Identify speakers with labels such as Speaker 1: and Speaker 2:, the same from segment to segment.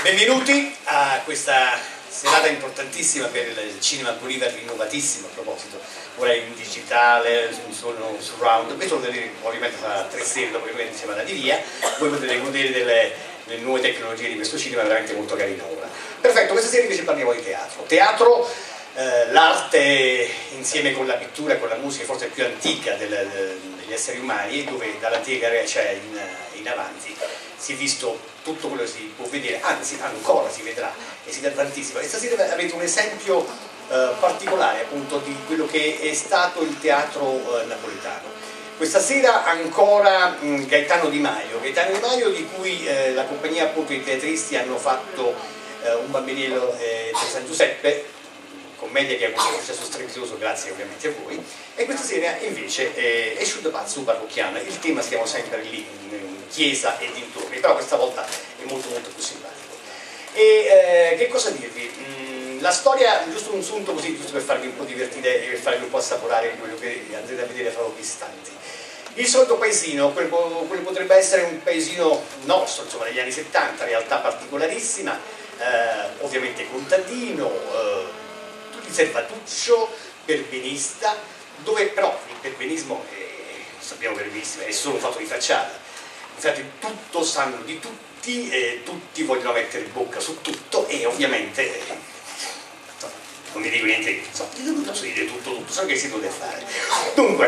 Speaker 1: Benvenuti a questa serata importantissima per il cinema Bolivar, rinnovatissimo a proposito, ora in digitale, sono surround, questo lo vedete ovviamente sarà 3 sere dopo che si va di via, voi potete godere delle nuove tecnologie di questo cinema veramente molto carino ora. Perfetto, questa sera invece parliamo di teatro. Teatro, l'arte insieme con la pittura e con la musica forse più antica degli esseri umani, dove dall'antica Grecia in avanti si è visto tutto quello che si può vedere, anzi ancora si vedrà e si vedrà tantissimo. E stasera avete un esempio particolare appunto di quello che è stato il teatro napoletano. Questa sera ancora Gaetano Di Maio di cui la compagnia appunto di teatristi hanno fatto un bambinello per San Giuseppe, commedia che ha avuto un successo strepitoso grazie ovviamente a voi, e questa sera invece è Esciuto Pazzo parrocchiano. Il tema siamo sempre lì in chiesa e dintorni, però questa volta è molto più simpatico. E che cosa dirvi? La storia, giusto un sunto così, giusto per farvi un po' divertire e per farvi un po' assaporare quello che andrete a vedere fra pochi istanti. Il solito paesino, quello potrebbe essere un paesino nostro, insomma, negli anni 70, realtà particolarissima, ovviamente contadino, servatuccio, perbenista, dove però il perbenismo, sappiamo perbenissimo, è solo un fatto di facciata. Infatti tutto sanno di tutti, tutti vogliono mettere bocca su tutto e ovviamente non vi dico niente, non posso dire tutto, so che si poteva fare. Dunque,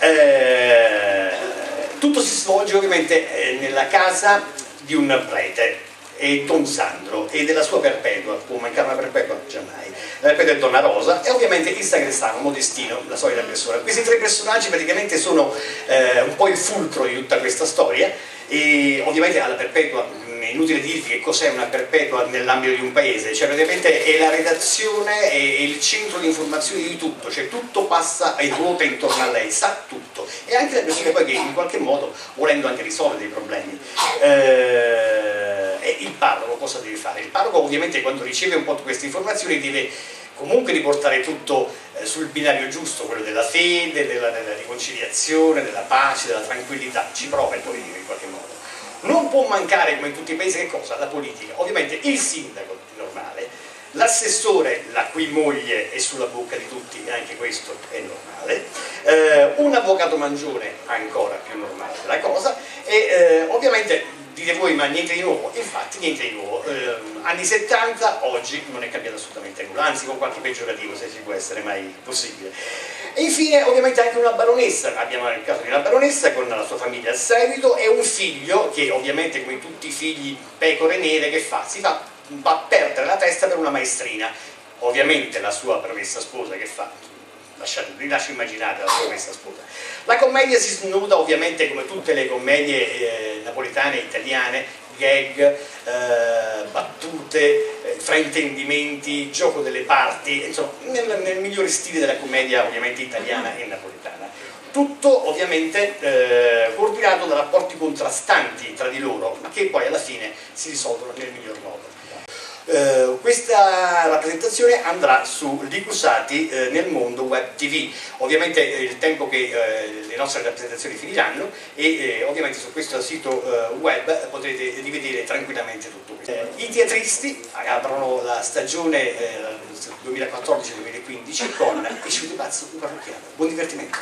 Speaker 1: tutto si svolge ovviamente nella casa di un prete, e Don Sandro, e della sua perpetua, può mancare una perpetua? Giammai. La perpetua è Donna Rosa e ovviamente il sagrestano Modestino, la solita persona. Questi 3 personaggi praticamente sono un po' il fulcro di tutta questa storia, e ovviamente alla perpetua è inutile dirvi che cos'è una perpetua nell'ambito di un paese, cioè praticamente è la redazione, è il centro di informazioni di tutto, cioè tutto passa e ruota intorno a lei, sa tutto, e anche le persone poi che in qualche modo, volendo anche risolvere dei problemi. E il parroco cosa deve fare? Il parroco ovviamente quando riceve un po' queste informazioni deve comunque riportare tutto sul binario giusto, quello della fede, della riconciliazione, della pace, della tranquillità, ci prova poi in qualche modo. Non può mancare, come in tutti i paesi, che cosa? La politica. Ovviamente il sindaco normale, l'assessore, la cui moglie è sulla bocca di tutti, e anche questo è normale, un avvocato mangione, ancora più normale la cosa, e ovviamente dite voi ma niente di nuovo, infatti niente di nuovo, anni 70, oggi non è cambiato assolutamente nulla, anzi con qualche peggiorativo se ci può essere mai possibile. E infine ovviamente anche una baronessa, abbiamo il caso di una baronessa con la sua famiglia al seguito e un figlio che ovviamente come tutti i figli pecore nere che fa? Va a perdere la testa per una maestrina, ovviamente la sua promessa sposa che fa? Vi lascio immaginare la promessa sposa. La commedia si snuda ovviamente come tutte le commedie napoletane e italiane, gag, battute, fraintendimenti, gioco delle parti, insomma nel migliore stile della commedia ovviamente italiana e napoletana. Tutto ovviamente coordinato da rapporti contrastanti tra di loro, ma che poi alla fine si risolvono nel miglior modo. Questa rappresentazione andrà su Licusati nel mondo web tv, ovviamente il tempo che le nostre rappresentazioni finiranno, e ovviamente su questo sito web potrete rivedere tranquillamente tutto questo. I teatristi aprono la stagione 2014-2015 con Esciuto Pazzo parrocchiano. Buon divertimento!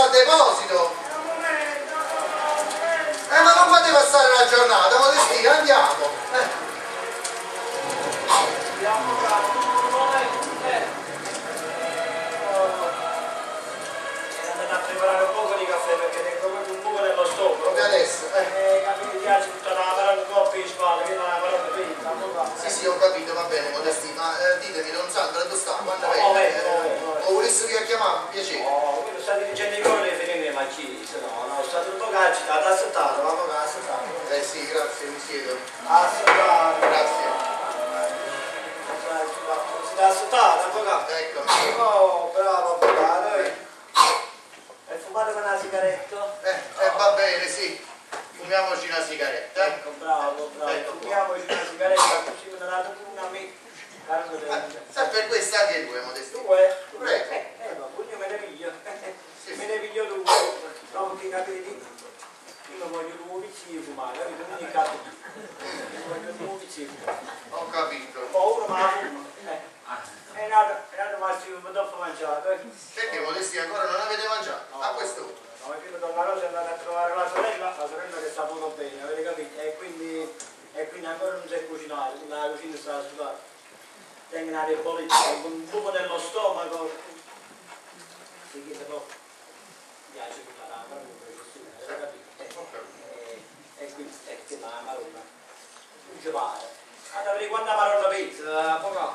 Speaker 2: al deposito. Ma non fate passare la giornata, Modestino, andiamo.
Speaker 3: Andiamo, andate a preparare un poco di caffè perché tengo proprio un buco nello stomaco.
Speaker 2: Proprio adesso,
Speaker 3: Mi piace tutta la parola un po' in spalla, che non la parola prima.
Speaker 2: Sì, ho capito, va bene, Modestino, ma ditemi, Don Sandro, dove sta? Quando
Speaker 3: No,
Speaker 2: viene?
Speaker 3: no.
Speaker 2: O volessi che la chiamavo, piacere.
Speaker 3: Oh, quello state dicendo i cose le finite, ma chi? Se no, state un po' cacci, state aspettando, ma poi aspettando.
Speaker 2: Sì, grazie, mi siedo.
Speaker 3: Aspettando.
Speaker 2: Grazie.
Speaker 3: Si dà aspettare, avvocato.
Speaker 2: Eccomi.
Speaker 3: Oh, bravo, avvocato. E fumate con una sigaretta?
Speaker 2: Va bene, sì. Fumiamoci una sigaretta.
Speaker 3: Ecco, bravo.
Speaker 2: Ecco.
Speaker 3: Fumiamoci una sigaretta, così me ne date una a me.
Speaker 2: Per questa anche due, Modestino.
Speaker 3: Due?
Speaker 2: Prego.
Speaker 3: Ma poi io me ne piglio.
Speaker 2: Sì.
Speaker 3: Me ne piglio due. Dopo che capiti, io non voglio due vizi di fumare, capito? Non mi capiti. Io voglio due vizi di fumare.
Speaker 2: Ho capito.
Speaker 3: Poi uno me la fuma. È un altro massimo dopo mangiato.
Speaker 2: Perché, Modestino, ancora non avete mangiato?
Speaker 3: No.
Speaker 2: A quest'ora?
Speaker 3: No, perché io Donna Rosa è andata a trovare la sorella che sta poco bene, avete capito? E quindi ancora non si è cucinato, la cucina sta sudata. Tengo una debolezza, un buco nello stomaco. Si chiede poco. Mi piace tutta la avete capito? E quindi è che la maronna. Non ci pare. Ad avere quanta maronna pezza, poco.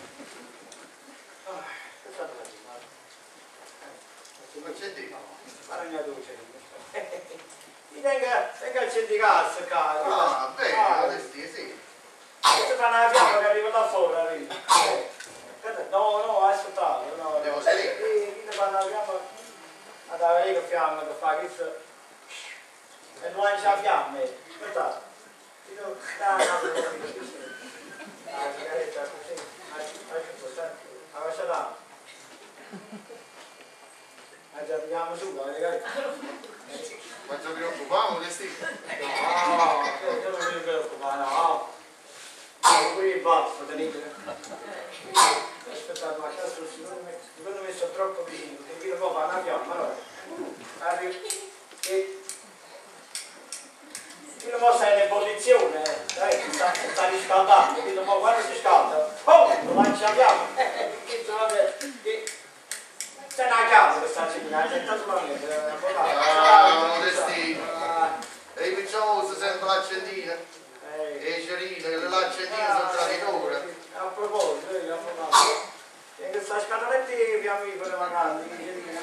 Speaker 3: Che è stato così,
Speaker 2: Non c'è di?
Speaker 3: Maragna dolce. Mi tenga il centicazzo, caro.
Speaker 2: Ah, bene, Modestino, sì.
Speaker 3: Se fa una fiamma che arriva da fuori, arriva. No, aspettato, no.
Speaker 2: Devo salire?
Speaker 3: Chi ne fa una fiamma? Ad avere che fiamma che fa, che se... E non lancia la fiamma, aspettate. La sigaretta così, la lasciata. Già andiamo su, avete capito?
Speaker 2: Ma ci preoccupiamo, Modestino?
Speaker 3: No, non mi preoccupare, no. Pure il baffo, tenete. Aspettate, ma cazzo, secondo me sono troppo vicino, perché io poi fa una fiamma, allora. Io non sta in ebollizione, dai, sta riscaldando, quindi poi quando si scalda, lo lancia la fiamma. C'è una casa che sta accendendo, c'è tanto solamente.
Speaker 2: Modestino. E i picciosi sempre l'accendina. E i cerine, che l'accendina sono traditore.
Speaker 3: A proposito, in questa scatoletta abbiamo i per vacanze, i cerine,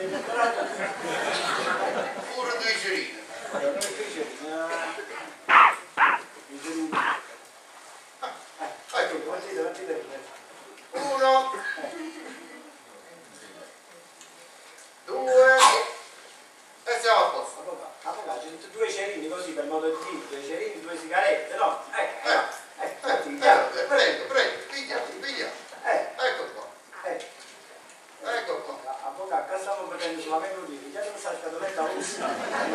Speaker 2: Pure due cerine.
Speaker 3: Ecco, quantità.
Speaker 2: Uno. Due. E siamo a posto.
Speaker 3: Avvocato, due cerini così per modo di dire, due cerini, due sigarette, no?
Speaker 2: Prego, pigliamo. Ecco qua. Ecco qua.
Speaker 3: Avvocato, qua stiamo facendo solamente un dire, già che questa scatoletta rossa,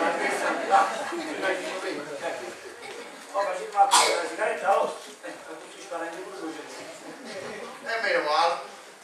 Speaker 3: poi facciamo la sigaretta rossa, tutti sparando pure due cerini.
Speaker 2: E meno male.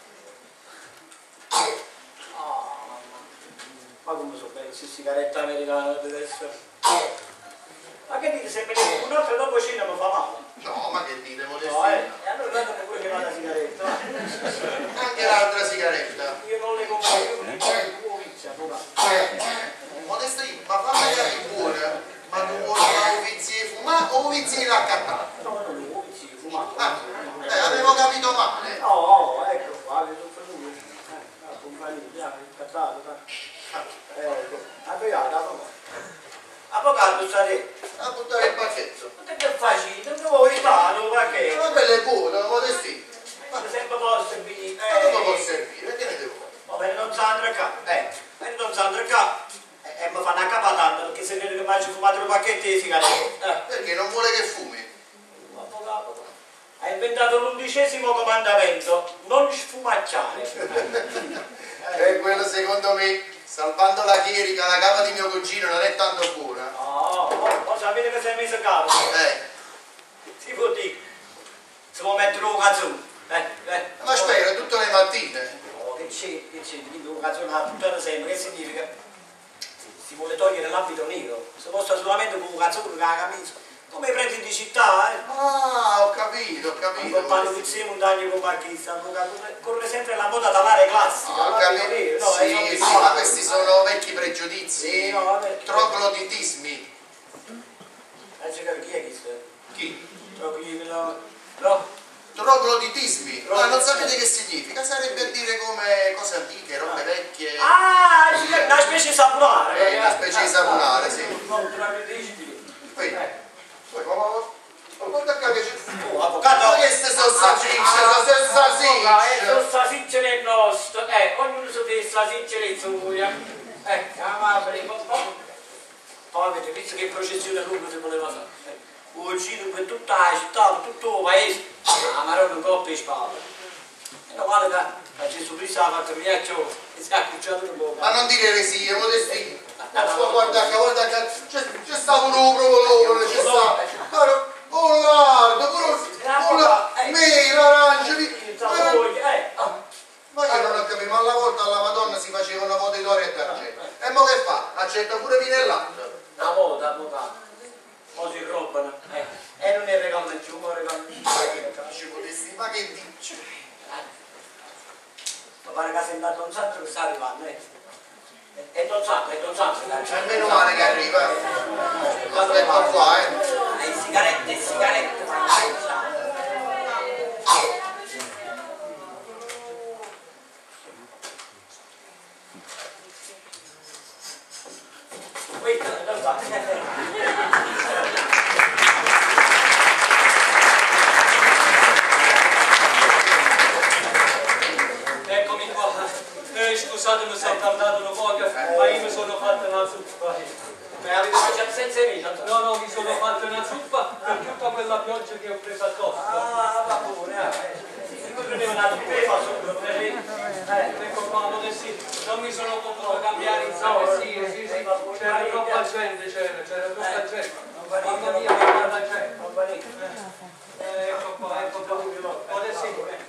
Speaker 3: Ma come so bene, se sigaretta americana deve essere. Ma che dite, se me ne fumo un'altra dopo cena mi fa male?
Speaker 2: No, ma che dite, Modestino?
Speaker 3: No, e allora datemi pure che va la sigaretta.
Speaker 2: Anche l'altra sigaretta.
Speaker 3: Io non le compro più, mi fai il tuo vizio,
Speaker 2: Modestino, ma fammi capire buona. Ma tu vuoi fare un vizio di fumare o un vizio di raccattare?
Speaker 3: No, non le vuoi vizio di fumare.
Speaker 2: Avevo capito male.
Speaker 3: No, ecco qua, che sono venuto. La compagnia, il cattato, ecco. Avvocato, state.
Speaker 2: A buttare il pacchetto.
Speaker 3: Ma che facci? Non mi vuoi riparo, ma che?
Speaker 2: Ma quello è buono, Modestino.
Speaker 3: Ma sempre posso servire.
Speaker 2: Ma come può servire? Che ne devo fare?
Speaker 3: Vabbè, non sa andare qua. Non sa andare qua. E mi fanno a capatante perché se vede che mi ha fumato un pacchetto di sigarette.
Speaker 2: Perché non vuole che fumi?
Speaker 3: Avvocato, ha inventato l'11° comandamento, non sfumacciare.
Speaker 2: E quello secondo me, salvando la chierica, la capa di mio cugino non è tanto buona.
Speaker 3: No, sapete che sei messo a capo? Si può dire, si può mettere un canzone.
Speaker 2: Ma spero, tutte le mattine.
Speaker 3: No, che c'è, quindi un canzone tutta la sempre, che significa? si vuole togliere l'abito nero, si posta solamente con un calzone, con la camicia, come i preti di città,
Speaker 2: Ah, ho capito, ho capito.
Speaker 3: Con pannucci e montagne con barchista, corre sempre la moda talare classica.
Speaker 2: Ho capito,
Speaker 3: No,
Speaker 2: sì, sì, ma questi sono vecchi pregiudizi,
Speaker 3: sì, no,
Speaker 2: trogloditismi.
Speaker 3: Chi è questo?
Speaker 2: Chi? Trogloditismi. Ma non sapete che significa? Sarebbe a dire come cose antiche, robe vecchie.
Speaker 3: Ah, una specie di saponare.
Speaker 2: Una specie di saponare, sì. Guarda qua che c'è.
Speaker 3: Avvocato!
Speaker 2: Ma queste sono salsicce,
Speaker 3: Sono salsicce nel nostro. Ognuno sa di salsicce le sue. Poi avete visto che processione lunga si voleva fare. Un giro per tutta la città, per tutto il paese. La maronna coppia e spalle. E la quale da Gesù Cristo ha fatto miaccio e si è accucciato un po'.
Speaker 2: ma non dire eresie, modestino. Guarda che c'è stato un provolone, c'è stato. Oh lardo, me, l'arancia, ma io non ho capito, ma alla volta alla Madonna si facevano voti d'oro e d'argento. E mo che fa? Accetta pure vino e latte.
Speaker 3: Una volta, mo si rubano. E non è regalo del giù, ma regalo del giù.
Speaker 2: Ma che dici?
Speaker 3: Ma pare che sei andato un santo che sta arrivando, è Don Santo.
Speaker 2: Meno male che arriva. Aspetta qua,
Speaker 3: Sigarette.
Speaker 4: Eccomi qua. Scusate, mi sono tardato un po', ma io mi sono fatto una zuppa.
Speaker 3: Avete mangiato senza amici?
Speaker 4: No, mi sono fatto una zuppa per tutta quella pioggia che ho preso addosso.
Speaker 3: Va pure, Poi prendeva una zuppa e faccio
Speaker 4: Ecco qua, non mi sono potuto cambiare in sala, sì, c'era troppa gente, c'era tutta gente. Mamma mia, che guarda gente. Ecco qua. Adesso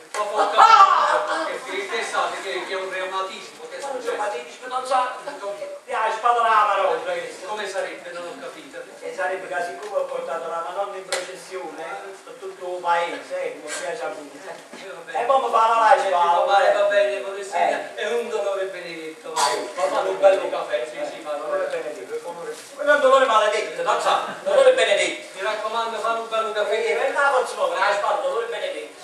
Speaker 4: che sapete che è un reumatismo, che succede?
Speaker 3: Non so, piace spadare la parola.
Speaker 4: Come sarebbe? Non ho capito.
Speaker 3: E sarebbe che siccome ho portato la Madonna in processione per tutto il paese, come piace a me. E poi mi fa
Speaker 4: Va bene, è un dolore benedetto. Ma fanno un bel caffè, sì, ma dolore benedetto.
Speaker 3: Quello è un dolore maledetto, non so, dolore benedetto.
Speaker 4: Mi raccomando, fanno un bel caffè.
Speaker 3: Non la faccio proprio, la spalla, dolore benedetto.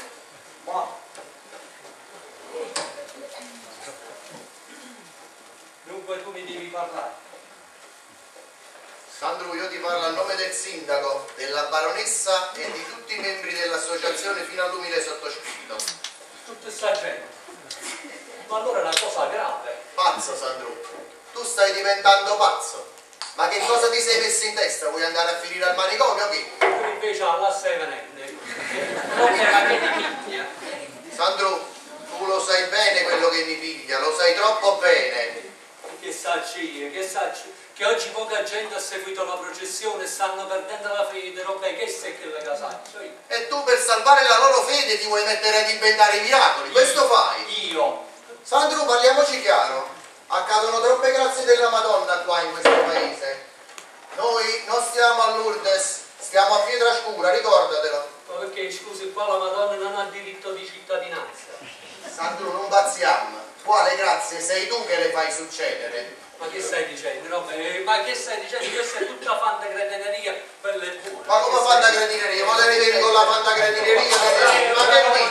Speaker 4: Dunque tu mi devi parlare.
Speaker 2: Sandro, io ti parlo a nome del sindaco, della baronessa e di tutti i membri dell'associazione fino all'umile sottoscritto.
Speaker 4: Tutta sta gente. Ma allora è una cosa grave.
Speaker 2: Pazzo, Sandro, tu stai diventando pazzo. Ma che cosa ti sei messo in testa? Vuoi andare a finire al manicomio o che?
Speaker 4: Tu invece alla stai venendo. Non era che ti piglia.
Speaker 2: Sandro, tu lo sai bene quello che mi piglia, lo sai troppo bene.
Speaker 4: Che sacci, che oggi poca gente ha seguito la processione e stanno perdendo la fede, roba che sei che le casaccio.
Speaker 2: E tu per salvare la loro fede ti vuoi mettere ad inventare i miracoli, questo fai?
Speaker 4: Io?
Speaker 2: Sandro, parliamoci chiaro, accadono troppe grazie della Madonna qua in questo paese. Noi non stiamo a Lourdes, stiamo a Pietrascura, ricordatelo.
Speaker 4: Ma perché, scusi, qua la Madonna non ha diritto di cittadinanza.
Speaker 2: Sandro, non bazziamo, quale grazie sei tu che le fai succedere?
Speaker 4: Ma che stai dicendo? No, ma che stai dicendo? Questa è tutta fantagretineria per le buone.
Speaker 2: Ma come fantagretineria? Ma te rivieni con la fantagretineria? Ma che dici?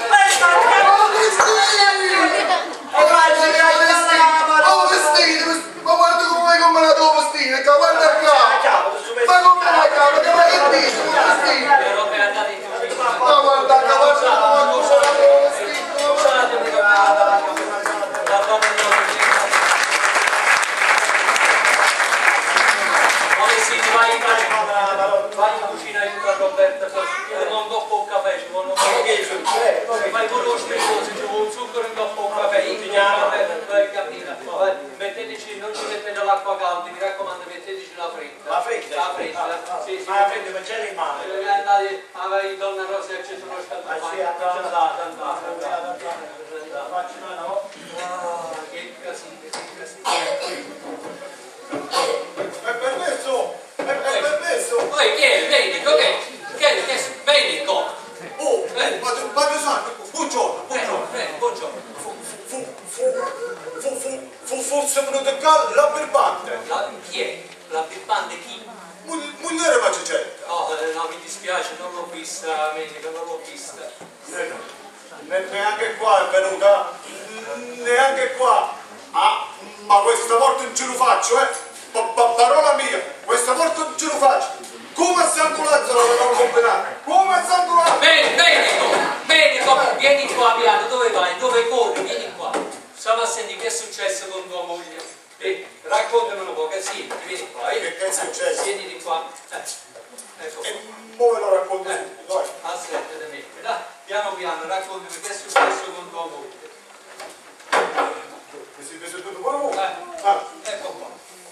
Speaker 2: Oh, vestito! Ma guarda come vai con me la tua vestina, guarda qua! Ma come vai qua? Ma che dici? Un vestito!
Speaker 4: Le robe andate in così.
Speaker 2: Ma guarda qua, guarda come usa la tua vestina!
Speaker 4: Scusatemi, la donna non vai in cucina e aiuta Roberta, non dopo un caffè, ci vuole un po' di fai pure lo stesso, ci vuole un zucchero e dopo un caffè, metteteci, non ci mettete l'acqua calda, mi raccomando, metteteci la fredda.
Speaker 3: La fredda?
Speaker 4: La fredda, sì,
Speaker 3: Ma la fredda per gelo in mano?
Speaker 4: Andate, donna Rosa e acceso uno scaldapane.
Speaker 3: Sì, andate. Faccio una no.
Speaker 4: Che casino, che casino. Poi chi è il medico? Medico!
Speaker 2: Oh, Padre Santo, buongiorno, buongiorno.
Speaker 4: Buongiorno.
Speaker 2: Forse venuto qua la birbante.
Speaker 4: Chi è? La birbante chi?
Speaker 2: Mogliere Macicetta.
Speaker 4: Oh, no, mi dispiace, non l'ho vista, medico, non l'ho vista.
Speaker 2: Neanche qua è venuta, neanche qua. Ah, ma questa volta non ce lo faccio, parola mia, questa volta non ce lo faccio. Come a San Colazzolo l'abbiamo combinato? Come a San Colazzolo?
Speaker 4: Medico, vieni qua, Piano, dove vai? Dove corri? Vieni qua. Stavo a sentire che è successo con tua moglie. Raccontamelo un po', che sì, vieni qua.
Speaker 2: Che è successo?
Speaker 4: Vieni di qua. Ecco.
Speaker 2: E mo ve lo racconto subito, dai.
Speaker 4: Aspetta, dai, piano piano, raccontami che è successo con tua moglie.
Speaker 2: Mi siete seduto pure voi?
Speaker 4: Ecco qua.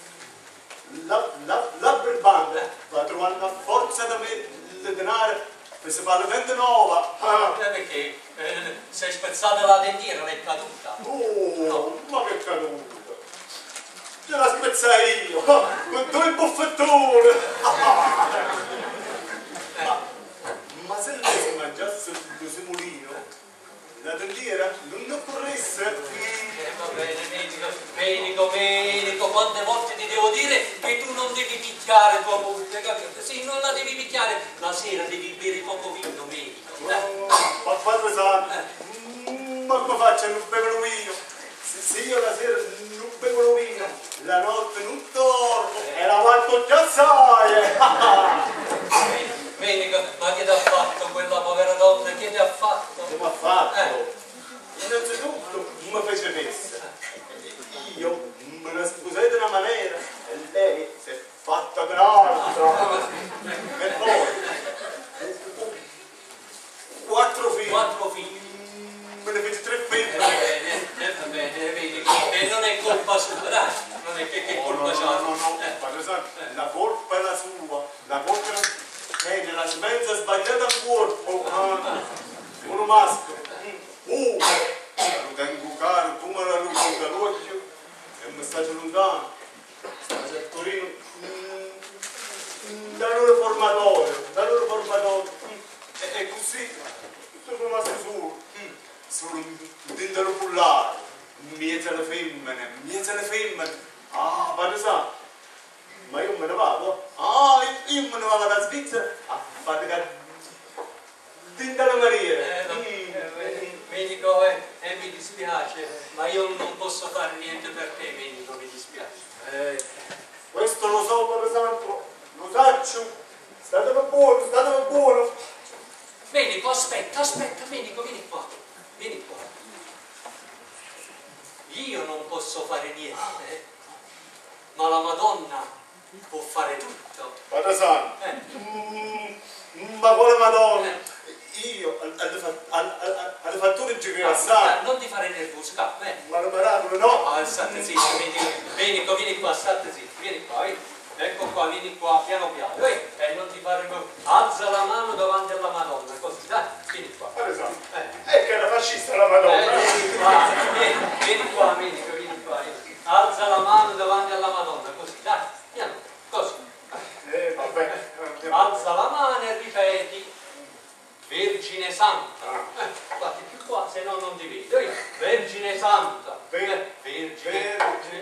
Speaker 2: La birbante va trovando a forza da me il denaro per si fa le 29.
Speaker 4: Perché sei spezzata la dentiera, l'è caduta.
Speaker 2: Oh, ma che caduta! Ce la spezzai io, con due buffettone! Ma se lei si mangiasse lo semolino, la dentiera non occorresse?
Speaker 4: Va bene, medico, quante volte ti devo dire che tu non devi picchiare tua moglie, capito? Sì, non la devi picchiare, la sera devi bere poco vino, medico.
Speaker 2: Ma Padre Santo, ma come faccio a non bevono vino? Se io la sera non bevono vino, la notte non dormo, e la quanto già sai!
Speaker 4: Medico, ma che ti ha fatto quella povera donna? Che ti ha fatto?
Speaker 2: Che mi ha fatto? Innanzitutto mi fece messa. Io me ne scusai di una maniera e lei si è fatta grande. E poi 4 figli.
Speaker 4: 4 figli.
Speaker 2: Me ne fece 3 figli.
Speaker 4: Va bene, vedi, e non è colpa sua, dai, non è che colpa c'ha.
Speaker 2: No, Padre Santo, la colpa è la sua, la colpa è nella semenza sbagliata al corpo. Uno maschio. Lo tengo caro come la luce dall'occhio e mi sta lontano. Sta a Torino da loro formatorio. E così sono rimasto solo. Solo un tintero pullare. Miezza le femmine. Ah, Padre Santo, ma io me ne vado? Ah, io me ne vado da Svizzera a fare Tinta Maria.
Speaker 4: Medico, mi dispiace, ma io non posso fare niente per te, medico, mi dispiace.
Speaker 2: Questo lo so, Padre Santo, lo saccio. Statemi buono.
Speaker 4: Medico, aspetta, medico, vieni qua. Io non posso fare niente, ma la Madonna può fare tutto.
Speaker 2: Padre Santo, ma quale Madonna? Io alle fatture non ci credo assai.
Speaker 4: Non ti fare nervoso,
Speaker 2: Ma le miracoli no.
Speaker 4: State zitto, medico, vieni qua, state zitto, vieni qua, ecco qua, vieni qua, piano piano, e non ti fare nervoso. Alza la mano davanti alla Madonna, così, dai, vieni qua.
Speaker 2: Padre Santo, è che è la fascista la Madonna.
Speaker 4: Vieni qua, medico, vieni qua. Alza la mano davanti alla Madonna, così, dai, piano, così.
Speaker 2: Vabbè.
Speaker 4: Alza la mano e ripeti. Vergine Santa, guardi più qua, se no non ti vedo. Vergine Santa, Vergine,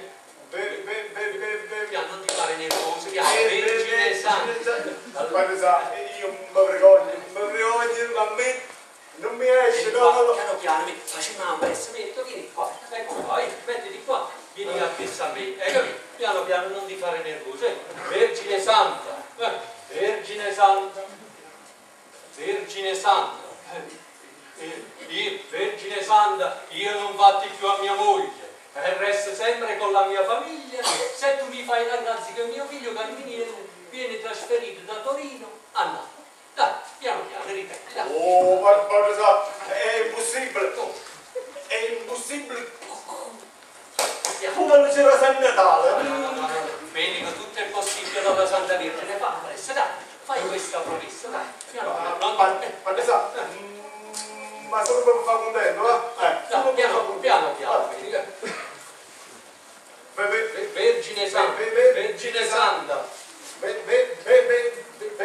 Speaker 4: non ti fare nervoso, Vergine Santa.
Speaker 2: Padre Santo, io mi vergogno, a me non mi esce, no.
Speaker 4: Piano, facciamo una pressa, vieni qua, ecco qua, mettiti qua, vieni a fissa a me, piano piano, non ti fare nervoso, Vergine Santa, Vergine Santa. Vergine Santa, Vergine Santa, io non fatti più a mia moglie, e resto sempre con la mia famiglia. Se tu mi fai la grazia che mio figlio Carminino viene trasferito da Torino a Napoli. Dai, piano piano, ripeti, dai.
Speaker 2: Oh, Padre Santo, è impossibile. Come non c'era San Natale?
Speaker 4: No. Medico, tutto è possibile dalla Santa Vergine, fa presto, dai. Fai questa promessa, dai, piano piano.
Speaker 2: Padre Santo, ma solo per far contento,
Speaker 4: Piano piano. Vergine Santa, Vergine Santa.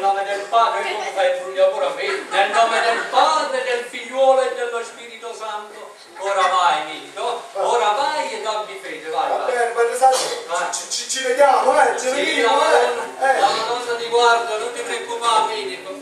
Speaker 4: nome del Padre, come fai Giulia pure a me, nel nome del Padre, del Figliuolo e dello Spirito Santo. Ora vai, Milito, ora vai e dammi fede, vai,
Speaker 2: Va
Speaker 4: vai.
Speaker 2: bene, Padre Santo, ci vediamo, ci
Speaker 4: Sì,
Speaker 2: vediamo,
Speaker 4: la Madonna ti guarda, non ti preoccupare, Milito.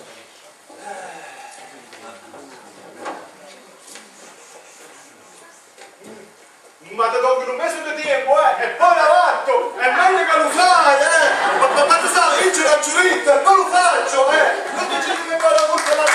Speaker 2: Ma ti tolgono un mese di tempo, e poi l'avanto, è meglio che lo fai, ma Padre Santo, io ce l'ho giurito, e poi lo faccio, non ti dici che poi la colpa la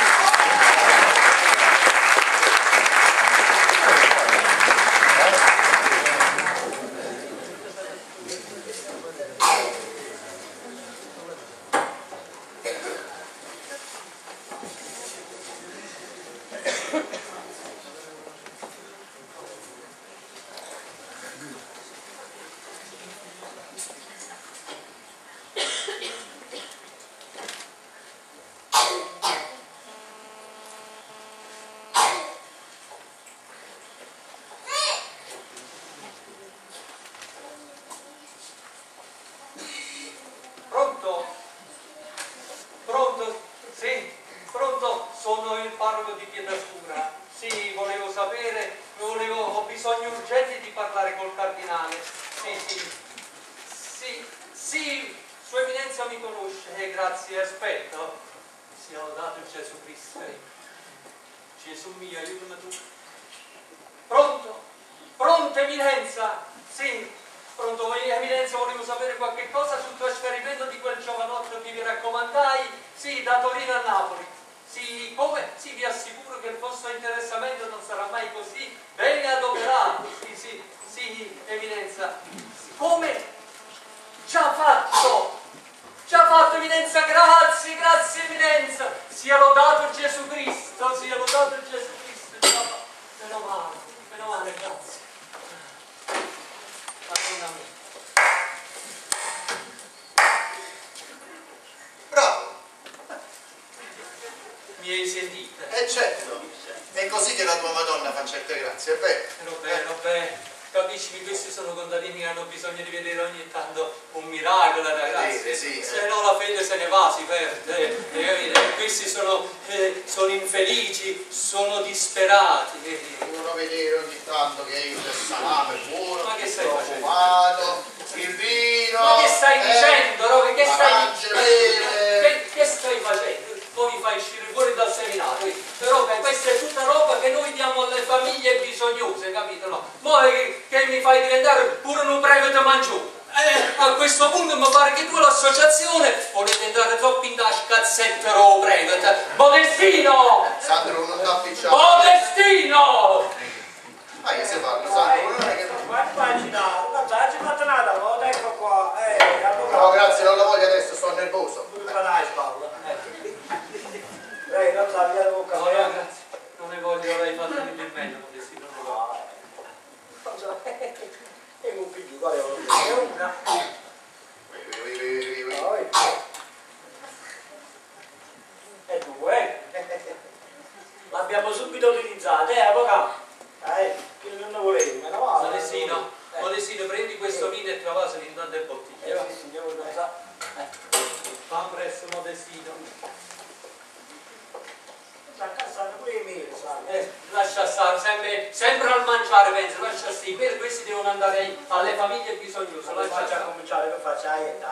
Speaker 4: Pronto? Pronto? Sì, pronto? Sono il parroco di Pietrascura. Sì, volevo sapere, ho bisogno urgente di parlare col cardinale. Sì, Sua Eminenza mi conosce, grazie, aspetto. Sia lodato Gesù Cristo. Gesù mio, aiutami tu. Pronto? Pronto, Eminenza? Sì. Pronto, Eminenza, volevo sapere qualche cosa sul trasferimento di quel giovanotto che vi raccomandai, sì, da Torino a Napoli. Sì, come? Sì, vi assicuro che il vostro interessamento non sarà mai così bene adoperato. Sì, Eminenza. Come? Già fatto, Eminenza, grazie, Eminenza. Sia lodato Gesù Cristo, Meno male, grazie.
Speaker 5: Bravo!
Speaker 4: Mi hai sentito?
Speaker 5: Certo, è così che la tua Madonna fa certe grazie, è vero?
Speaker 4: Beh, capisci, questi sono contadini che hanno bisogno di vedere ogni tanto un miracolo, ragazzi.
Speaker 5: Sì.
Speaker 4: Se no la fede se ne va, si perde. Questi sono infelici, sono disperati.
Speaker 5: Devono vedere ogni tanto che il salame è buono,
Speaker 4: Ma che stai facendo?
Speaker 5: profumato, il vino.
Speaker 4: Ma che stai dicendo, Robe? Che
Speaker 5: Che
Speaker 4: stai facendo? Poi mi fai uscire fuori dal seminario. Però questa è tutta roba che noi diamo alle famiglie bisognose, capito? No? Poi che mi fai diventare pure un prevete mangione. A questo punto mi pare che tu l'associazione volete andare troppo in tasca a 7 euro prevete. Modestino!
Speaker 5: Sandro non dà picciato.
Speaker 4: Modestino!
Speaker 5: Ma che si parla, Sandro? Non è che...
Speaker 3: ci fatto nada, lo ecco qua,
Speaker 5: No, grazie, non la voglio adesso, sto nervoso.
Speaker 3: Non sa, via la bocca.
Speaker 4: No, grazie. Non ne voglio, l'hai fatto venire meglio, Modestino.
Speaker 3: E un figlio, qual è una? E due. L'abbiamo subito utilizzata, avvocato? Che non ne volevi, me la va.
Speaker 4: Modestino, prendi questo vino e travasalo in tante bottiglie.
Speaker 3: Sì, signore, non sa.
Speaker 4: Va presto, Modestino.
Speaker 3: Sta cassando pure i miei, sai.
Speaker 4: Lascia stare, sempre al mangiare penso, lascia stare, questi devono andare alle famiglie bisognose,
Speaker 3: Lo faccia cominciare per faccia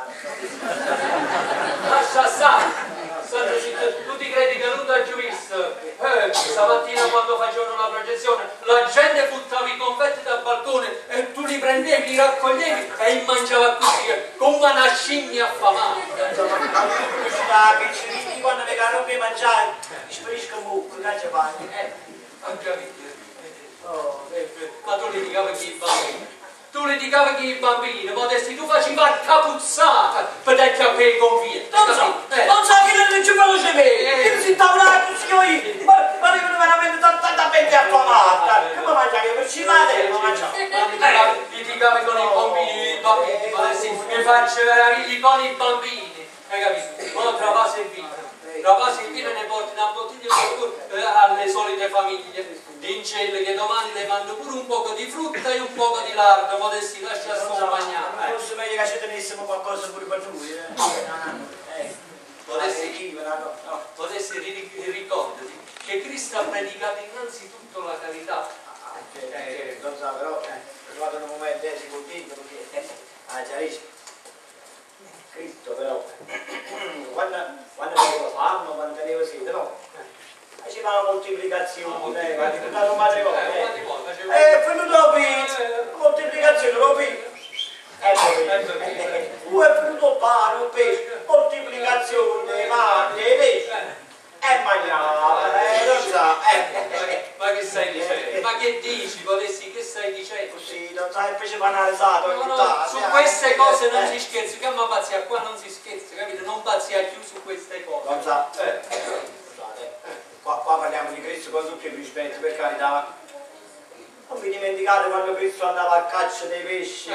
Speaker 4: lascia stare. Tu ti credi che non t'ho già visto? Stamattina quando facevano la processione la gente buttava i confetti dal balcone e tu li prendevi, li raccoglievi e li mangiava così come una scimmia affamata.
Speaker 3: Quando mi caro per mangiare, sparisco mucco, che ci fai?
Speaker 4: Ho capito. Ma tu litigavi con i bambini. I bambini, Modesti, tu facevi la capuzzata per dare a quei conviti.
Speaker 3: Non so che non ci velocemente, che si tavola così, ma devono veramente tanta gente affamata. Come mangiare per cimate? Non mangiare.
Speaker 4: Litigavi con i bambini, Modesti, mi faccio meraviglie con i bambini. Hai capito? Ma travasi il vino. Travasi il vino e ne porti una bottiglia alle solite famiglie. Dincelle che domani le mando pure un poco di frutta e un poco di lardo, Modesti, lascia accompagnare.
Speaker 3: Forse meglio che ci tenessimo qualcosa pure per noi.
Speaker 4: Potessi ricordati che Cristo ha predicato innanzitutto la carità.
Speaker 3: Non so, però vado in un momento si contento perché chiarissimo. Cristo però quando tenevo fame, quando tenevo sete, no? Faceva la moltiplicazione, ma diputato matrimonio. È venuto qui, moltiplicazione, lo qui. È venuto pane, un pesce, moltiplicazione, pane, pesce. Mangiava, non sa,
Speaker 4: Ma che stai dicendo? Ma che dici? Potessi, che stai dicendo?
Speaker 3: Sì, non sa, il pesce banalizzato.
Speaker 4: No, su queste cose non si scherza, che ma pazzia, qua non si scherza, capito? Non pazzia più su queste cose.
Speaker 3: Non sa, scusate, qua parliamo di Cristo con tutti i rispetti, per carità. Non vi dimenticate quando Cristo andava a caccia dei pesci,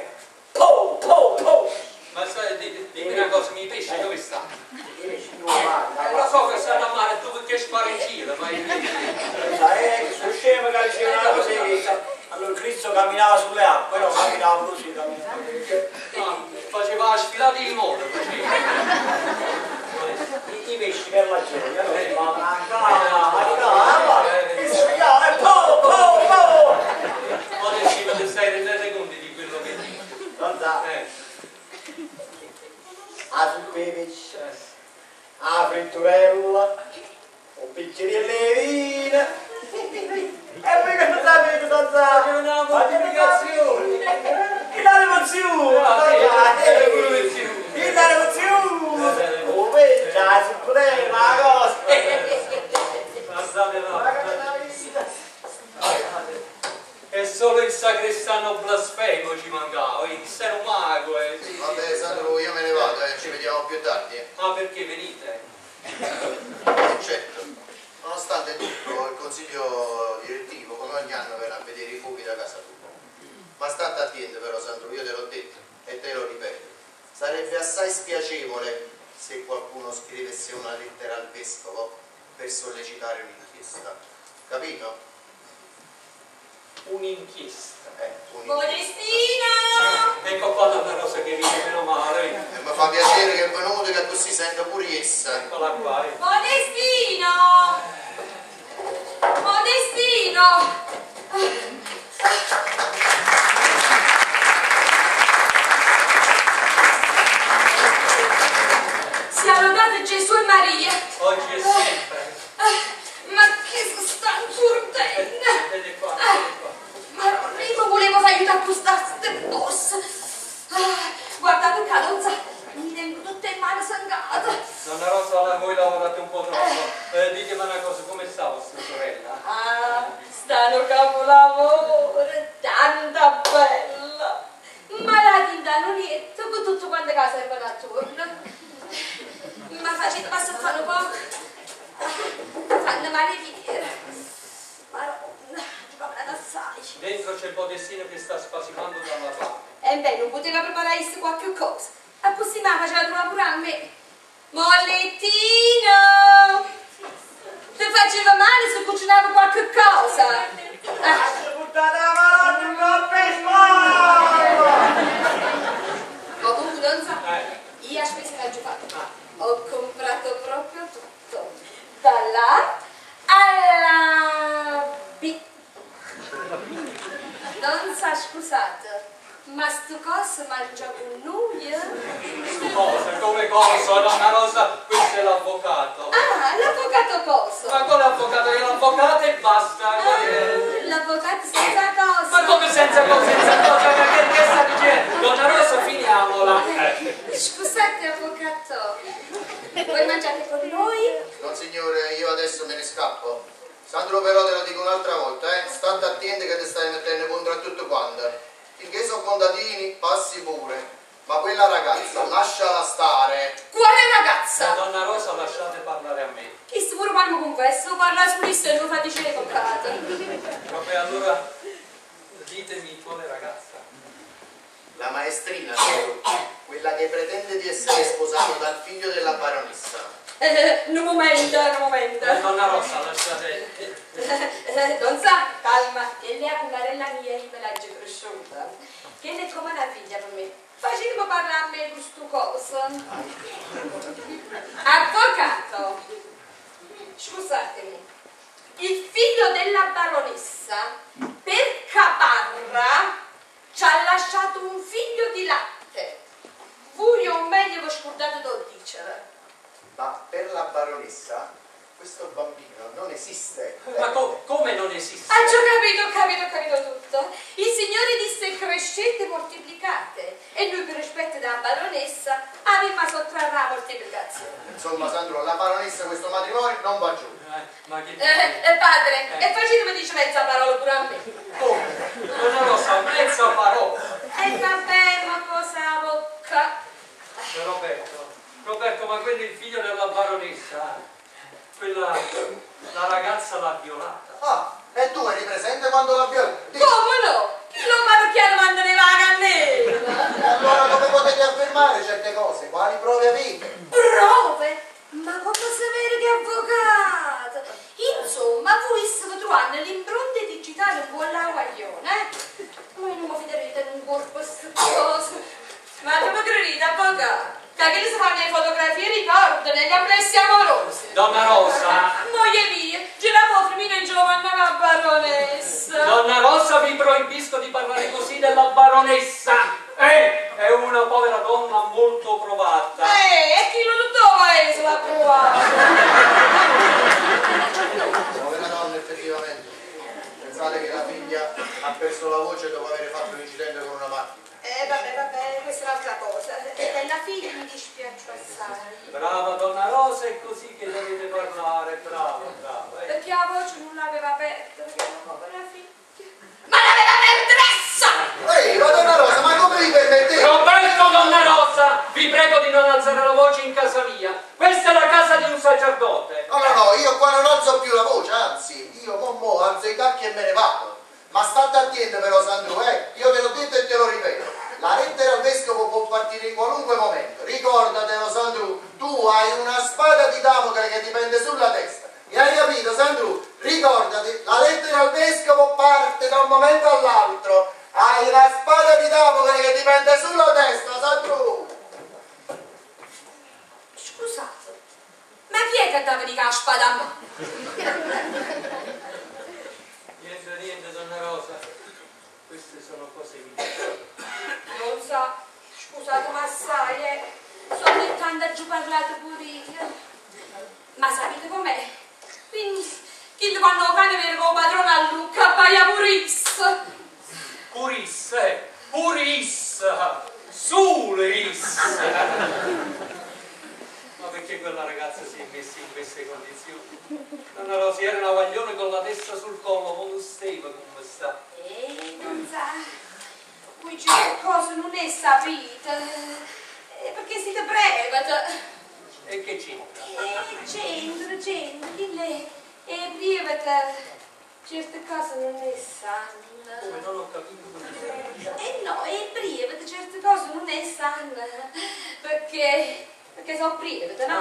Speaker 4: Ma dimmi una cosa, i pesci dove stanno?
Speaker 3: I pesci non vanno.
Speaker 4: Lo so che stanno a mare, tu perché spari in giro, ma
Speaker 3: sono scemo che diceva una cosa. Allora Cristo camminava sulle acque, no, camminava così,
Speaker 4: faceva la sfilata di moto,
Speaker 3: I pesci per la gente,
Speaker 4: Potessi, ma ti stai rendendo conto di quello che dici?
Speaker 3: non sa. A zuppe di pesce, a fritturella, un bicchierino di vino, e poi che non sapete non sa,
Speaker 4: C'è una moltiplicazione!
Speaker 3: Oh, vedi, già, si poteva una cosa.
Speaker 4: E solo il sacrestano blasfemo ci mancava, il sei un mago.
Speaker 5: Vabbè Sandro, io me ne vado, ci vediamo più tardi.
Speaker 4: Ma perché venite?
Speaker 5: Certo, nonostante tutto il consiglio direttivo come ogni anno verrà a vedere i fuochi da casa tua. Ma state attento però Sandro, io te l'ho detto e te lo ripeto, sarebbe assai spiacevole se qualcuno scrivesse una lettera al vescovo per sollecitare un'inchiesta, capito?
Speaker 4: Un'inchiesta.
Speaker 6: Modestina!
Speaker 4: Ecco qua Donna Rosa che viene, meno male.
Speaker 5: Mi fa piacere che è venuto, che così senta pure essa.
Speaker 4: Eccola qua.
Speaker 6: Modestino! Modestino! Sia lodato Gesù e Maria!
Speaker 4: Oggi è sempre.
Speaker 6: Ma che sono stanco urdendo!
Speaker 4: Vedete qua, vedete qua.
Speaker 6: Ma io volevo fare aiuto a pustare queste bosse! Guardate che non sa, mi tengo tutte in mano sangate!
Speaker 4: Donna Rosa, voi lavorate un po' troppo. Ditemi una cosa, come sta vostra sorella?
Speaker 6: Stanno capolavoro, tanta bella! Ma la tinta lieto con tutto quante cose servono attorno. Ma facete passare un poco, fanno maledire. Madonna, ti parlate assai.
Speaker 4: Dentro c'è il Modestino che sta spasimando dalla fame.
Speaker 6: E beh, non poteva preparare qualche cosa. A possibile faceva trovare pure a me. Mollettino! Ti faceva male se cucinavo qualche cosa? Comunque non sa, io a spesa che ho fatto. Ho comprato proprio tutto. Dalla alla B. Non sa, scusate. Ma sto coso mangia con noi?
Speaker 4: Cosa? Come cosa? Donna Rosa, questo è l'avvocato.
Speaker 6: L'avvocato coso?
Speaker 4: Ma con l'avvocato è l'avvocato e basta.
Speaker 6: L'avvocato senza cosa?
Speaker 4: Ma come senza cosa? Senza cosa? Ma che sta dicendo? Donna Rosa, finiamola.
Speaker 6: Scusate, avvocato. Voi mangiate con noi?
Speaker 5: No signore, io adesso me ne scappo. Sandro però te lo dico un'altra volta, state attenti che ti stai mettendo contro a tutto quanto. Finché sono contadini, passi pure. Ma quella ragazza, lasciala stare.
Speaker 6: Quale ragazza?
Speaker 4: Donna Rosa, lasciate parlare a me.
Speaker 6: Chi sto pure quando confesso, parla su questo e non lo fa dicere toccate.
Speaker 4: Vabbè, allora ditemi quale ragazza.
Speaker 5: La maestrina, quella che pretende di essere sposata dal figlio della baronessa.
Speaker 6: Un momento.
Speaker 4: Donna Rosa, lasciate.
Speaker 6: Non sa, calma, che lei è una rella mia, io me l'ho già cresciuta. Che è come una figlia per me. facciamo parlare a me questo cosa. Avvocato, scusatemi, il figlio della baronessa per caparra ci ha lasciato un figlio di latte. Voi non meglio vi scordate da dicere.
Speaker 5: Ma per la baronessa questo bambino non esiste.
Speaker 4: Ma come non esiste?
Speaker 6: Ah, già capito tutto. Il Signore disse crescete e moltiplicate e lui per rispetto della baronessa aveva sottrarre la moltiplicazione.
Speaker 5: Insomma, Sandro, la baronessa questo matrimonio non va giù.
Speaker 4: Ma che
Speaker 6: Padre, e facetemi dice mezza parola pure a me.
Speaker 4: come? Non lo so, mezza parola.
Speaker 6: E vabbè, ma cosa la bocca?
Speaker 4: Roberto, ma quello è il figlio della baronessa. Quella, la ragazza l'ha violata.
Speaker 5: Ah, e tu eri presente quando l'ha violata?
Speaker 6: Come no? Chi lo parrucchiato quando ne va a cannella?
Speaker 5: Allora come potete affermare certe cose? Quali prove avete?
Speaker 6: Prove? Ma come sapere che avvocato? Insomma, voi state trovando l'impronta digitale un buon lavaglione, eh? Ma non mi fiderete in un corpo queste cose. Ma come credete, avvocato? Che si fanno le fotografie ricordo negli amplessi amorosi.
Speaker 4: Donna Rosa.
Speaker 6: Moglie mia, giravo prima in giovane la baronessa.
Speaker 4: Donna Rosa, vi proibisco di parlare così della baronessa. È una povera donna molto provata.
Speaker 6: E chi lo tutto paese l'ha provato?
Speaker 5: Povera donna, effettivamente. Pensate che la figlia ha perso la voce dopo aver fatto un incidente con una macchina.
Speaker 6: Vabbè, questa è un'altra cosa. Della figlia mi dispiace assai.
Speaker 4: Brava donna Rosa, è così che dovete parlare, brava.
Speaker 6: Perché la voce non l'aveva aperta, perché era una povera figlia. Ma l'aveva aperta!
Speaker 5: Ehi, ma donna Rosa, ma come vi permettete?
Speaker 4: Roberto, donna Rosa, vi prego di non alzare la voce in casa mia. Questa è la casa di un sacerdote.
Speaker 5: No, io qua non alzo più la voce, anzi, io mo alzo i tacchi e me ne vado. Ma state attento però, Sandro, io te l'ho detto e te lo ripeto. La lettera al vescovo può partire in qualunque momento. Ricordatelo, Sandro, tu hai una spada di Damocle che ti pende sulla testa. Mi hai capito, Sandro? Ricordati, la lettera al vescovo parte da un momento all'altro. Hai la spada di Damocle che ti pende sulla testa, Sandro.
Speaker 6: Scusate, ma chi è che dava di la spada a me?
Speaker 4: Niente, donna Rosa. Queste sono cose mie.
Speaker 6: Non so, scusate ma assai, sono ogni tanto giù parlato pure io. Ma sapete com'è? Quindi, chi quando lo cane viene con padrone a Lucca, appaia purissa, sulis. Ma perché quella ragazza si è messa in queste condizioni? Donna Rosa era una guaglione con la testa sul collo, ma lo steva come sta. Non sa, qui c'è cosa non è sapita, perché siete brevate.
Speaker 4: E che c'entra?
Speaker 6: C'entra, chi lei è brevate, certe cose non ne sanno.
Speaker 4: Come non ho capito come
Speaker 6: No, è brevate, certe cose non ne sanno, perché sono brevate, no?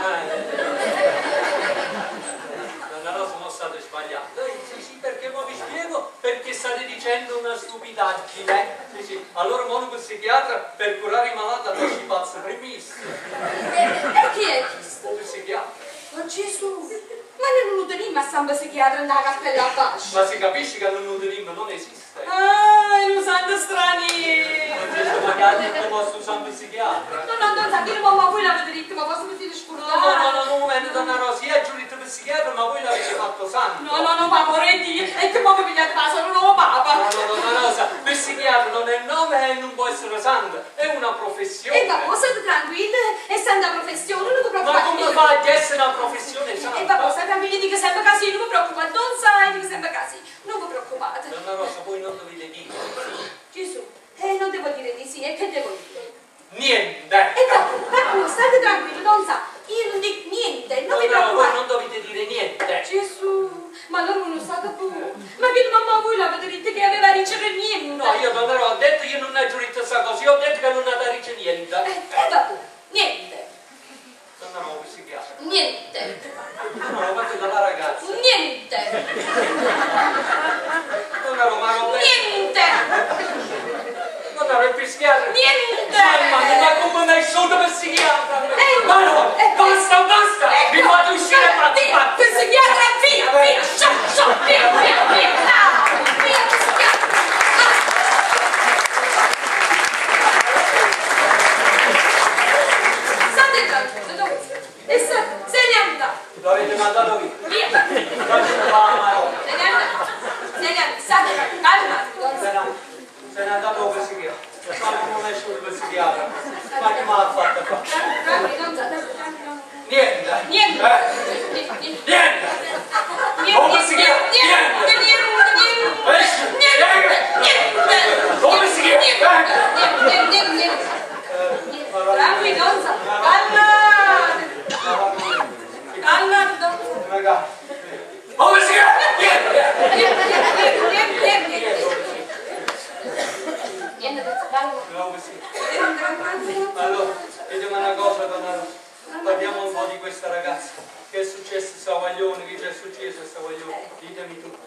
Speaker 4: Donna Rosa, non state sbagliando. Sì, perché mo vi spiego, perché state dicendo una stupidaggine. Sì. Allora mo un psichiatra per curare i malati alla cipazza primissima.
Speaker 6: E chi è questo?
Speaker 4: Un psichiatra.
Speaker 6: Oh Gesù, ma non tenim a San Psichiatra nella cappella a fascia.
Speaker 4: Ma si capisce che l'unuterim non esiste.
Speaker 6: Ah, è un santo straniero.
Speaker 4: Non c'è magari che posso usare un psichiatra.
Speaker 6: Non sapete, ma voi l'avete detto, ma posso vedere scordare?
Speaker 4: No, un momento, donna Rosa, io ho giurito per psichiatra, ma voi l'avete fatto santo.
Speaker 6: No, ma moretti, e che mo mi pigliate ma sono un nuovo papa.
Speaker 4: No, donna Rosa, per psichiatra non è nome e non può essere santo, è una professione.
Speaker 6: E papà, state tranquilli, è santa professione, non vi preoccupate.
Speaker 4: Ma come fa ad essere una professione santa?
Speaker 6: E papà, state tranquilli, dico sempre casino, non vi preoccupate, non sai, dico sempre casino, non vi preoccupate.
Speaker 4: Donna Rosa, voi non dovete dire.
Speaker 6: Gesù, non devo dire di sì, e che devo dire?
Speaker 4: Niente.
Speaker 6: E papà, state tranquilli, non sa, io non dico niente, non vi
Speaker 4: No, voi
Speaker 6: preoccupate.
Speaker 4: non dovete dire niente.
Speaker 6: Gesù, ma allora non state pure. Ma che mamma voi l'avete detto che aveva riceve niente?
Speaker 4: No, io donna Rosa ho detto io non ho giurito questa cosa, io ho detto che non ha da ricevere niente.
Speaker 6: Vabbè, niente.
Speaker 4: Donna Rosa, psichiatra.
Speaker 6: Niente.
Speaker 4: Donna Rosa, fate dalla ragazza.
Speaker 6: Niente.
Speaker 4: Donna Rosa,
Speaker 6: Niente.
Speaker 4: Donna Rosa, il psichiatra.
Speaker 6: Niente.
Speaker 4: Ma è successo sta voglio? Ditemi tu.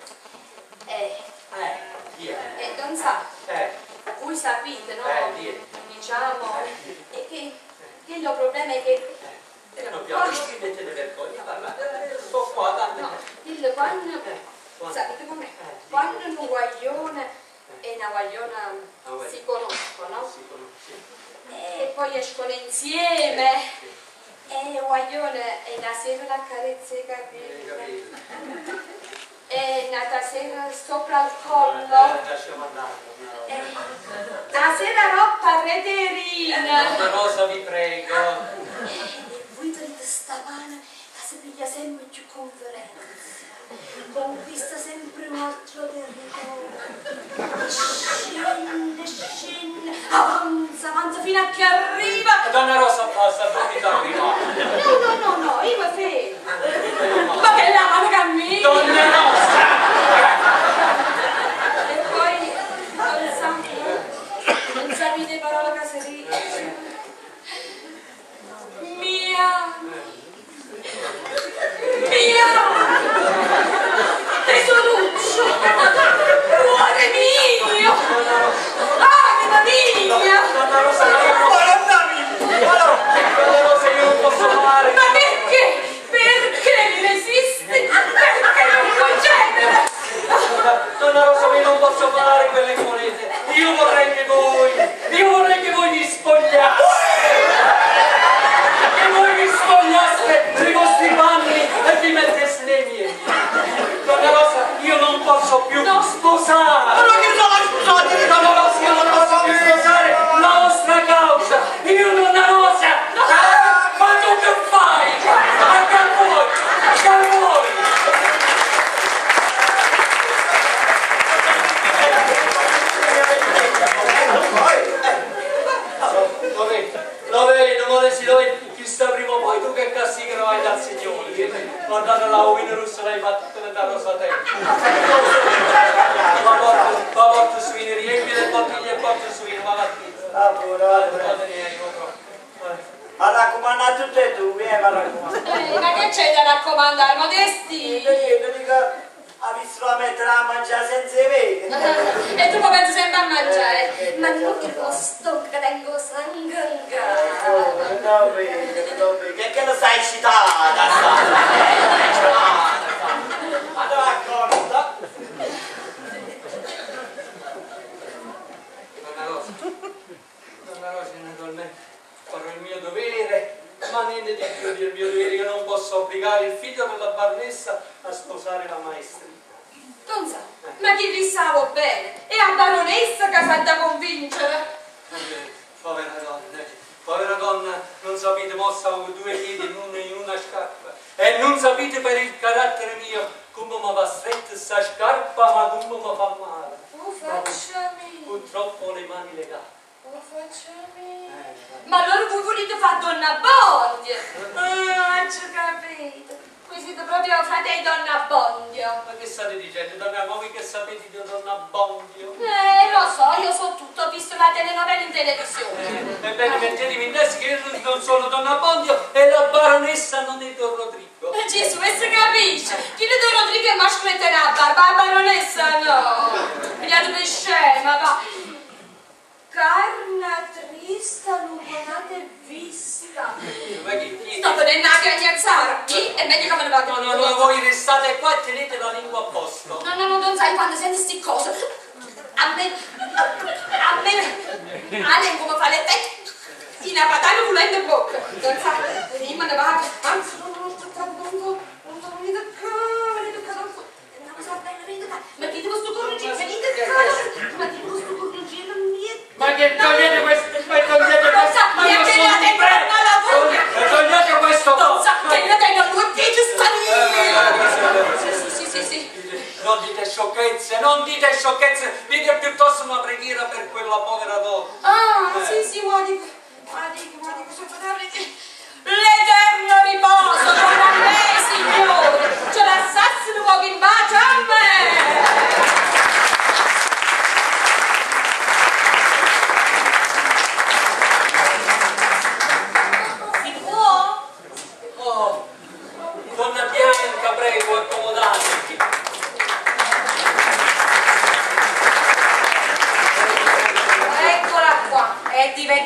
Speaker 4: Chi è?
Speaker 6: non sa. Voi sapete, no? Diciamo, che il problema è che...
Speaker 4: Piano piano, non vi mettete vergogna, parlate. Sto qua, tanto.
Speaker 6: No, il quando... Sapete com'è? Quando un guaglione e una guagliona si conoscono, e poi escono insieme, e il guaglione è una sera la carezza ai capelli, e una sera sopra il collo, una sera roba rederina.
Speaker 4: Una rosa vi prego.
Speaker 6: Voi dite sta mano che si piglia sempre più conferenza, conquista sempre un altro territorio, scende, avanza fino a che arriva.
Speaker 4: Donna Rosa basta, non mi da arrivare.
Speaker 6: No, io mi fermo. Ma che la mano cammina.
Speaker 4: Donna Rosa!
Speaker 6: E poi non sapete parola caseria. Mia tesoruccio, cuore mio, anima mia.
Speaker 4: Donna Rosa, io non posso fare.
Speaker 6: Ma perché mi resisti? Perché non concedere?
Speaker 4: Donna Rosa, io non posso fare quelle che volete. Io vorrei che voi vi spogliaste. Che voi vi spogliaste dei vostri panni e vi metteste nei miei. Donna Rosa, io non posso più sposare. Donna Rosa, io non posso più sposare la vostra causa. Io, Donna Rosa, ma tu che fai? Anche a voi, Lo vedo, chissà prima o poi tu che castigo vai dal Signore. Guardate la uina russa l'hai fatta diventare rosa te. Va porta suino, riempi le bottiglie e porta suino, va
Speaker 3: Ma raccomanda tutto e tu, ma raccomanda.
Speaker 6: Ma che c'è da raccomandare, Modesti?
Speaker 3: Io dico, ha visto la mettere a mangiare senza vedere.
Speaker 6: E tu poi pensi sempre a mangiare. Ma non ti posso che tengo sangue.
Speaker 3: Non vedo, che lo stai citata, ma te l'accorda?
Speaker 4: Donna Rosa, naturalmente farò il mio dovere, ma niente di più del mio dovere, che non posso obbligare il figlio della baronessa a sposare la maestrina.
Speaker 6: Non sa, ma chi vi stavo bene? È la baronessa che sa da convincere.
Speaker 4: Povera donna, non sapete mossa con 2 piedi in una scarpa, e non sapete per il carattere mio come mi va stretta sta scarpa, ma come mi fa male.
Speaker 6: Facciami.
Speaker 4: Purtroppo ho le mani legate.
Speaker 6: Facciami. Ma allora voi volete fare donna Bondia? Ci capito. Voi siete proprio fratelli donna Bondia.
Speaker 4: Ma che state dicendo, donna? Ma voi che sapete di donna Bondio?
Speaker 6: Lo so, io so tutto, ho visto la telenovela in televisione.
Speaker 4: Ebbene, mettetemi in testa che io non sono donna Bondio e la baronessa non è Don Rodrigo.
Speaker 6: Gesù, e si capisce? Chi ne Don Rodrigo è maschio mette la barba, la baronessa no. Pigliate per scema, va. Carna trista, lungonata e vista.
Speaker 4: Ma chi?
Speaker 6: Sto venendo a cagnazzarmi, è meglio che me ne vado.
Speaker 4: No, voi restate qua e tenete la lingua a posto.
Speaker 6: No, non sai quando senti sti cose. A me, la lingua mi fa l'effetto in una patata pulente in bocca. Non sai, prima ne va, anzi, non sto trovando, non sto venendo qua, ma chi devo sto correggino, venite qua, ma chi devo sto correggino,
Speaker 4: ma che togliete questo, ma togliete
Speaker 6: non
Speaker 4: questo,
Speaker 6: sa,
Speaker 4: ma io sono di pre, togliete questo,
Speaker 6: non sa, che io tengo 2 piedi Sì.
Speaker 4: Non dite sciocchezze, dite piuttosto una preghiera per quella povera donna.
Speaker 6: Sì, guardi, l'eterno riposo con a me, Signore, ce l'assassino poco in bacio a me. Si può?
Speaker 4: Donna Bianca, prego,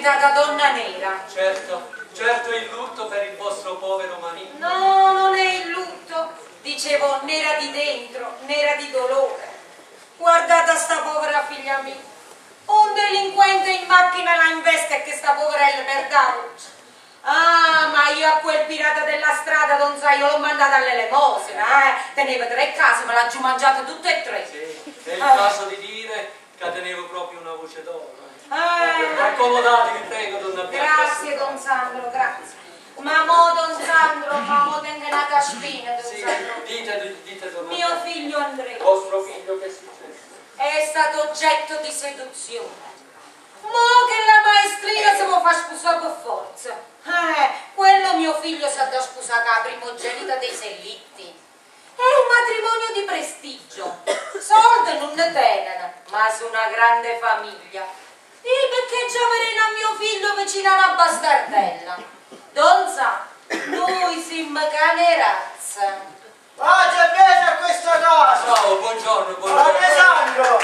Speaker 6: diventata donna nera.
Speaker 4: Certo, certo il lutto per il vostro povero marito.
Speaker 6: No, non è il lutto. Dicevo, nera di dentro, nera di dolore. Guardate sta povera figlia mia. Un delinquente in macchina la investe e che sta poverella per Daruccia. Ah, ma io a quel pirata della strada, non sai, io l'ho mandata all'elemosina, Teneva 3 case, me l'ha giù mangiata tutte e 3.
Speaker 4: Sì, è il caso di dire che tenevo proprio una voce d'oro. Accomodatevi, prego, donna Bianca.
Speaker 6: Grazie, don Sandro, grazie. Ma mo, don Sandro, ma mo tenga una caspina, don
Speaker 4: Sì,
Speaker 6: Sandro.
Speaker 4: dite, donna
Speaker 6: Mio
Speaker 4: Bianca.
Speaker 6: figlio Andrea
Speaker 4: Vostro figlio che è successo?
Speaker 6: è stato oggetto di seduzione. Mo che la maestrina si può far sposare per forza. Quello mio figlio sa da sposare la primogenita dei Sellitti. È un matrimonio di prestigio. Soldi non ne tenono, ma su una grande famiglia. E perché già verrà mio figlio vicino a una bastardella? Don sa, noi siamo cane razza.
Speaker 3: Pace bene a questa casa!
Speaker 4: Ciao, buongiorno, buongiorno.
Speaker 3: Padre Sandro!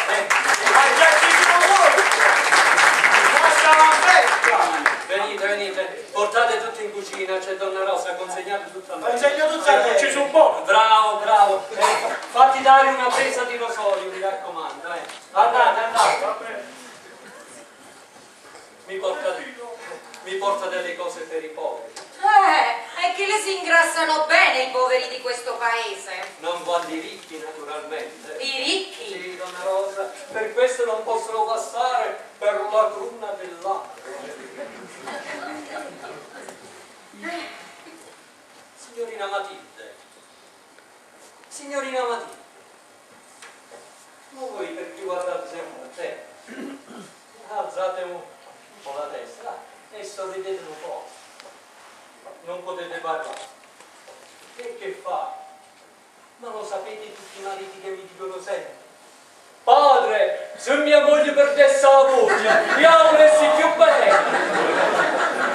Speaker 4: Venite, portate tutto in cucina, c'è donna Rosa, consegnate tutto a me.
Speaker 3: Consegno tutto a me. Ci sono poco.
Speaker 4: Bravo. Fatti dare una presa di rosolio, mi raccomando, Andate. Mi porta delle cose per i poveri.
Speaker 6: È che le si ingrassano bene i poveri di questo paese.
Speaker 4: Non quanti i ricchi, naturalmente.
Speaker 6: I ricchi?
Speaker 4: Sì, donna Rosa, per questo non possono passare per la cruna dell'acqua. Signorina Matilde, ma voi perché guardate sempre a te? Alzate un po' la testa e sorridete un po'. Non potete parlare. E che fa? Ma lo sapete tutti i mariti che mi dicono sempre? Padre, se mia moglie perdesse la voce, io la volessi più bene.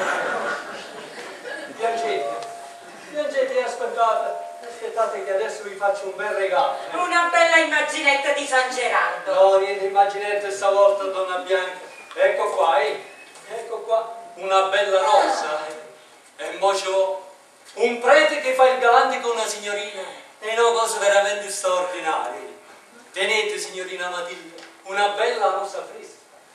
Speaker 4: Piangete e aspettate che adesso vi faccio un bel regalo.
Speaker 6: Una bella immaginetta di San Gerardo.
Speaker 4: No, niente immaginette stavolta, donna Bianca. Ecco qua, ecco qua, una bella rosa. E mo c'ho un prete che fa il galante con una signorina. È una cosa veramente straordinaria. Tenete, signorina Matilde, una bella rosa fresca.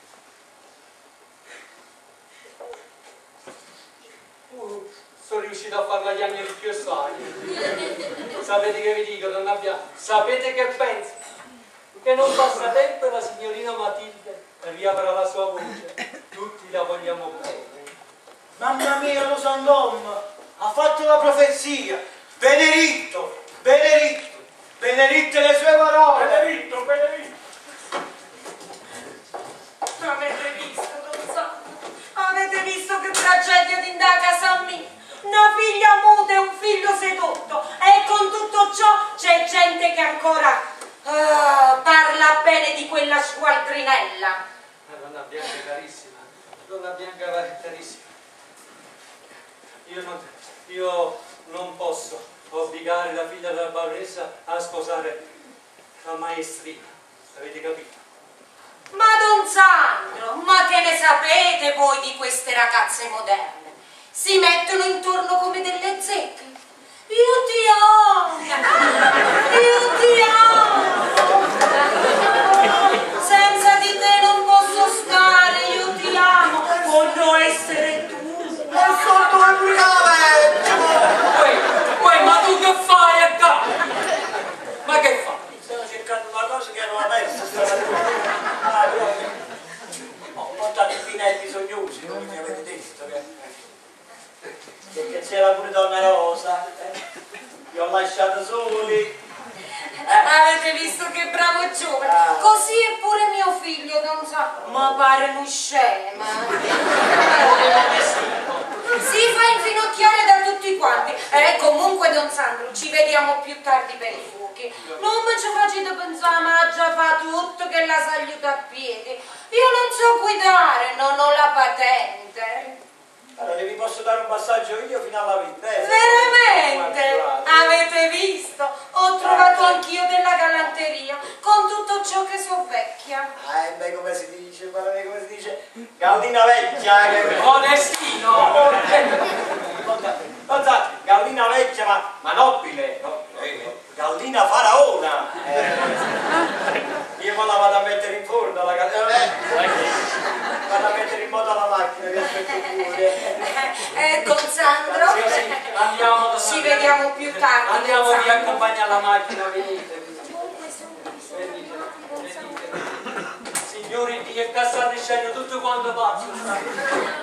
Speaker 4: Sono riuscito a farla gli agnoli più sani. Sapete che vi dico, donna Bianca? Sapete che penso? Che non passa tempo e la signorina Matilde riavrà la sua voce. Tutti la vogliamo bene.
Speaker 3: Mamma mia, lo Sant'Om ha fatto la profezia. Benedetto, benedetto, benedette le sue parole. Benedetto, benedetto.
Speaker 6: Avete visto, don Sandro? Avete visto che tragedia di da casa mia? Una figlia muta e un figlio sedotto. E con tutto ciò c'è gente che ancora parla bene di quella squaltrinella.
Speaker 4: Donna Bianca carissima, donna Bianca carissima. Io non posso obbligare la figlia della baronessa a sposare la maestrina. Avete capito?
Speaker 6: Ma don Sandro, ma che ne sapete voi di queste ragazze moderne? Si mettono intorno come delle zecche. Io ti amo, io ti amo. Senza di te non posso stare, io ti amo. Voglio essere tu.
Speaker 3: Non so dove mi
Speaker 4: Poi, ma tu che fai a capo? Ma che fai?
Speaker 3: stavo cercando una cosa che non aperta stamattina. Ho portato i pinetti sognosi, come mi avete detto. Che c'era pure donna Rosa. Vi ho lasciato soli.
Speaker 6: Avete visto che bravo giovane? Così è pure mio figlio, non so. Ma pare un scema. Si fa infinocchiare da tutti quanti. Comunque, don Sandro, ci vediamo più tardi per i fuochi. Non mi ci facete pensare, ma già fa tutto che la saluta a piedi. Io non so guidare, non ho la patente.
Speaker 3: Allora vi posso dare un passaggio io fino alla vita.
Speaker 6: Veramente? Avete visto? Ho trovato anch'io della galanteria, con tutto ciò che so vecchia.
Speaker 3: Beh, come si dice, guarda come si dice, Gallina vecchia che...
Speaker 4: Modestino!
Speaker 3: Gallina vecchia ma nobile, no? Gallina faraona! Io me la vado a mettere in forno la gallina. Vado a mettere in moto la macchina, vi aspetto pure.
Speaker 6: Don Sandro,
Speaker 4: Sì, andiamo
Speaker 6: ci vediamo più tardi.
Speaker 4: Andiamo,
Speaker 6: Don
Speaker 4: vi
Speaker 6: Sandro.
Speaker 4: accompagna alla macchina, venite. Venite. Signori, che cassate scende tutto quanto pazzo.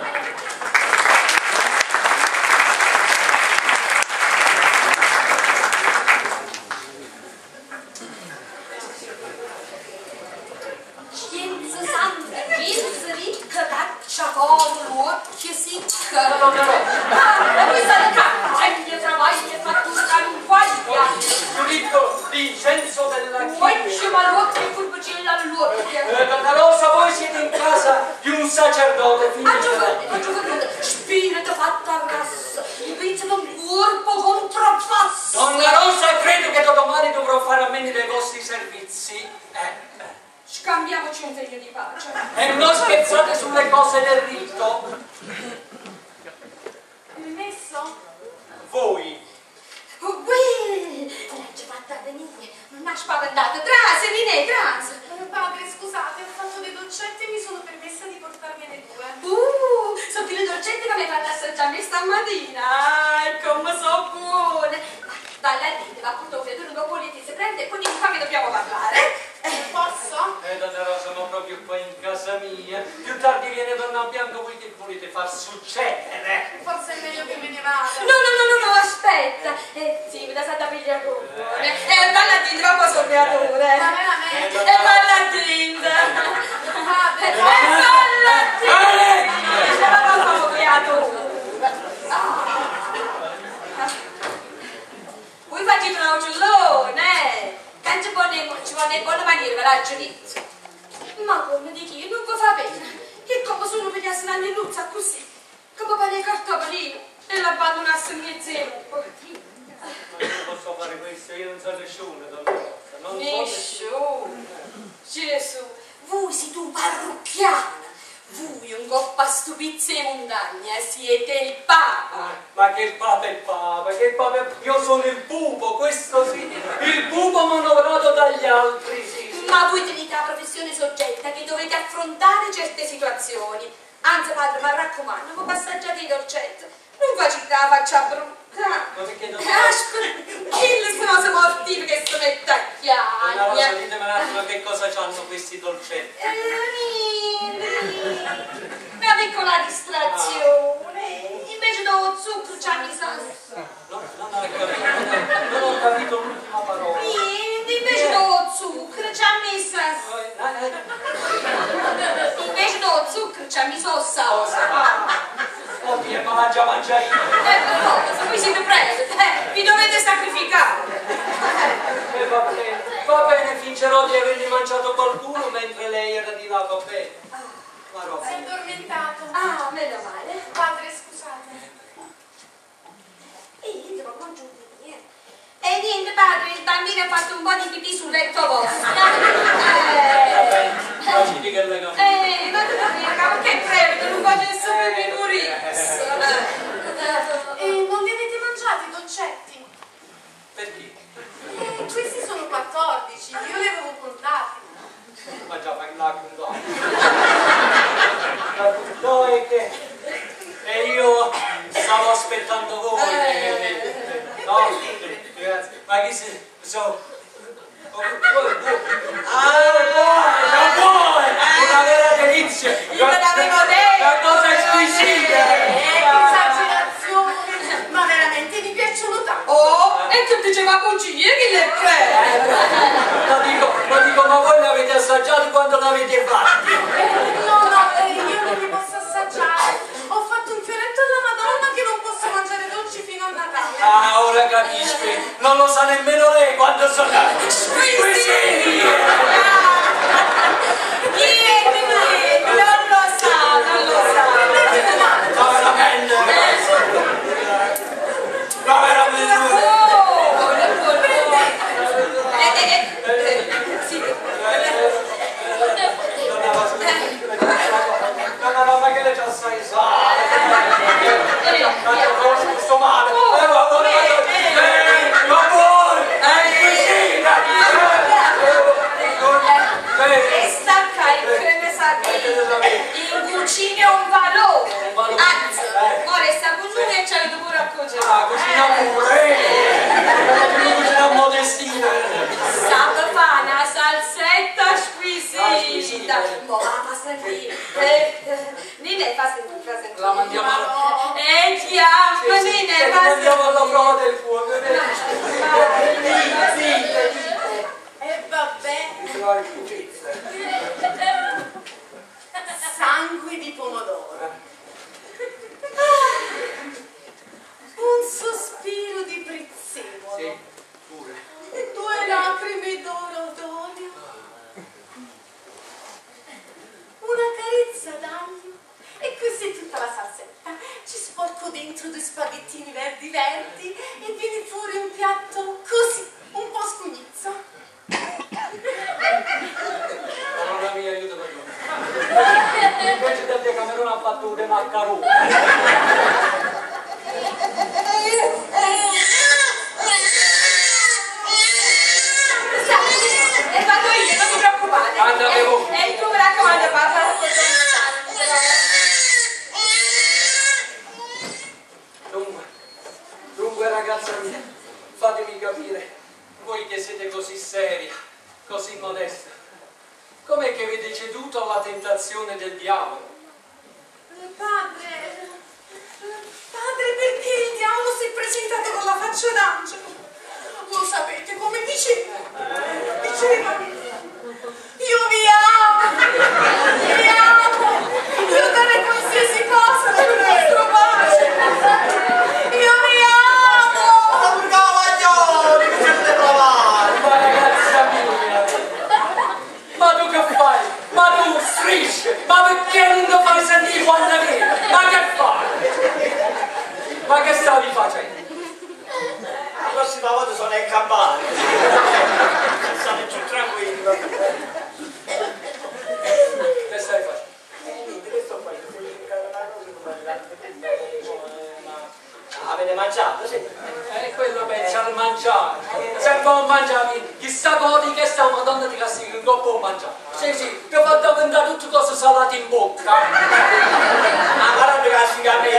Speaker 6: L'occhio sicca. Questa travaglia, fattura in guaglia.
Speaker 4: Giuritto, Vincenzo della
Speaker 6: Occhio malocchio e furbacilla all'occhio.
Speaker 4: Donna Rosa, voi siete in casa di un sacerdote.
Speaker 6: A giovane, spirito fatta a rasso, invece di un corpo contrappasso.
Speaker 4: Donna Rosa, credo che da domani dovrò fare a meno dei vostri servizi.
Speaker 6: Scambiamoci un segno di pace.
Speaker 4: E non scherzate sulle cose del rito.
Speaker 6: Permesso?
Speaker 4: Voi.
Speaker 6: L'ha già fatta venire, non ha spaventato. Trase, vieni, trase.
Speaker 7: Padre, scusate, ho fatto dei dolcetti e mi sono permessa di portarvene 2.
Speaker 6: Sono le dolcetti che mi hai fatto assaggiare stamattina. Come sono buone. Dalla lì, va appunto Federico, dopo lì ti si prende e poi di qua che dobbiamo parlare.
Speaker 7: Posso?
Speaker 4: Donna Rosa, ma proprio qua in casa mia. Più tardi viene donna Bianca, voi che volete far succedere?
Speaker 7: Forse è meglio che me ne vada.
Speaker 6: No, aspetta. Sì, mi da Santa Pigliacone. Balla tinta, qua sono creatore.
Speaker 7: Ma veramente?
Speaker 6: Balla tinta.
Speaker 7: Padre,
Speaker 6: Balla tinta. Ma sono creatore. Voi facete un uccellone. Che ci vuole in buona maniera, ve la giudizio. Ma come di chi? Non vi fa pena. Che come sono per gli assinanti luzza così? Come pare il cartopolino e l'abbandonasse in mezzo.
Speaker 4: Ma io non posso fare questo, io non so nessuno, donna Rosa. Non so
Speaker 6: Nessuno. Gesù, voi siete un parrucchiano. Voi, un coppa stupizia e montagna, siete il Papa.
Speaker 4: Ma che il Papa è il Papa, che il Papa è... Io sono il pupo, questo sì, il pupo manovrato dagli altri, sì.
Speaker 6: Ma voi tenete la professione soggetta che dovete affrontare certe situazioni. Anzi, padre, ma raccomando, non passaggiate i dolcetti. Non facete la faccia brutta.
Speaker 4: Ma perché non...
Speaker 6: Che le cose mortive che si mette a
Speaker 4: Donna Rosa,
Speaker 6: chiaglia.
Speaker 4: ditemi un attimo che cosa c'hanno questi dolcetti.
Speaker 6: Una piccola distrazione. Invece dello zucchero c'ha mi sa.
Speaker 4: Non ho capito l'ultima parola.
Speaker 6: Niente, invece dello zucchero c'ha mi sa. Invece dello zucchero c'ha mi so salsa.
Speaker 4: Oddio, ma la già mangia io.
Speaker 6: Cosa? Voi siete presi, vi dovete sacrificare.
Speaker 4: Va bene, fingerò di avergli mangiato qualcuno mentre lei era di là, va bene. Ma
Speaker 7: si è
Speaker 4: Rosa.
Speaker 7: addormentato.
Speaker 6: Ah, meno male.
Speaker 7: Padre, scusate.
Speaker 6: Io non giù di niente. E niente, padre, il bambino ha fatto un po' di pipì sul letto vostro.
Speaker 4: Facci che le gambe.
Speaker 6: Ma tu che prevede, non facesse più purissimo.
Speaker 7: E non li avete mangiati i dolcetti?
Speaker 4: Perché?
Speaker 7: Questi sono 14, io li avevo contati.
Speaker 4: Ma già, ma la condono. No, è che... E io stavo aspettando voi. No, grazie. Ma chi si... Una vera delizia!
Speaker 6: Io me l'avevo detto!
Speaker 4: Una cosa squisita!
Speaker 7: Esagerazione! Ma veramente mi piacciono tanto!
Speaker 6: Oh, e tu diceva cucina che le prende?
Speaker 4: Ma dico, ma voi l'avete assaggiato quando l'avete fatti?
Speaker 7: No, io non li posso assaggiare. Ho fatto un fioretto alla Madonna che non posso mangiare dolci fino a Natale.
Speaker 4: Ah, ora capisci! Non lo sa nemmeno lei quando sono squisiti!
Speaker 6: Niente, non lo sa.
Speaker 4: Ma veramente! Ma veramente!
Speaker 6: Sì.
Speaker 4: Donna cucina pure, cucina modestina.
Speaker 6: Sape fa una salsetta squisita. Ma fa sentire. Nine fa sentire.
Speaker 4: La mandiamo alla...
Speaker 6: Chiama, Nine fa
Speaker 4: mandiamo alla prova del fuoco.
Speaker 7: E vabbè. Sangue di pomodoro. Un sospiro di prezzemolo.
Speaker 4: Sì, pure.
Speaker 7: 2 lacrime d'oro d'olio. Una carezza d'aglio. E questa è tutta la salsetta. Ci sporco dentro 2 spaghettini verdi verdi e viene fuori un piatto così, un po' scugnizzo.
Speaker 4: Parola mia, aiuto per me. Invece del Decamerone ha fatto dei maccaroni.
Speaker 6: E vado io, non ti preoccupare.
Speaker 4: Andate voi.
Speaker 6: E tu mi raccomando, parla.
Speaker 4: Dunque ragazza mia, fatemi capire, voi che siete così seria, così modesta, com'è che avete ceduto alla tentazione del diavolo?
Speaker 7: Padre, perché il diavolo si è presentato con la faccia d'angelo? Lo sapete come diceva? Io vi amo, io darei qualsiasi cosa per il vostro pace. Io vi amo.
Speaker 2: Cavaglioni, che siete provare?
Speaker 4: Ma ragazza mia, ma tu che fai? Ma tu strisce, ma perché non ti fai sentire quando vieni? Ma che fai? Ma che stavi facendo?
Speaker 3: La prossima volta sono in campana. Sono più tranquillo.
Speaker 4: Che stai facendo?
Speaker 3: Che sto facendo? Avete mangiato, sì?
Speaker 4: Quello pensa al mangiare. Se non mangiavi, chissà cosa che sta madonna ti castighi un po' mangiare. Sì, ti ho fatto vendere tutte cose salate in bocca.
Speaker 3: Ma non mi castiga a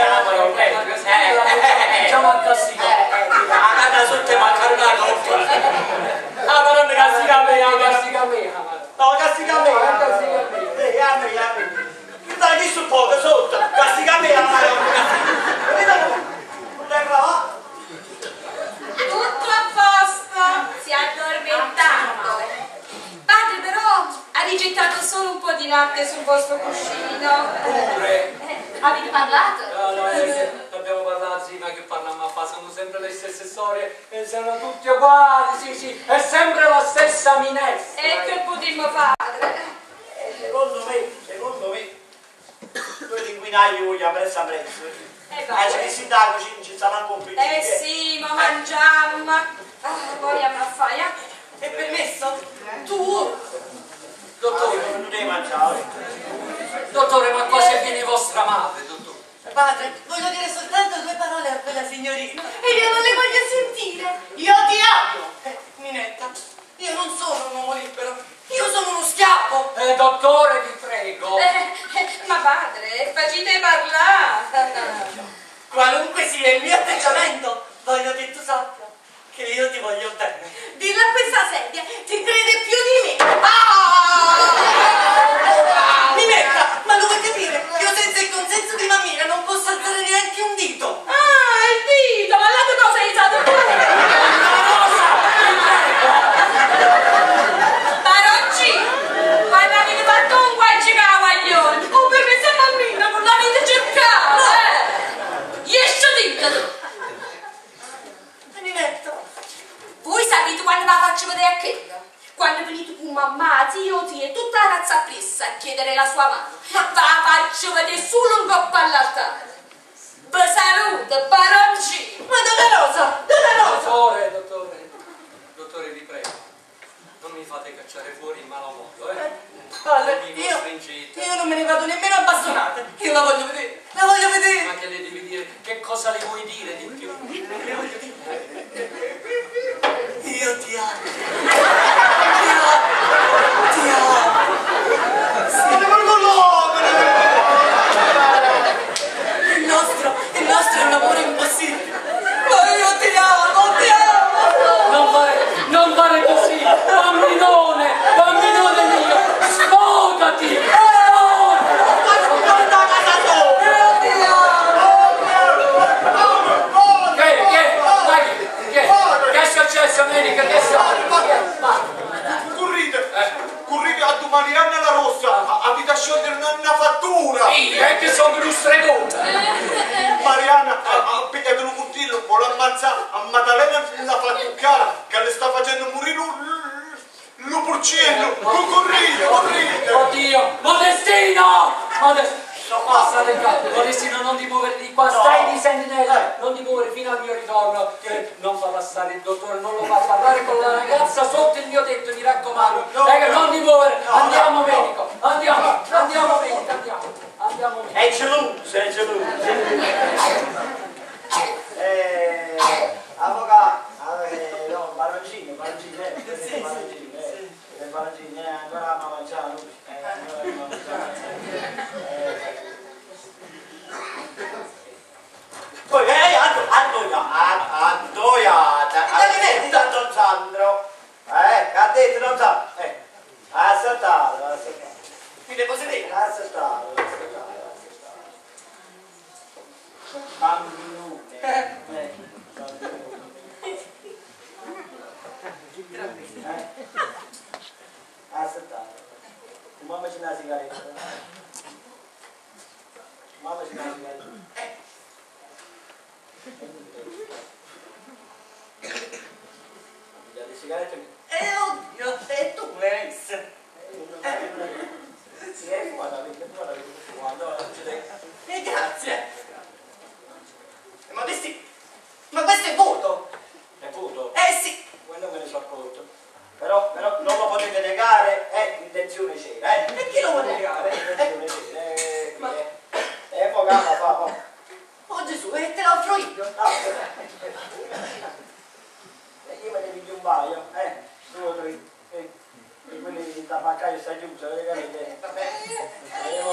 Speaker 3: me,
Speaker 4: Diciamo a castigare.
Speaker 3: la carta sotto è mancata una coppa. Ma non mi castiga a me,
Speaker 4: Castiga me.
Speaker 3: no, castiga a me.
Speaker 4: Castiga a me.
Speaker 3: A me. Dai, di su poco sotto, castiga a me,
Speaker 6: Tutto a posto, si è addormentato. Padre però ha rigettato solo un po' di latte sul vostro cuscino.
Speaker 4: Pure.
Speaker 6: Avete parlato?
Speaker 4: No, abbiamo parlato, sì, ma che parliamo a fare? Sono sempre le stesse storie e sono tutti uguali, sì, è sempre la stessa minestra.
Speaker 6: E che potremmo fare?
Speaker 3: Secondo me, due linguinagli voglio prezzo. C'è che si dà così, non ci sta manco un piccino.
Speaker 6: Sì, ma mangiamo. Poi a fare.
Speaker 7: È permesso? Tu?
Speaker 4: Dottore,
Speaker 3: Non devi mangiare.
Speaker 4: dottore, ma quasi avviene vostra madre, dottore.
Speaker 7: Padre, voglio dire soltanto 2 parole a quella signorina. E io non le voglio sentire. Io ti amo. Ninetta, io non sono un uomo libero. Io sono uno schiavo.
Speaker 4: Dottore, vi prego.
Speaker 6: Ma padre, facete parlare.
Speaker 7: Qualunque sia il mio atteggiamento, voglio che tu sappia che io ti voglio bene. Dillo a questa sedia, ti crede più di me. Ninetta, ma lo vuoi capire? Io senza il consenso di mammina non posso alzare neanche un dito.
Speaker 6: Il dito, ma là che cosa hai usato? Barocci, quando avete fatto un guaggio cavaglione, oh per questa bambina non l'avete cercato, Esce dito.
Speaker 7: Ninetta,
Speaker 6: Voi sapete quando la faccio vedere a che? Quando venite con mamma, zio, e tutta la razza appressa a chiedere la sua mano, la faccio vedere solo un coppo all'altare. Vi saluto, Barocci.
Speaker 7: ma dove Rosa? Dove Rosa?
Speaker 4: Dottore, vi prego, non mi fate cacciare fuori in malo modo,
Speaker 7: Padre,
Speaker 4: Mi costringete.
Speaker 7: io non me ne vado nemmeno a bastonate. Io la voglio vedere. La voglio vedere.
Speaker 4: Ma che le devi dire? Che cosa le vuoi dire di più?
Speaker 7: Io ti amo. Ti amo. Il nostro è un amore impossibile.
Speaker 2: uccidendo! Corrite, corrite!
Speaker 4: Oddio! Modestino! Modestino, passate qua! Modestino, non ti muovere di qua, stai di sentinella! Non ti muovere fino al mio ritorno! Non fa passare il dottore, non lo fa parlare con la ragazza sotto il mio tetto, mi raccomando! Non ti muovere! Andiamo medico! Andiamo medico, andiamo medico!
Speaker 3: È geloso, è geloso! Avvocato! No, baroncino, ancora ma mangiano. Poi andoiata, Don Sandro, che ha detto Don Sandro, assaltato,
Speaker 2: Quindi così dico?
Speaker 3: assaltato. Bambinone. Assaltato. Mamma c'è una sigaretta. Le sigarette.
Speaker 2: Oddio, e tu questo?
Speaker 3: Sì, guarda,
Speaker 2: Grazie. Ma questo è voto?
Speaker 3: è voto?
Speaker 2: Sì.
Speaker 3: Quello me ne sono accorto. Però non lo potete negare, l'intenzione c'era,
Speaker 2: E chi lo vuole negare?
Speaker 3: L'intenzione c'era, avvocato fa.
Speaker 2: Oh Gesù, e te lo offro io?
Speaker 3: Io me ne piglio un paio, 2 o 3, e quelli di tabaccaio sta chiuso, capite? Vediamo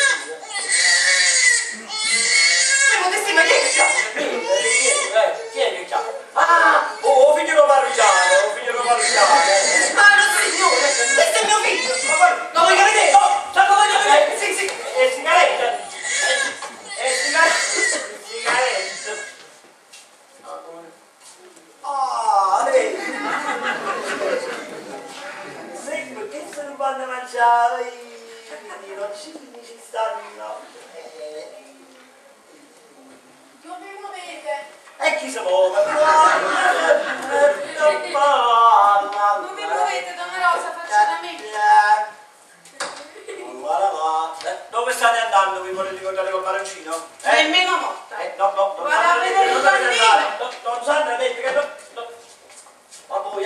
Speaker 2: Modestino, chi è che c'ha?
Speaker 3: chi è che c'ha? Figlio lo parrucciare,
Speaker 2: Ah, no signore, questo è mio figlio!
Speaker 3: Ma guarda,
Speaker 2: Lo voglio vedere? Lo voglio vedere? Sì.
Speaker 3: è sigaretta! Sembra che se non vanno a mangiare i roccini ci stanno.
Speaker 7: Non mi muovete.
Speaker 3: E chi si muove?
Speaker 7: Non mi muovete, donna Rosa, faccia da me.
Speaker 3: Dove state andando? Vi volete incontrare col baroncino?
Speaker 7: Nemmeno morta.
Speaker 3: No,
Speaker 7: Vado a vedere il bambino.
Speaker 3: Don Sandro ha detto che no. Ma voi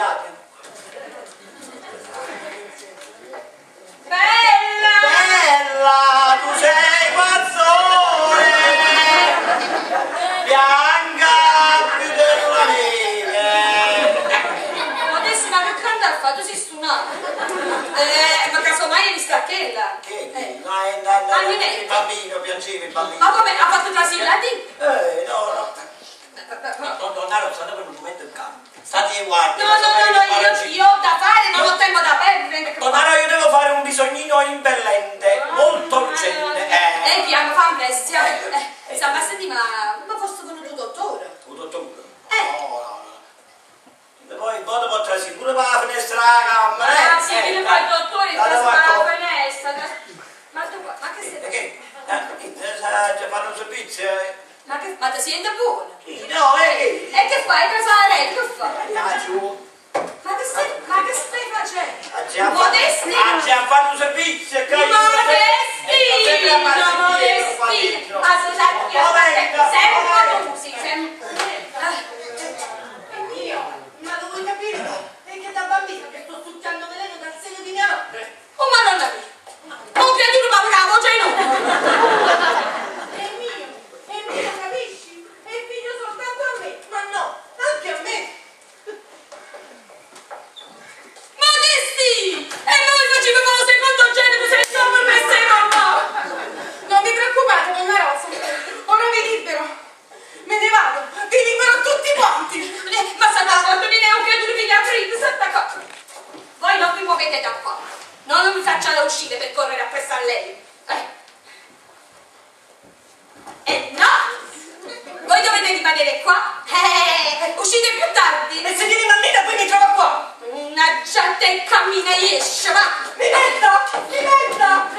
Speaker 3: Bella, tu sei guazzone, bianca più della neve.
Speaker 6: Adesso ma che canta ha fatto? Si stunato. Ma casomai mi stacchella.
Speaker 3: Che?
Speaker 6: Alminetto.
Speaker 3: Il bambino, piaceva il bambino.
Speaker 6: Ma come? Ha fatto trasillati?
Speaker 3: No. Donna Rosa, dove non metto il campo? State guardi.
Speaker 6: No, io ho da fare, non ho tempo da perdere.
Speaker 3: Donna Rosa, io devo fare un bisognino impellente, molto urgente.
Speaker 6: Piano, fa bestia. Sembra ma fosse venuto dottore.
Speaker 3: Un dottore? No. Poi dopo trasì pure per la finestra della camera.
Speaker 6: Sì, che fa il dottore, sta la finestra. Ma che sei?
Speaker 3: Che fanno un servizio?
Speaker 6: Ma ti senti buono?
Speaker 3: No,
Speaker 6: E che fai? Casare? Che fai?
Speaker 3: giù.
Speaker 6: Ma che stai facendo?
Speaker 3: Modestino! Ci ha fatto un servizio!
Speaker 6: Modestino! Sempre così,
Speaker 7: È mio. Ma lo vuoi capire? È che da bambino che sto succhiando veleno dal seno di mia madre.
Speaker 6: Oh, ma non è un creatura bravo, cioè no!
Speaker 7: È mio, capisci? È figlio soltanto a me. Ma no, anche a me.
Speaker 6: Modesti! E noi facevamo lo secondo genere senza permesse mamma!
Speaker 7: Non vi preoccupate, donna Rosa. Ora vi libero. Me ne vado. Vi libero tutti quanti.
Speaker 6: Ma sarà quando viene un creatura di aprire, santa cosa! Voi non vi muovete da qua. Non mi facciate uscire per correre appresso a lei. No! Voi dovete rimanere qua. Uscite più tardi.
Speaker 2: E se vieni mammina poi mi trova qua!
Speaker 6: Una gente che cammina e esce, va!
Speaker 2: Mi metta!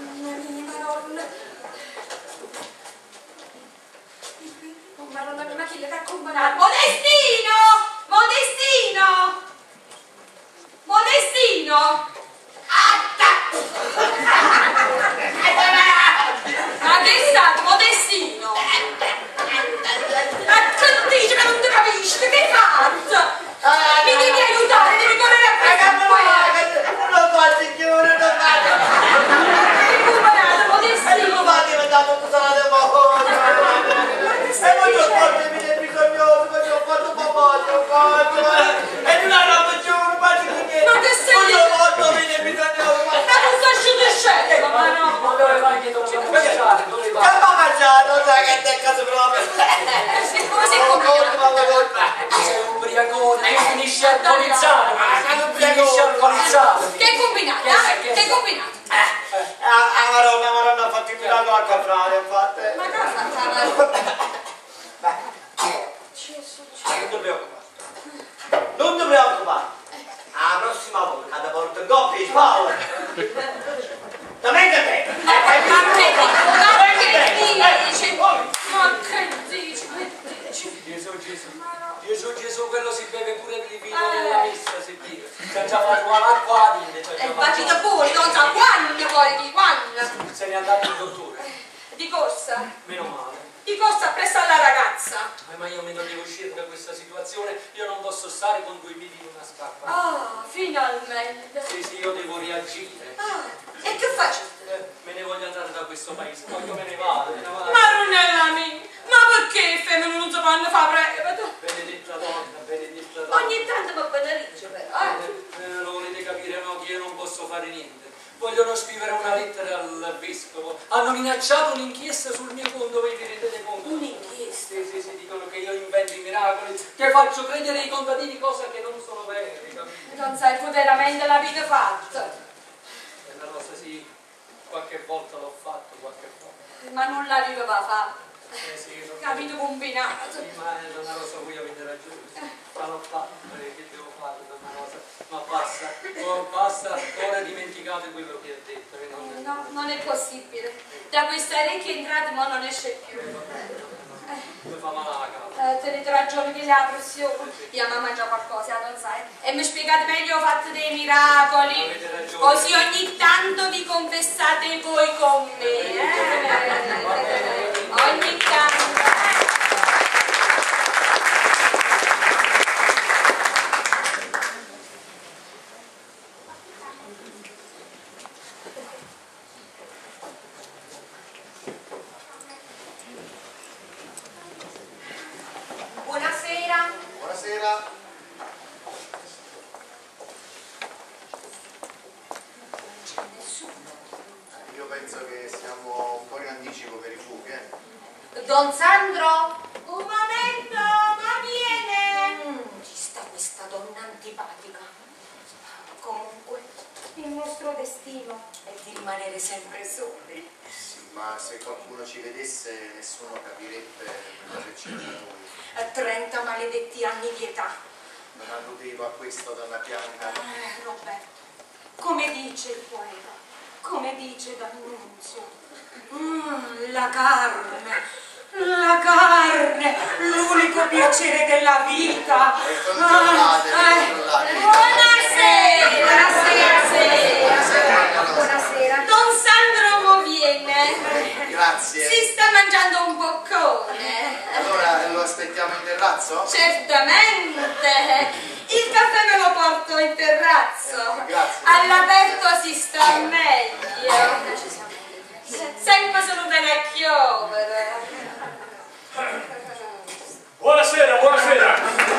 Speaker 6: Madonna mia, ma chi le raccontano? Modestino! Modestino! Modestino! Modestino! Ma che è stato, Modestino? Ma che dici che non ti capisci? Che hai fatto? Mi devi aiutare, devi correre a prendere
Speaker 2: non fa signore, non fa.
Speaker 6: recuperato, Modestino!
Speaker 2: Ma è diventato tutta la demonia. E voglio farmi viene bisognoso, voglio fatto papà, e non hai ragione, ma
Speaker 6: che sei?
Speaker 2: voglio molto viene bisognoso.
Speaker 6: Ma non sto scendendo, ma no!
Speaker 4: Ma dove vai che non ci mangiare? Dove vai?
Speaker 2: Che ma mangiato, sai che te caso proprio.
Speaker 6: Come sei combinato?
Speaker 4: Sei un ubriacone, che finisci alcolizzato. Finisci alcolizzato.
Speaker 6: Che hai combinato? Che hai combinato?
Speaker 2: La Maronna ha fatto il miracolo a comprare, infatti.
Speaker 6: Ma che ha fatto?
Speaker 2: Non ti preoccupare. Non ti preoccupare. La prossima volta che porto in coppia di spalle. Da me che te.
Speaker 6: Ma che dici? Ma che dici?
Speaker 4: Gesù, quello si beve pure il vino della messa, si dice. Ci ha già fatto l'acqua a dite.
Speaker 6: E il bacino pure, non sa quando poi, quando?
Speaker 4: Se n'è andato il dottore.
Speaker 6: Di corsa?
Speaker 4: Meno male.
Speaker 6: Di corsa presso alla ragazza.
Speaker 4: Ma io mi devo uscire da questa situazione, io non posso stare con 2 piedi in una scarpa.
Speaker 6: Ah, finalmente.
Speaker 4: Sì, io devo reagire.
Speaker 6: Ah, e che faccio?
Speaker 4: Me ne voglio andare da questo paese, poi io me ne vado.
Speaker 6: Marunella mia, ma perché femmine non si fanno fa prego?
Speaker 4: Benedetta donna.
Speaker 6: Ogni tanto mi penalizzo però,
Speaker 4: Lo volete capire, no? Che io non posso fare niente. Vogliono scrivere una lettera al vescovo. Hanno minacciato un'inchiesta sul mio conto, voi vi rendete conto?
Speaker 6: Un'inchiesta?
Speaker 4: Sì, dicono che io invento i miracoli, che faccio credere ai contadini cose che non sono vere, capito?
Speaker 6: Non sai veramente la vita fatta.
Speaker 4: E la cosa sì, qualche volta l'ho fatto, qualche volta.
Speaker 6: Ma non la aveva fatta.
Speaker 4: Sì,
Speaker 6: Capito combinato.
Speaker 4: Sì, ma non la so, voi avete ragione. Ma l'ho fatto, che devo fare una cosa? Ma basta, ora dimenticate quello che ho detto. Che non...
Speaker 6: No, non è possibile. Da questa orecchia entrata ma non esce più.
Speaker 4: Mi fa male la capa.
Speaker 6: Tenete ragione che la pressione. Io mamma mangia qualcosa, non sai. E mi spiegate meglio, ho fatto dei miracoli.
Speaker 4: Avete ragione.
Speaker 6: Così ogni tanto vi confessate voi con me. Ogni tanto. Buonasera.
Speaker 5: Buonasera. Io penso che siamo un po' in anticipo per i fughi,
Speaker 6: Don Sandro? Un momento, ma viene! Ci sta questa donna antipatica. Comunque, il nostro destino è di rimanere sempre soli.
Speaker 5: Sì, ma se qualcuno ci vedesse nessuno capirebbe quello che c'è da noi.
Speaker 6: 30 maledetti anni di età.
Speaker 5: Non alludevo a questo, donna Bianca.
Speaker 6: Roberto, come dice il poeta, come dice D'Annunzio, la carne, l'unico piacere della vita.
Speaker 5: Controllate.
Speaker 6: Buonasera. Don Sandro Moviene.
Speaker 5: Grazie.
Speaker 6: Si sta mangiando un boccone.
Speaker 5: Allora lo aspettiamo in terrazzo?
Speaker 6: Certamente. Il caffè me lo porto in terrazzo.
Speaker 5: Grazie.
Speaker 6: All'aperto si sta meglio. Sempre sono bene a chiovere.
Speaker 8: Buonasera.
Speaker 6: Guarda,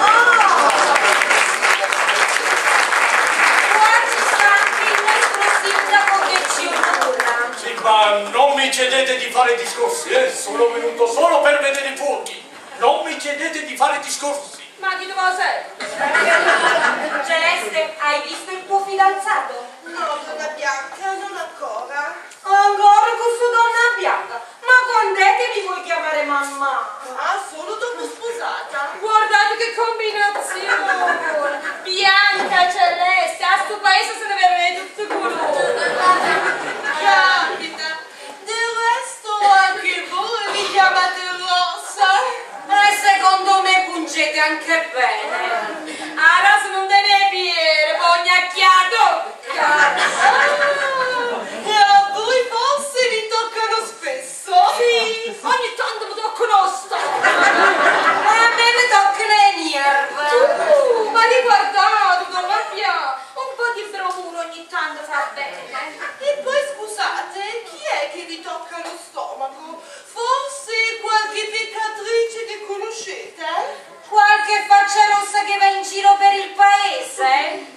Speaker 6: il nostro sindaco che ci onora.
Speaker 8: Sì, ma non mi chiedete di fare discorsi, sono venuto solo per vedere i fuochi. Non mi chiedete di fare discorsi.
Speaker 6: Ma di dove sei? Celeste, hai visto il tuo fidanzato?
Speaker 7: No, donna Bianca, non ancora.
Speaker 6: Ancora questo donna bianca? Ma quando è che mi vuoi chiamare mamma?
Speaker 7: Ah, solo dopo sposata.
Speaker 6: Guardate che combinazione! Bianca, celeste, a sto paese se ne verrebbe tutti colori. Candida.
Speaker 7: Del resto anche voi vi chiamate Rossa.
Speaker 6: E secondo me pungete anche bene. A rosa non deve piere, pognacchiato, va bene.
Speaker 7: E poi scusate, chi è che vi tocca lo stomaco? Forse qualche peccatrice che conoscete?
Speaker 6: Qualche faccia rossa che va in giro per il paese?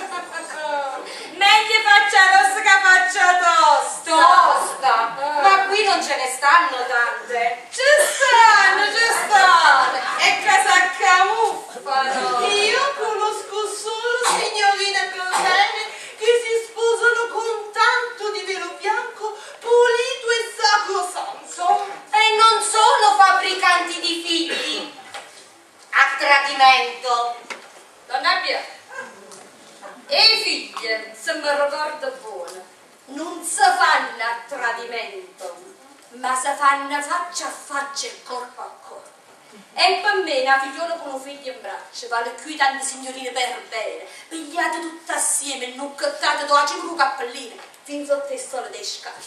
Speaker 6: Meglio faccia rossa che faccia tosta. Tosta? Ma qui non ce ne stanno tante.
Speaker 7: Ci stanno. E casa camuffano. Io conosco solo signorine per bene che si sposano con tanto di velo bianco, pulito e sacrosanto.
Speaker 6: E non sono fabbricanti di figli. A tradimento. Donna Pia. E i figli, se mi ricordo buono, non si fanno a tradimento, ma si fanno faccia a faccia e corpo a corpo. E per me una figliola con un figlio in braccio vale qui tante signorine per bene, pigliate tutte assieme e nucchettate doce con un cappellino fin sotto il sole dei scarpe.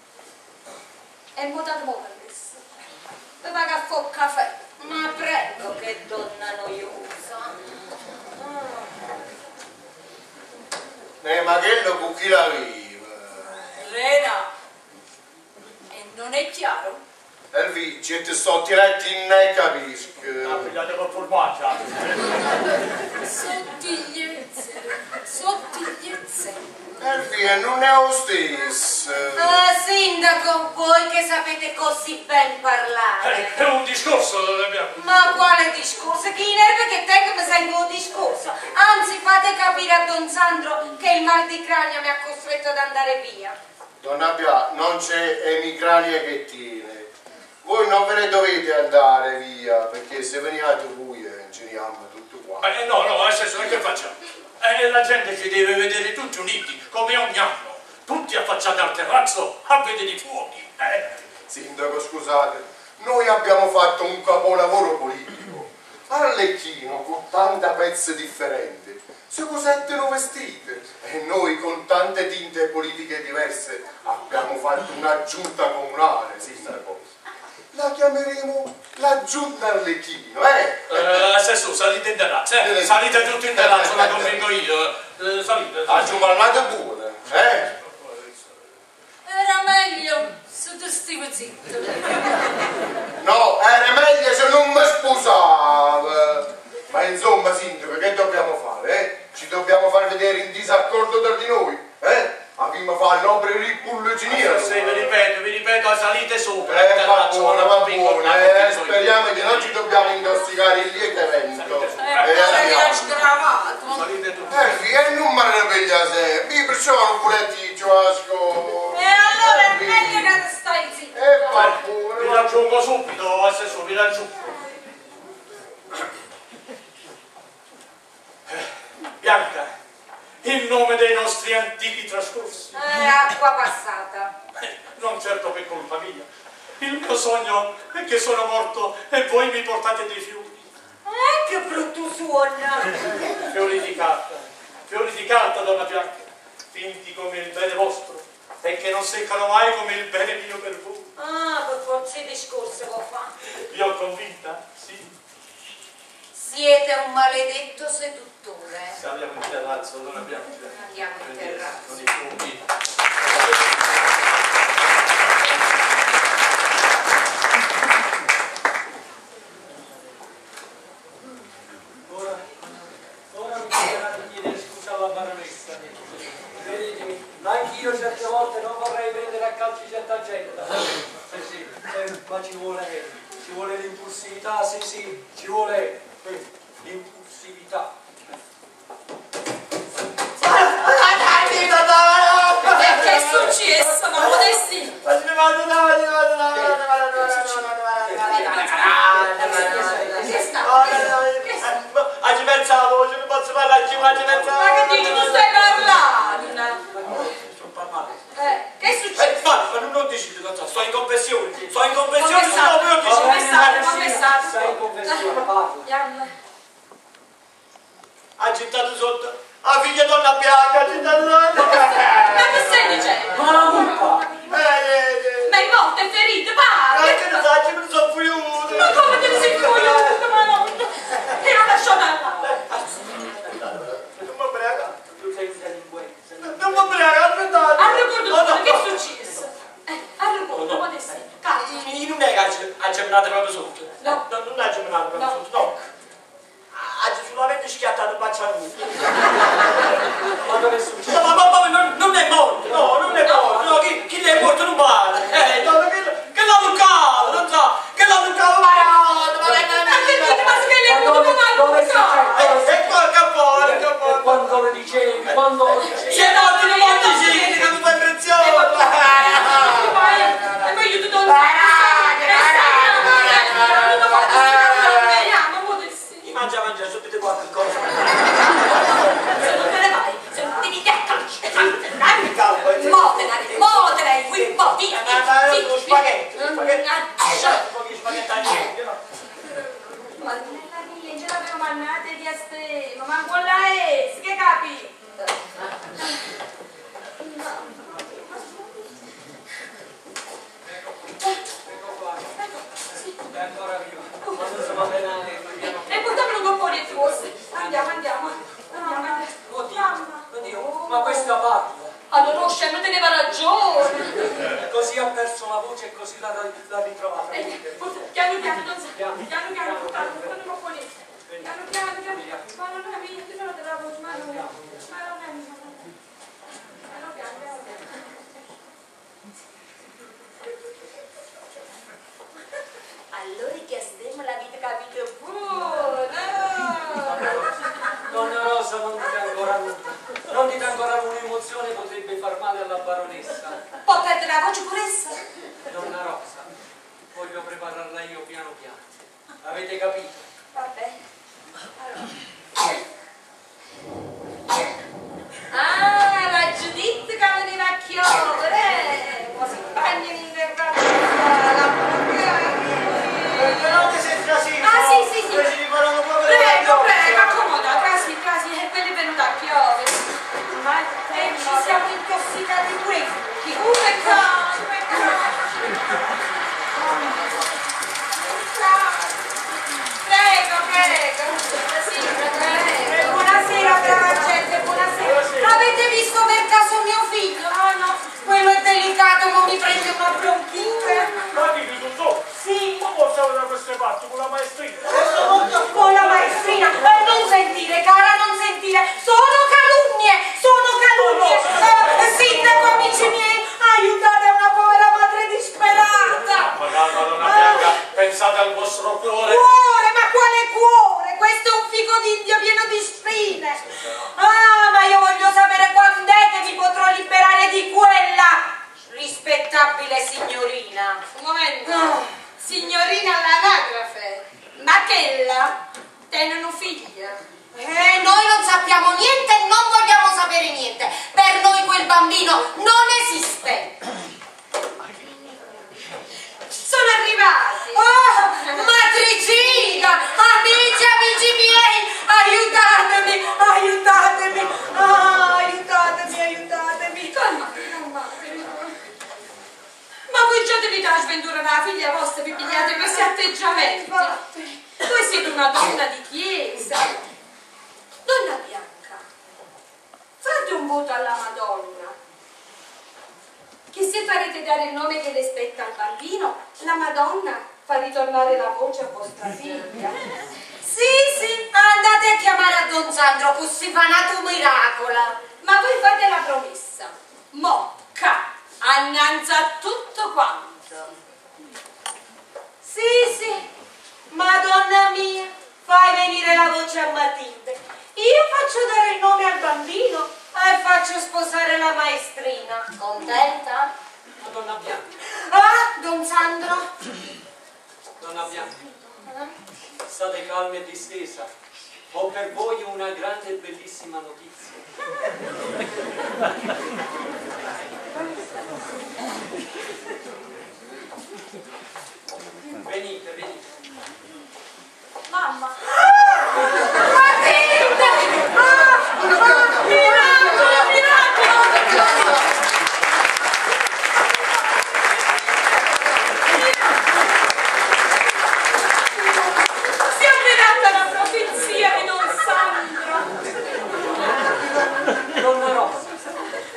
Speaker 6: E muotate mo per questo. Vi paga a fo' caffè, ma prego che donna noiosa.
Speaker 5: Ma che lo con chi la vive?
Speaker 6: Rena, e non è chiaro?
Speaker 5: Elvi, ci ti sto diretti in ne capisco.
Speaker 8: Pigliate con formaggia.
Speaker 6: Sottigliezze.
Speaker 5: Elvi, e non è lo stesso.
Speaker 6: Sindaco, voi che sapete così ben parlare.
Speaker 8: È un discorso, abbiamo.
Speaker 6: Ma quale discorso? Che i nervi che tengo mi seguono discorso. Anzi, fate capire a Don Sandro che il mal di cranio mi ha costretto ad andare via.
Speaker 5: Donna Pia, non c'è emicrania che tiene. Voi non ve ne dovete andare via, perché se veniate voi ingeniamo tutto qua.
Speaker 8: No, nel senso, che facciamo? La gente ci deve vedere tutti uniti, come ogni anno. Tutti affacciati al terrazzo a vedere i fuochi.
Speaker 5: Sindaco, scusate, noi abbiamo fatto un capolavoro politico. Arlecchino con tante pezze differenti. Se cosettero vestite e noi con tante tinte politiche diverse abbiamo fatto una giunta comunale, sindaco. La chiameremo la giunta Arlecchino,
Speaker 8: Adesso salite in terrazzo, salite tutti in terrazzo, la convinco io. Salite.
Speaker 5: La giumballata è buona,
Speaker 6: Era meglio se tu stivi zitto.
Speaker 5: No, era meglio se non mi sposava. Ma insomma, sindaco, che dobbiamo fare, Ci dobbiamo far vedere in disaccordo tra di noi, Abbiamo fatto l'opera di pulliciniera.
Speaker 8: Sì, vi ripeto, salite sopra.
Speaker 5: Va buona, speriamo che non ci dobbiamo intossicare il lieto evento.
Speaker 8: Salite tutti.
Speaker 5: E non mi arrabbiate sempre, perciò non volete ciasco.
Speaker 6: E allora è meglio che stai zitto.
Speaker 5: Va buona.
Speaker 8: Vi raggiungo subito, assessore, vi raggiungo. Bianca, in nome dei nostri antichi trascorsi.
Speaker 6: Acqua passata.
Speaker 8: Non certo per colpa mia. Il mio sogno è che sono morto e voi mi portate dei fiori.
Speaker 6: Che brutto suona.
Speaker 8: Fiori di carta, donna Bianca, finti come il bene vostro e che non seccano mai come il bene mio per voi.
Speaker 6: Per forza di discorso può fare.
Speaker 8: Vi ho convinta? Sì.
Speaker 6: Siete un maledetto seduttore.
Speaker 8: Saliamo in terrazzo, donna Bianca.
Speaker 6: Andiamo in terrazzo.
Speaker 8: Con i funghi.
Speaker 4: Ora mi viene di chiedere scusa alla baronessa. Credetemi, anch'io certe volte non vorrei prendere a calci certa gente. Sì, ma ci vuole l'impulsività, sì, ci vuole l'impulsività.
Speaker 6: Che è successo, ma Modestino?
Speaker 2: Oggi pensavo, oggi non posso parlare, oggi pensavo.
Speaker 6: Ma che dici, tu stai parlando? Che è successo?
Speaker 2: Ma non decidi, sto in confessione,
Speaker 6: Sei in confessione, parla.
Speaker 2: Ha gettato sotto la figlia donna Bianca, ha gettato sotto.
Speaker 6: Ma che stai dicendo?
Speaker 4: Ma la colpa!
Speaker 6: Ma è morto, è ferito, parla!
Speaker 2: Che ne sai, mi sono furiuto.
Speaker 6: Ma come te ne sei furiato, ma no? E non lascio parlare!
Speaker 2: Non mi prega.
Speaker 4: Tu sei un delinquente.
Speaker 2: Non mi prega,
Speaker 4: quando...
Speaker 1: Se no, ti non dici che non fai prezioso!
Speaker 6: E poi io ti do un
Speaker 3: mangia subito qualche cosa.
Speaker 6: se non te ne vai, se non ti devi modera, qui un po', via,
Speaker 3: Lo spaghetti, pochi spaghetti.
Speaker 6: ma nella mia, ce l'avevo mannate di astema, ma quella è, che capi?
Speaker 4: Ecco qua. È ancora viva. Quando si va bene,
Speaker 6: E portamelo un po' di fosse. Andiamo.
Speaker 4: Oddio, ma questa parla.
Speaker 6: Allora lo scemo teneva ragione.
Speaker 4: Così ha perso la voce e così l'ha ritrovata.
Speaker 6: Piano, portalo un po' di. Piano. Ma non è mia, ti sono della voce, ma non è mia. Piano. Allora che stiamo la vita capito
Speaker 4: Donna Rosa, non dite ancora nulla. Non dite ancora un'emozione, potrebbe far male alla baronessa.
Speaker 6: può perdere la voce pure essa?
Speaker 4: Donna Rosa, voglio prepararla io piano piano. Avete capito?
Speaker 6: Vabbè. Ah, la Giuditta che veniva a chiovere. Ma si bagna in
Speaker 3: Non ti sei trasino.
Speaker 6: Ah, sì.
Speaker 3: Invece di fare una povera
Speaker 6: Prego, accomoda, trasi, e poi è venuta a piovere. Ma ci siamo intossicati pure i fuochi. Peccato. Prego. Sì, prego. Buonasera, brava gente, buonasera. Avete visto per caso mio figlio? Ah, no. Quello è delicato, ma mi prende una bronchite.
Speaker 8: Ma dimmi tutto.
Speaker 6: Sì.
Speaker 8: Ma portavo da queste parti con la maestrina.
Speaker 6: Con la maestrina, non sentire, cara, non sentire, sono calunnie. Sindaco, amici miei, aiutate una povera madre disperata.
Speaker 8: Ma calma, donna Bianca, pensate al vostro cuore.
Speaker 6: Cuore, ma quale cuore? Questo è un fico d'India pieno di spine. Ah, ma io voglio sapere quando è che mi potrò liberare di quella rispettabile signorina. Un momento. Signorina all'anagrafe, ma chella tenono figlia. Noi non sappiamo niente e non vogliamo sapere niente. Per noi quel bambino non esiste. Sono arrivati. Oh, matricida, amici miei, aiutatemi. Aiutatemi. Calmatevi. Ma voi già devi dare a sventurare la figlia vostra, vi pigliate questi atteggiamenti. Voi siete una donna di chiesa. Donna Bianca, fate un voto alla Madonna, che se farete dare il nome che le spetta al bambino, la Madonna fa ritornare la voce a vostra figlia. Sì, andate a chiamare a Don Sandro, così fa nato un miracolo. Ma voi fate la promessa, mocca, annanzi a tutto quanto. Sì, Madonna mia, fai venire la voce a Matilde. Io faccio dare il nome al bambino e faccio sposare la maestrina. Contenta?
Speaker 4: Donna Bianca.
Speaker 6: Ah, Don Sandro?
Speaker 4: Donna Bianca, state calmi e distesa. Ho per voi una grande e bellissima notizia. Venite.
Speaker 6: Mamma. Matilde! Miracolo! Si è avverata la profezia di Don Sandro.
Speaker 4: Donna Rosa,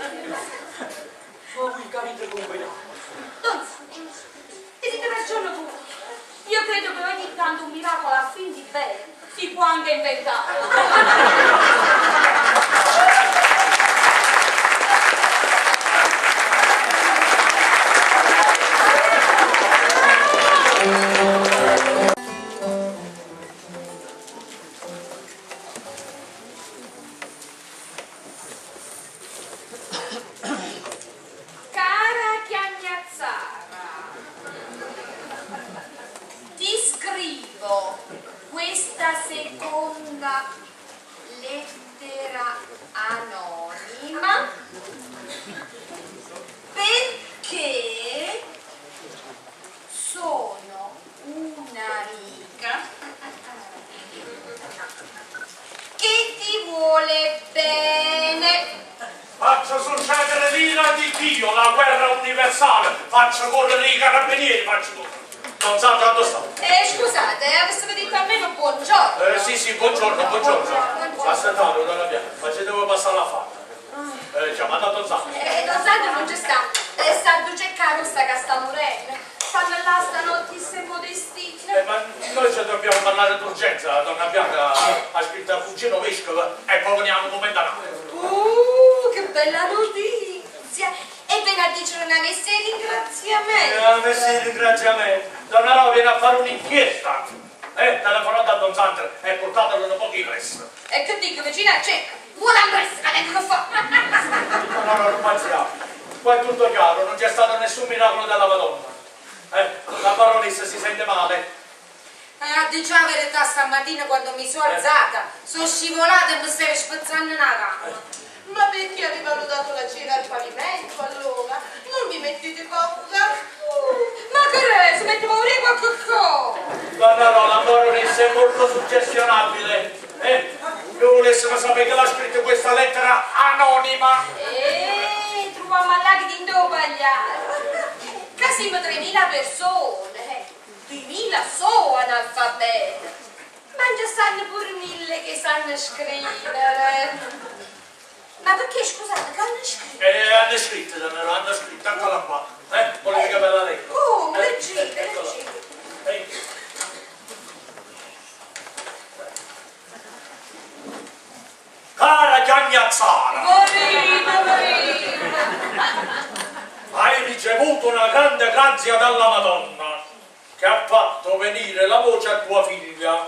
Speaker 8: anch'io la guerra universale, faccio correre i carabinieri, faccio tutto. Non sa dove sta.
Speaker 6: Scusate, adesso vi dite almeno buongiorno.
Speaker 8: Sì, buongiorno. Aspettate, non abbiamo. Facetevo passare la fame. Ci ha mandato Don Sandro.
Speaker 6: Don Sandro non c'è sta. Sandro c'è caro, sta che sta morendo. Stanno là stanotte Modestino.
Speaker 8: Ma noi ci dobbiamo parlare d'urgenza. Donna Bianca ha scritto a cugino vescovo e poi veniamo momentanamente.
Speaker 6: Che bella notizia. E viene a dire una messa di ringraziamento.
Speaker 8: Una messa di ringraziamento. Donna Rò viene a fare un'inchiesta. Telefonate a Don Sandro e portatelo un po' di presso.
Speaker 6: E che dico, vicina, c'è buona pressa che lo fa.
Speaker 8: No, non pensiamo. Qua è tutto chiaro, non c'è stato nessun miracolo della Madonna. La baronessa si sente male.
Speaker 7: A dire la verità, stamattina quando mi sono alzata, sono scivolata e mi stavo spezzando una gamba.
Speaker 6: Ma perché avevano dato la cena al pavimento allora? Non mi mettete paura? Ma che si mette paura di qualche cosa?
Speaker 8: No, la baronessa è molto suggestionabile. Io volessimo sapere che l'ha scritto questa lettera anonima.
Speaker 6: Troviamo là che ti indopagliare. Che siamo 3.000 persone, 2.000 sono analfabete. Ma già stanno pure 1.000 che sanno scrivere. Ma perché, scusate, che hanno scritto?
Speaker 8: Hanno scritto, hanno scritto, eccola qua. Volete che ve la leggo?
Speaker 6: Come? Leggete.
Speaker 8: Leggete. Cara Chiagnazzara, hai ricevuto una grande grazia dalla Madonna che ha fatto venire la voce a tua figlia.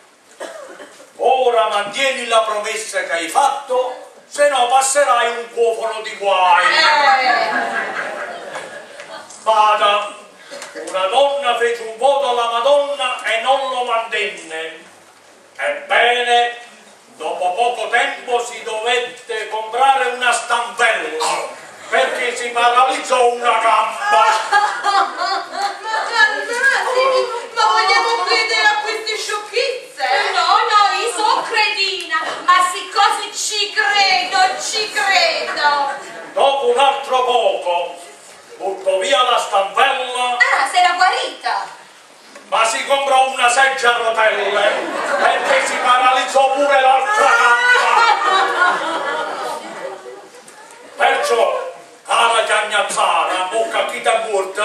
Speaker 8: Ora mantieni la promessa che hai fatto, se no passerai un cofano di guai. Bada, una donna fece un voto alla Madonna e non lo mantenne. Ebbene, dopo poco tempo si dovette comprare una stampella perché si paralizzò una gamba.
Speaker 6: Ma calmatevi, ma vogliamo credere a queste sciocchezze? No, io sono cretina, ma siccome ci credo.
Speaker 8: Dopo un altro poco buttò via la stampella.
Speaker 6: Si era guarita.
Speaker 8: Ma si comprò una sedia a rotelle perché si paralizzò pure l'altra gamba. Perciò, cara Chiagnazzara, bocca chi ti guarda,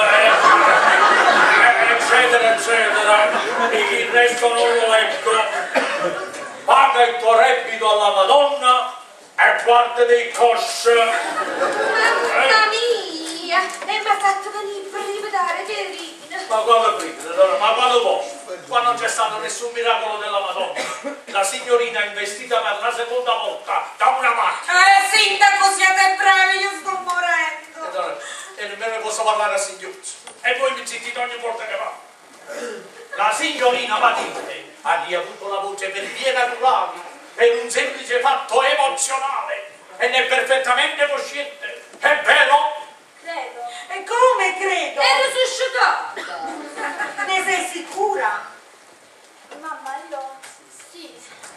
Speaker 8: eccetera, il resto non lo leggo. Paga il tuo reddito alla Madonna e guarda dei cosci.
Speaker 6: Mamma mia, e mi ha fatto venire per rivedere Pierina.
Speaker 8: Ma quando posso? Qua non c'è stato nessun miracolo della Madonna. La signorina è investita per la seconda volta da una macchina.
Speaker 7: Sindaco, siete bravi, io sto morendo.
Speaker 8: E nemmeno posso parlare a singhiozzo. E voi mi zittite ogni volta che va. La signorina Matilde ha riavuto la voce per vie naturali, per un semplice fatto emozionale, e ne è perfettamente cosciente. È vero?
Speaker 7: Credo. E come credo?
Speaker 6: Ero suscitata.
Speaker 7: Ne sei sicura?
Speaker 6: Mamma, io sì.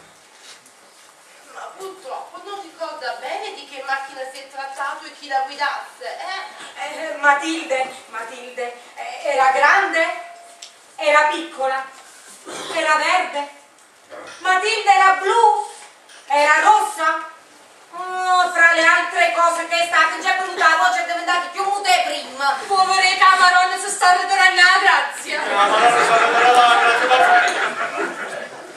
Speaker 6: Ma purtroppo non ricorda bene di che macchina si è trattato e chi la guidasse,
Speaker 7: Matilde, era grande? Era piccola? Era verde? Matilde era blu? Era rossa? Oh, fra le altre cose che è stata, già venuta la voce è diventata più muta e prima.
Speaker 6: Poveretta Maronna, si sta ritornando la grazia.
Speaker 8: La Madonna si ritornerà la grazia.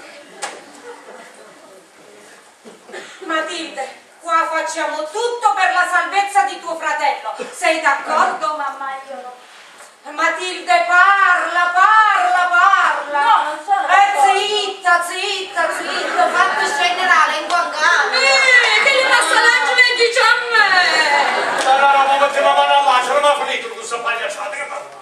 Speaker 7: Matilde, qua facciamo tutto per la salvezza di tuo fratello. Sei d'accordo?
Speaker 6: Mamma, io no.
Speaker 7: Matilde, parla.
Speaker 6: No, non sono
Speaker 7: Zitta, fatto generale in guangano.
Speaker 6: Che gli passa l'angelo e dice a me?
Speaker 8: Allora, ma mettiamo mano all'angelo, ma finito con questa pagliacciata che fa?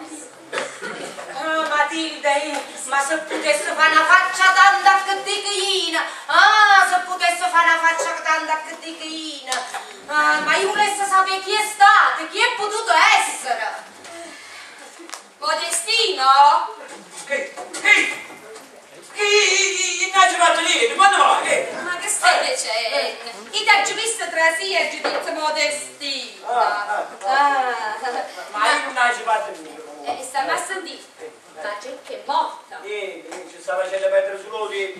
Speaker 7: Matilde, ma se potesse fare una faccia tanta che dichina, se potesse fare una faccia tanta che dichina, ma io volessi sapere chi è stato, chi è potuto essere.
Speaker 6: Modestino?
Speaker 4: Chi innanzi fatto lì? Quando va?
Speaker 6: Ma che stai dicendo? I t'hai visto tra sì e giudizio Modestino?
Speaker 3: Ma io non hai fatto niente comunque.
Speaker 6: Stiamo a sentire. La gente è morta.
Speaker 3: Niente, ci sta facendo perdere solo di...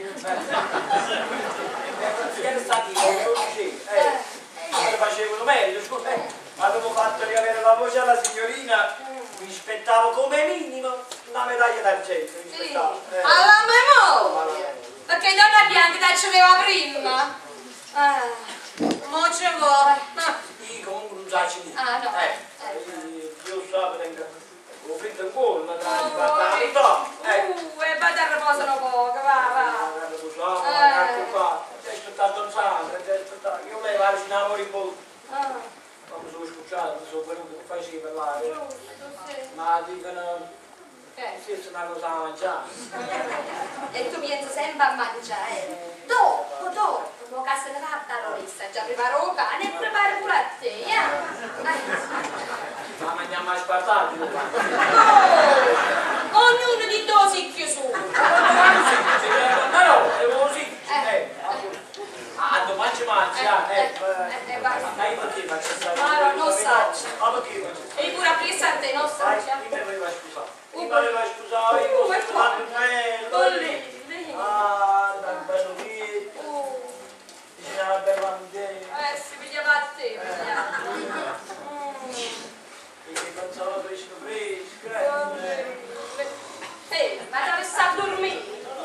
Speaker 3: Che sta di non lo facevano meglio, scusa. Avevo fatto riavere la voce alla signorina, mi aspettavo come minimo una medaglia d'argento.
Speaker 6: Sì. Alla memoria! Perché non abbiamo che ci aveva prima. Mo ci vuole.
Speaker 3: Io comunque non so ci dico.
Speaker 6: No.
Speaker 3: Io so che ho finito un po', ma dai, la verità.
Speaker 6: E vado a riposare un po', va.
Speaker 3: Lo so, ecco qua. Ti aspettato un sangue, ti aspettato. Io lei va vicino a morire un po'. Ma mi sono scucciato, mi sono venuto, non faccio parlare. Ma dicono... Sì, è una cosa da mangiare.
Speaker 6: E tu pensi sempre a mangiare. Dopo, mo che se ne va a Loressa, già preparo il cane e preparo pure a te,
Speaker 3: Ma mangiamo a spartati.
Speaker 6: Ognuno di due si chiuso.
Speaker 3: No, è così. A domani ci mangi,
Speaker 6: vai.
Speaker 3: Dai, perché faccio stare?
Speaker 6: Ma non saggio.
Speaker 3: Ma perché faccio?
Speaker 6: E pure a pressante non saggio.
Speaker 3: Dai, mi voleva scusare. Mi voleva scusare, io ho fatto bello. Ah, dal bello lì. Vicino alla bella mangiare.
Speaker 6: Si pigliava a te,
Speaker 3: Perché pensavo fresco,
Speaker 6: ma dove sta a dormire?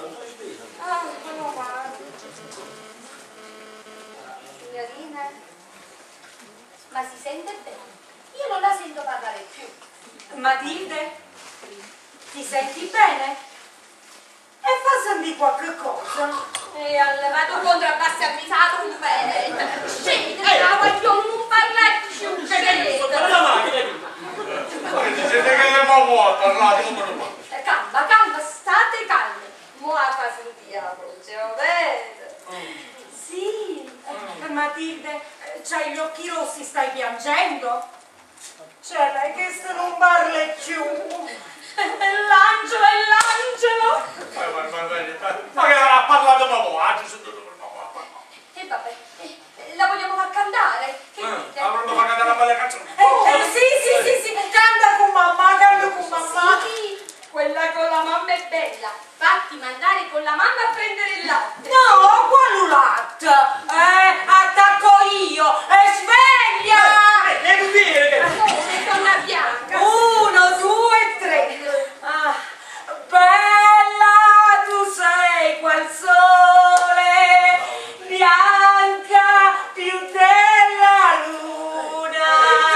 Speaker 6: Signorina, ma si sente bene? Io non la sento parlare più.
Speaker 7: Matilde, ti senti bene? E fa sentire qualche cosa?
Speaker 6: E allora tu contrabbassi avvisato un bene. Scendi, la voglio non parlare più.
Speaker 3: Sotto la macchina.
Speaker 2: Dicete che le muovo, parlate come non fa.
Speaker 6: Calma, state calmi. Mo' fa sentire la voce, lo vedo.
Speaker 7: Sì, Matilde, c'hai gli occhi rossi, stai piangendo? C'è lei che se non parla più. L'angelo.
Speaker 2: Ma che ha parlato ma
Speaker 6: E vabbè, la vogliamo far cantare? Che dite?
Speaker 2: avremmo fatto cantare una bella canzone.
Speaker 7: Sì, canta con mamma.
Speaker 6: Sì, quella con la mamma è bella. Fatti mandare con la mamma a prendere il latte.
Speaker 7: No, quale latte? Attacco io e sveglia!
Speaker 3: Devi dire che...
Speaker 6: Come donna bianca.
Speaker 7: 1, 2, 3. Bella, tu sei qual sole, bianca più della luna.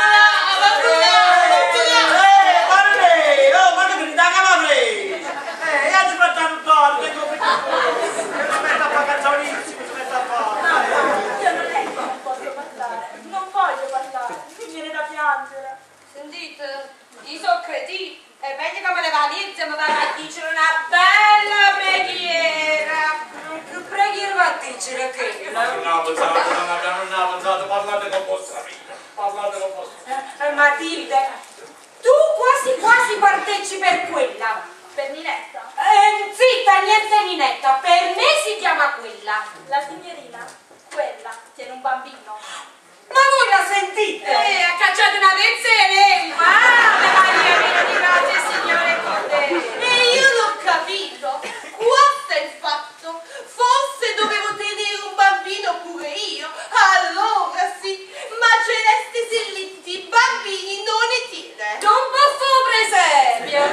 Speaker 3: Ma che mi dà la free? Io ci faccio un po', mi smetta a fare canzonissimi, mi smetta a fare.
Speaker 7: Io non posso parlare, non voglio parlare, mi viene da piangere.
Speaker 6: Sentite, io sono cretino. È meglio che me ne va a dire, mi va a dire una bella preghiera.
Speaker 7: Che preghiera va a dire che?
Speaker 2: Non abbiamo pensato, parlate con vostra figlia. Parlate con vostra figlia.
Speaker 7: Matilde, tu quasi partecipi per quella.
Speaker 6: Per Ninetta?
Speaker 7: Zitta, niente Ninetta, per me si chiama quella.
Speaker 6: La signorina, quella, tiene un bambino.
Speaker 7: Ma voi la sentite?
Speaker 6: Ha cacciato una pezzere! Maria mia di pace, signore con te! E io l'ho capito! Questo è il fatto! Forse dovevo tenere un bambino pure io! Allora sì! Ma Celeste Sellitti i bambini non ne tiene!
Speaker 7: Non posso per esempio.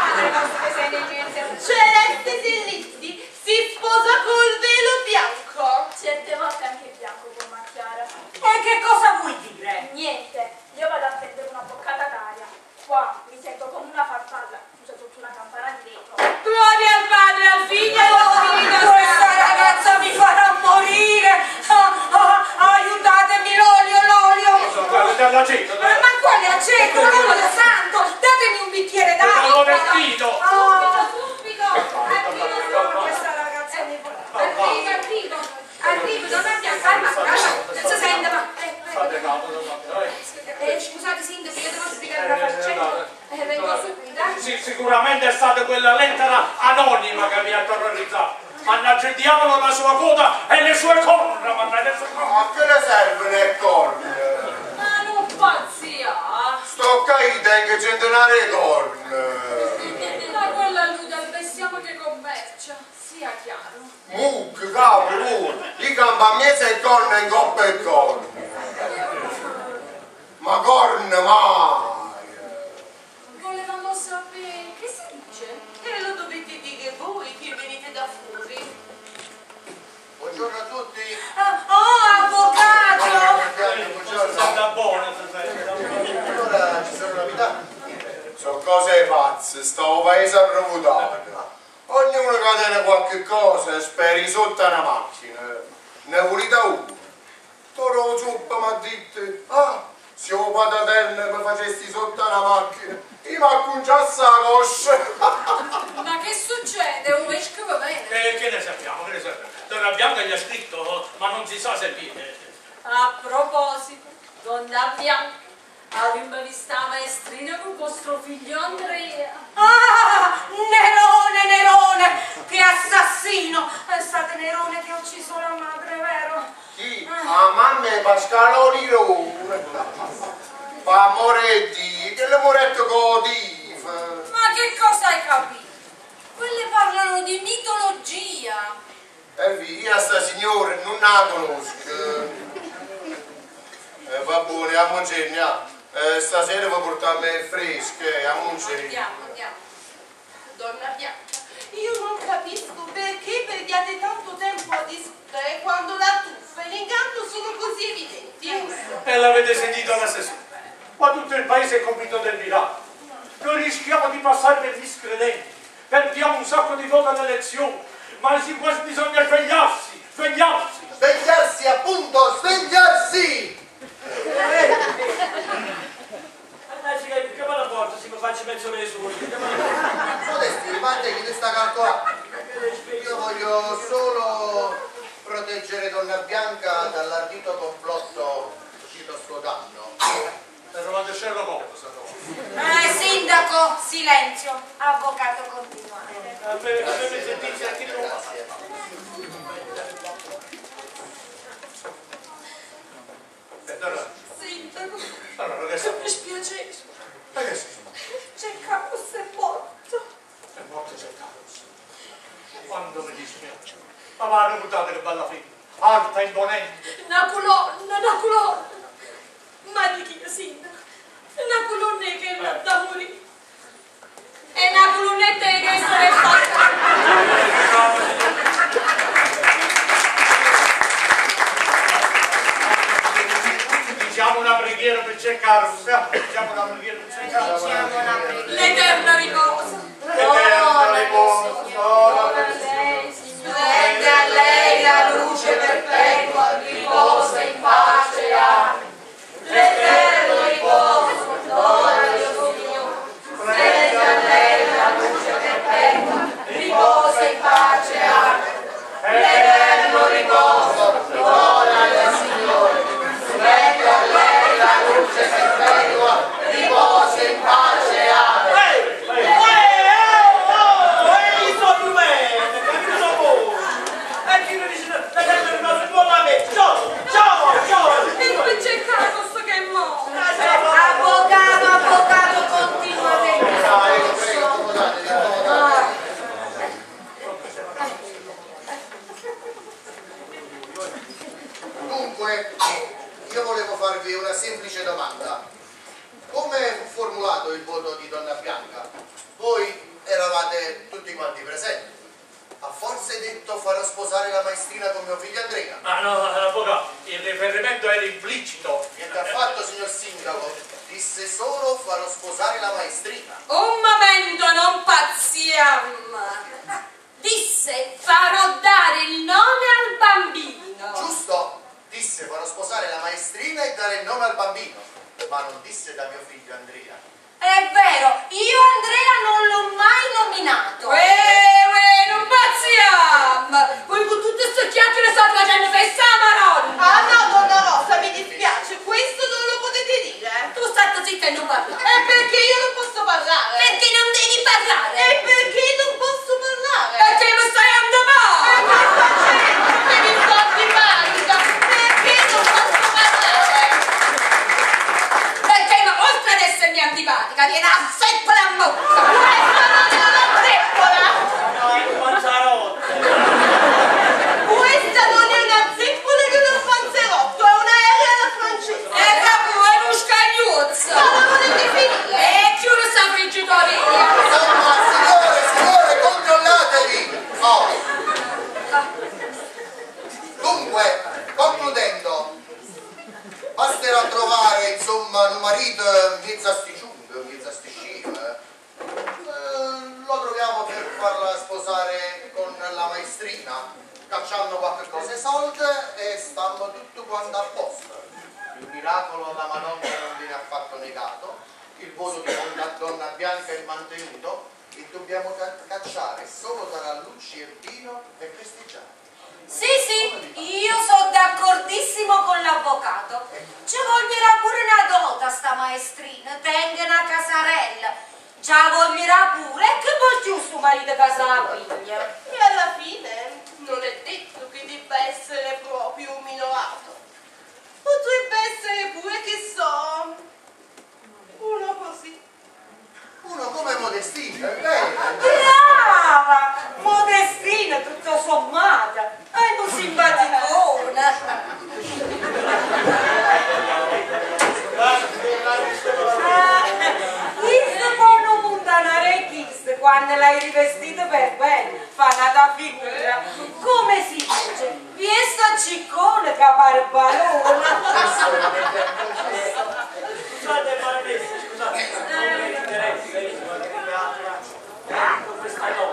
Speaker 6: Celeste Sellitti si sposa col velo bianco!
Speaker 9: Certe volte anche il bianco può macchiare.
Speaker 7: E che cosa vuoi dire?
Speaker 9: Niente, io vado a prendere una boccata d'aria. Qua mi sento come una farfalla, chiusa sotto una campana di vetro.
Speaker 6: Gloria al Padre, al Figlio e allo Spirito
Speaker 7: Questa
Speaker 6: Santo!
Speaker 7: ragazza mi farà morire. Aiutatemi, l'olio.
Speaker 2: Quello dell'aceto.
Speaker 7: Ma quale aceto? L'olio santo. Datemi un bicchiere d'acqua.
Speaker 2: L'ho vestito.
Speaker 6: Subito! Arrivo!
Speaker 7: Questa ragazza mi fa...
Speaker 6: Arrivo, non abbiamo calma, non si sente, ma...
Speaker 2: Fate calma,
Speaker 6: Scusate sindaco, io devo spiegare una faccenda. Vengo subito.
Speaker 2: Sì, sicuramente è stata quella lettera anonima che mi ha terrorizzato. Mannaggia il diavolo la sua coda e le sue corna, mannaggia le sue corna.
Speaker 5: A che ne servono le corna?
Speaker 6: Ma non posso
Speaker 10: poi tengo centenario di corna.
Speaker 7: Ma quella allude al bestiame che commercia, sia chiaro.
Speaker 10: Mucca, capro, gli campa a mese e corna in coppa e corna. Ma corna mai!
Speaker 7: Volevamo sapere, che si dice?
Speaker 11: E lo dovete dire voi che venite da fuori.
Speaker 5: Buongiorno a tutti.
Speaker 7: Oh, avvocato!
Speaker 5: Buongiorno.
Speaker 8: Senta buona,
Speaker 5: Allora ci sono novità?
Speaker 10: Sono cose pazze, sto paese arrovutato. Ognuno catena qualche cosa e speri sotto una macchina. Ne volete uno? Toro zuppa mi ha detto, se ho patatelle mi facesti sotto una macchina, io mi acconciassi la coscia.
Speaker 7: Ma che succede? Un vescovo bene?
Speaker 8: Che ne sappiamo, che ne sappiamo? Donna Bianca gli ha scritto, ma non si sa se viene.
Speaker 7: A proposito, donna Bianca, avevamo visto la maestrina con vostro figlio Andrea. Ah, Nerone, che assassino! È stato Nerone che ha ucciso la madre, vero?
Speaker 10: Chi? A mamma è Pascaloni Rome. Fa Moretti, che le moretto codiv.
Speaker 7: Ma che cosa hai capito? Quelle parlano di mitologia.
Speaker 10: E via sta signora, non la conosco. Va bene, a Mongegna. Stasera vi portarmi fresche, a Mongegna.
Speaker 11: Andiamo. Donna Bianca, io non capisco perché perdiate tanto tempo a discutere quando la truffa e l'inganno sono così evidenti.
Speaker 8: E l'avete sentito l'assessore. Ma tutto il paese è convinto del miracolo. Noi rischiamo di passare per miscredenti. Perdiamo un sacco di voti alle elezioni. Ma bisogna svegliarsi.
Speaker 5: Svegliarsi, appunto, svegliarsi!
Speaker 3: Chiama la porta, si mi faccio mezzo le sue.
Speaker 5: Modesti, rimane chi ti sta calcolando. Io voglio solo proteggere Donna Bianca dall'ardito complotto uscito a suo danno.
Speaker 8: È trovato Sherlock Holmes.
Speaker 7: Sindaco, silenzio. Avvocato, continuate.
Speaker 8: Avete sentito anche tu?
Speaker 7: Sindaco,
Speaker 8: Allora, che sta?
Speaker 7: mi spiace.
Speaker 8: Ma che sta?
Speaker 7: C'è Carlos è morto.
Speaker 8: È morto c'è Carlos. Quando mi dispiace. Ma va, guardate che bella figlia. Alta, imponente.
Speaker 7: Una colonna. Ma di chi, sindaco? Una colonna che è da morire. È una colonnetta che è fatta.
Speaker 8: Diciamo una preghiera per cercare, diciamo una preghiera per cercare.
Speaker 7: L'eterna riposa.
Speaker 8: L'eterna riposa.
Speaker 7: Rende a lei la luce perpetua, riposa in pace. L'eterno riposo, dona Dio Signore. Rende a lei la luce perpetua, riposa in pace. L'eterno riposo, dona Dio Signore. Rende a lei la luce perpetua, riposa in pace. E poi c'è Carlos che è morto. Avvocato, continua a
Speaker 5: Dunque, io volevo farvi una semplice domanda. Come fu formulato il voto di Donna Bianca? Voi eravate tutti quanti presenti. Ha forse detto farò sposare la maestrina con mio figlio Andrea?
Speaker 8: Ah no, avvocato, il riferimento era implicito.
Speaker 5: Niente affatto, signor Sindaco. Disse solo farò sposare la maestrina.
Speaker 7: Un momento, non pazziamo. Disse farò dare il nome al bambino.
Speaker 5: Giusto? Disse farò sposare la maestrina e dare il nome al bambino. Ma non disse da mio figlio Andrea.
Speaker 7: È vero, io Andrea non l'ho mai nominato. Non pazziamo. Voi con tutte queste chiacchiere state facendo festa a Maronna.
Speaker 11: Ah no, donna Rosa, mi dispiace, questo non lo potete dire.
Speaker 7: Tu stai zitta e non parlare.
Speaker 11: E perché io non posso parlare?
Speaker 7: Perché non devi parlare?
Speaker 11: E perché non posso parlare?
Speaker 7: Perché mi stai andando?
Speaker 11: E che facendo? Che mi sto antipatica? Perché non posso parlare?
Speaker 7: Perché oltre ad essermi
Speaker 6: più antipatica, viene a zeppola a bocca.
Speaker 11: Questa non è una zeppola!
Speaker 3: No, è un panzarotto.
Speaker 11: Questa non è una zeppola che un panzerotto, è un aereo alla francese.
Speaker 6: Capo, è uno scagliuzzo.
Speaker 11: Ma la volete finire?
Speaker 6: Chiude sta friggitoria.
Speaker 5: Insomma, signore, controllatevi! Oh. Dunque, concludendo, basterà trovare, insomma, un marito mezza sticiunga, mezza stiscina. Lo troviamo per farla sposare con la maestrina, cacciando qualche cosa ai soldi e stanno tutto quanto a posto. Il miracolo alla Madonna non viene affatto negato, il voto di donna bianca è mantenuto e dobbiamo cacciare solo tarallucci e vino e festeggiare.
Speaker 6: Sì, io sono d'accordissimo con l'avvocato. Ci voglierà pure una dota sta maestrina, tenga una casarella. Già voglierà pure, e che vuol giusto marito casa la piglia?
Speaker 11: E alla fine non è detto che debba essere proprio un minorato. Potrebbe essere pure, che so, uno così.
Speaker 5: Uno come Modestino, è vero?
Speaker 6: Brava! Modestina, tutto sommata. È un simpaticona. Questo buono montanare chiste quando l'hai rivestito per bene, fa una figura. Come si dice? Fiesta ciccone che barbarona.
Speaker 3: Scusate, baronessa, scusate. Non mi interessa, io questa donna.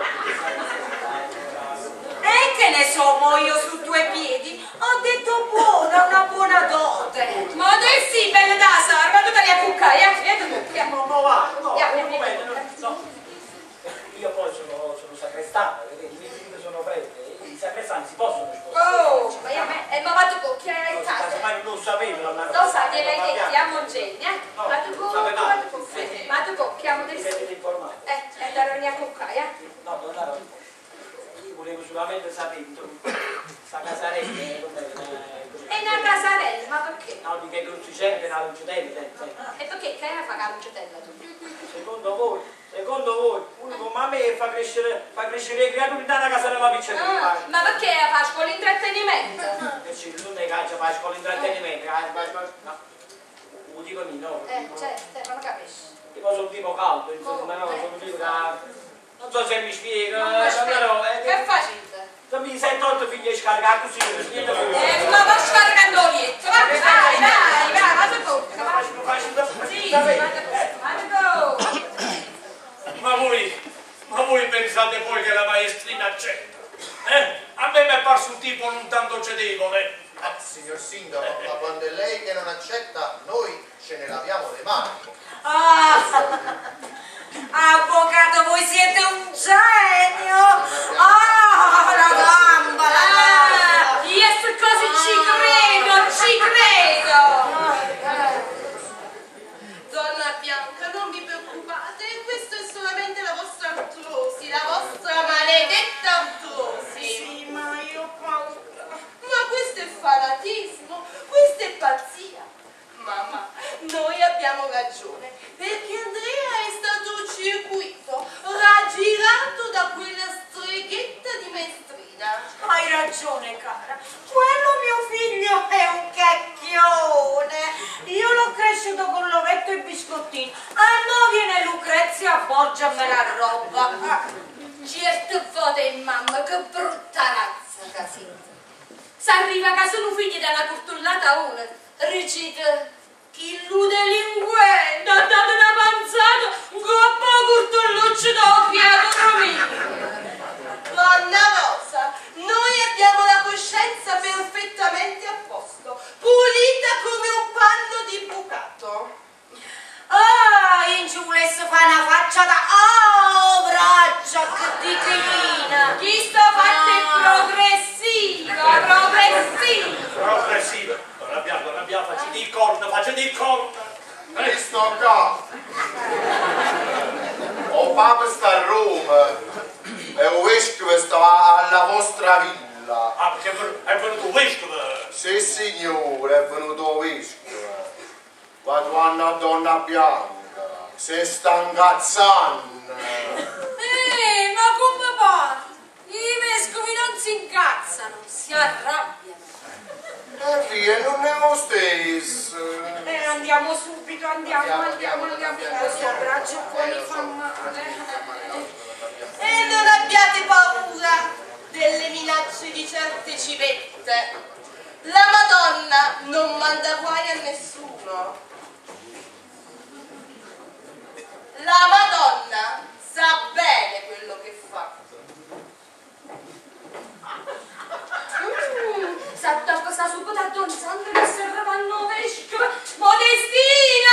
Speaker 6: E che ne so, mo io su due piedi? Ho detto buona, una buona dote. Modesti, bella da sarma, tu te li accuccai,
Speaker 3: No, va, no,
Speaker 6: Yeah.
Speaker 3: un momento, no. Io poi sono sacrestano, i miei figli sono prete, i sacrestani si possono sposare.
Speaker 6: Oh, ma va tu che hai fatto?
Speaker 3: Ma non sapevo,
Speaker 6: Lo sa, gliel'hai detti a Mongegna?
Speaker 3: No,
Speaker 6: Ma tu
Speaker 3: non sapevamo.
Speaker 6: ma tu chiamo
Speaker 3: Mi
Speaker 6: adesso?
Speaker 3: siete informati?
Speaker 6: E te lo accuccai,
Speaker 3: No, non ero. Io volevo solamente sapere, sta casarella
Speaker 6: E una casarella, ma perché?
Speaker 3: no, di che crucicella, una lucitella,
Speaker 6: E perché che hai fatto la lucetella tu?
Speaker 3: secondo voi, uno come a me fa crescere le creature da una casa della piccerina.
Speaker 6: Ma perché fa scuola intrattenimento?
Speaker 3: Che ci non è che fa scuola intrattenimento, no. Lo dico io, no.
Speaker 6: Certo, non capisci.
Speaker 3: Tipo sono tipo caldo, insomma, no, sono tipo da... Non so se mi spiego, però...
Speaker 6: Che facite?
Speaker 3: Se mi sento 8 figli scaricati così, niente più.
Speaker 6: Ma va scaricando l'olietto, va, vai, vado tocca, va. Sì, vado tocca.
Speaker 8: Ma voi pensate poi che la maestrina accetta? A me mi è parso un tipo non tanto cedevole.
Speaker 5: Signor Sindaco, ma quando è lei che non accetta, noi ce ne laviamo le mani.
Speaker 6: Avvocato, voi siete un genio! La gamba! Io a queste cose ci credo!
Speaker 11: Donna Bianca, non vi preoccupate, questo è solamente la vostra artrosi, la vostra maledetta artrosi.
Speaker 6: Sì, ma io ho paura.
Speaker 11: Ma questo è fanatismo, questa è pazzia. Mamma, noi abbiamo ragione, perché Andrea è stato circuito, raggirato da quella streghetta di maestrina.
Speaker 6: Hai ragione, cara. Quello mio figlio è un cacchione. Io l'ho cresciuto con l'ovetto e biscottini. Mo viene Lucrezia a porgermi la roba. Certo fate, mamma, che brutta razza che siete. S'arriva che sono figli della curtullata una. Recita, chi lu delinquente ha dato una panzata, coppa curtulluccio da creatura mia.
Speaker 11: Donna Rosa, noi abbiamo la coscienza perfettamente a posto, pulita come un panno di bucato.
Speaker 6: In giù volesse fare una faccia da braccia che dichina. Chi sta fatta è progressiva.
Speaker 8: Arrabbiato, facci di corna.
Speaker 10: Questo qua. O Papa sta a Roma e il vescovo sta alla vostra villa.
Speaker 8: Ah, perché è venuto un vescovo?
Speaker 10: Sì, signore, è venuto il vescovo. Quando vanno a Donna Bianca. si sta incazzando.
Speaker 6: Ma come parli? I vescovi non si incazzano, si arrabbiano.
Speaker 10: E via, non è lo stesso.
Speaker 6: Andiamo subito, andiamo. Questo braccio qua mi fa male.
Speaker 11: E non abbiate paura delle minacce di certe civette. La Madonna non manda guai a nessuno. La Madonna sa bene quello che fa.
Speaker 6: Santa cosa su da Don Sandro che serravano vescovo. Modestina!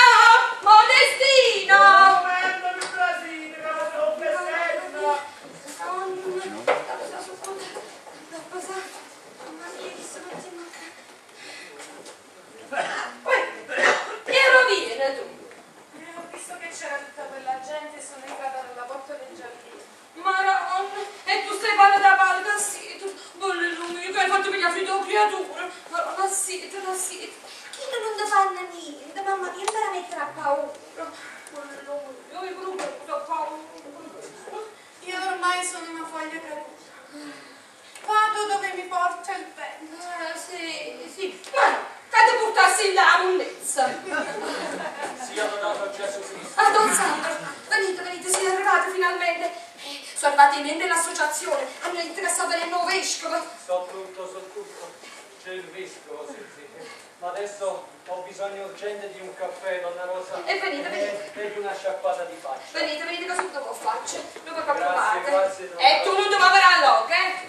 Speaker 6: Piero, vieni tu.
Speaker 7: Ho visto che c'era tutta quella gente e sono entrata dalla porta del giardino.
Speaker 6: Maronna, e tu stai parlando da palo da sito. Bolle lui, che hai fatto pigliare fritto creatura. Da sito. Chi non ti fanno niente, mamma mia, andare a mettere a paura. Bolle lui, io vi proprio ho paura.
Speaker 7: Io ormai sono una foglia caduta. Vado dove mi porta il vento.
Speaker 6: Sì. Ma che ti portassi la monnezza?
Speaker 4: Sia lodato Gesù Cristo.
Speaker 6: Ah, Don Sandro, venite, siete arrivati finalmente. Sono arrivati i membri dell'associazione, hanno interessato nel nuovo vescovo.
Speaker 4: So tutto. C'è il vescovo, sì. Ma adesso ho bisogno urgente di un caffè, donna Rosa.
Speaker 6: E venite.
Speaker 4: E di una sciappata di faccia.
Speaker 6: Venite, che subito lo faccio. Dove
Speaker 4: Grazie.
Speaker 6: e tu non ti muoverai all'oca, eh?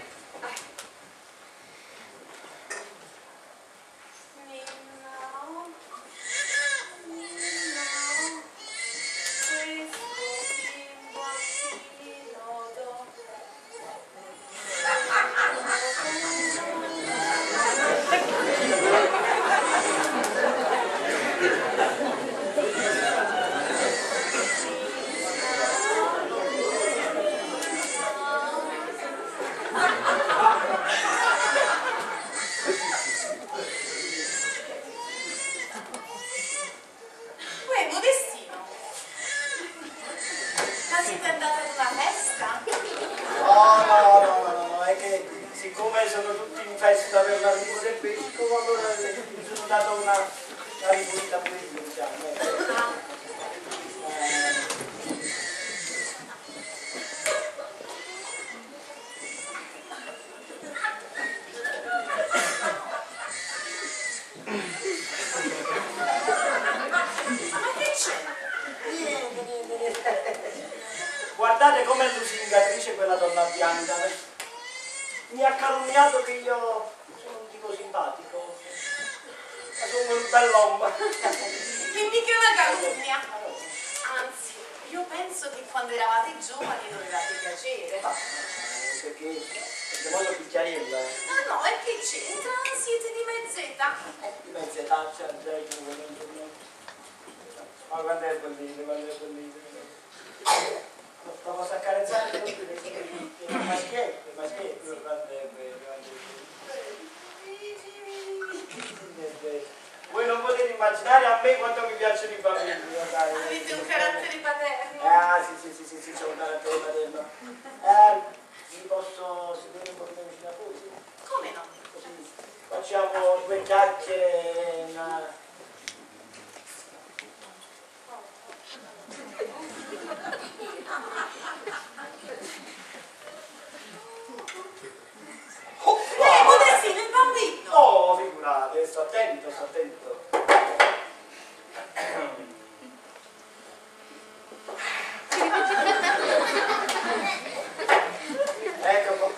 Speaker 3: No, è che siccome sono tutti in festa per l'arrivo del vescovo, allora mi sono dato una ripulita pure io, diciamo. Guardate com'è lusingatrice quella donna bianca. Mi ha calunniato che io sono un tipo simpatico. Ma sono un bell'uomo.
Speaker 7: Che mica è una calunnia. Anzi, io penso che quando eravate giovani dovevate piacere.
Speaker 3: Perché voglio picchiarella.
Speaker 7: No, e che c'entra? Siete di mezz'età.
Speaker 3: Di mezz'età, c'è ma guarda è bellino. Stavo a accarezzare tutti le maschiette, guarda è voi non potete immaginare a me quanto mi piacciono i bambini.
Speaker 7: Avete un carattere paterno.
Speaker 3: Sì, c'è un carattere paterno. Vi posso sedere un po' vicino a voi?
Speaker 7: Come no?
Speaker 3: Così facciamo due chiacchiere.
Speaker 7: Modestino, il bambino!
Speaker 3: Oh, figurate, sto attento. Ecco qua.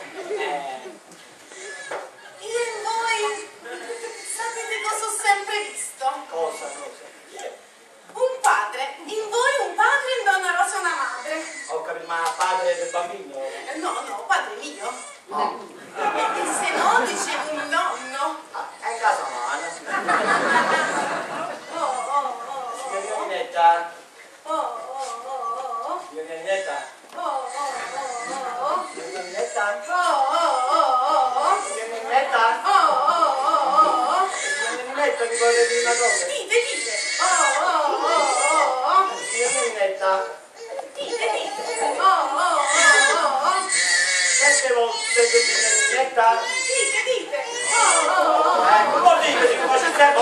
Speaker 7: Io in voi sapete cosa ho sempre visto?
Speaker 3: Cosa?
Speaker 7: Un padre, in voi un padre e in Donna Rosa una madre.
Speaker 3: Ho capito, ma padre del bambino?
Speaker 7: No, padre mio. E se no dicevo un nonno.
Speaker 3: È in casa mano. Signorina Ninetta. Signorina Ninetta. Signorina Ninetta. Signorina Ninetta. Signorina Ninetta, mi vuole dire una cosa?
Speaker 7: Dite.
Speaker 3: Signorina Ninetta. volta.
Speaker 7: Dite. Oh.
Speaker 3: 7 volte Giulietta.
Speaker 7: Dite.
Speaker 3: Non vuol dire che quasi sempre.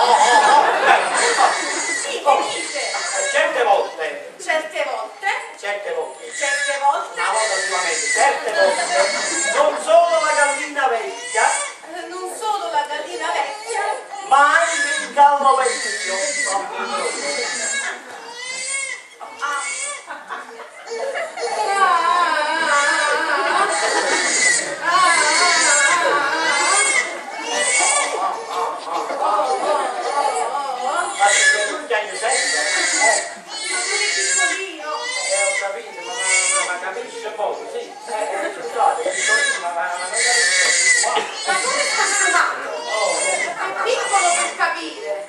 Speaker 7: Dite.
Speaker 3: Certe volte.
Speaker 7: Certe volte.
Speaker 3: Una volta ultimamente, certe volte. Non solo la gallina vecchia,
Speaker 7: Non solo la gallina vecchia,
Speaker 3: ma anche il gallo vecchio. Ma se tu piangi sempre, ho capito, ma capisce poco, sì. Scusate, ma non capisce.
Speaker 7: ma come sta sfumato? È piccolo per capire.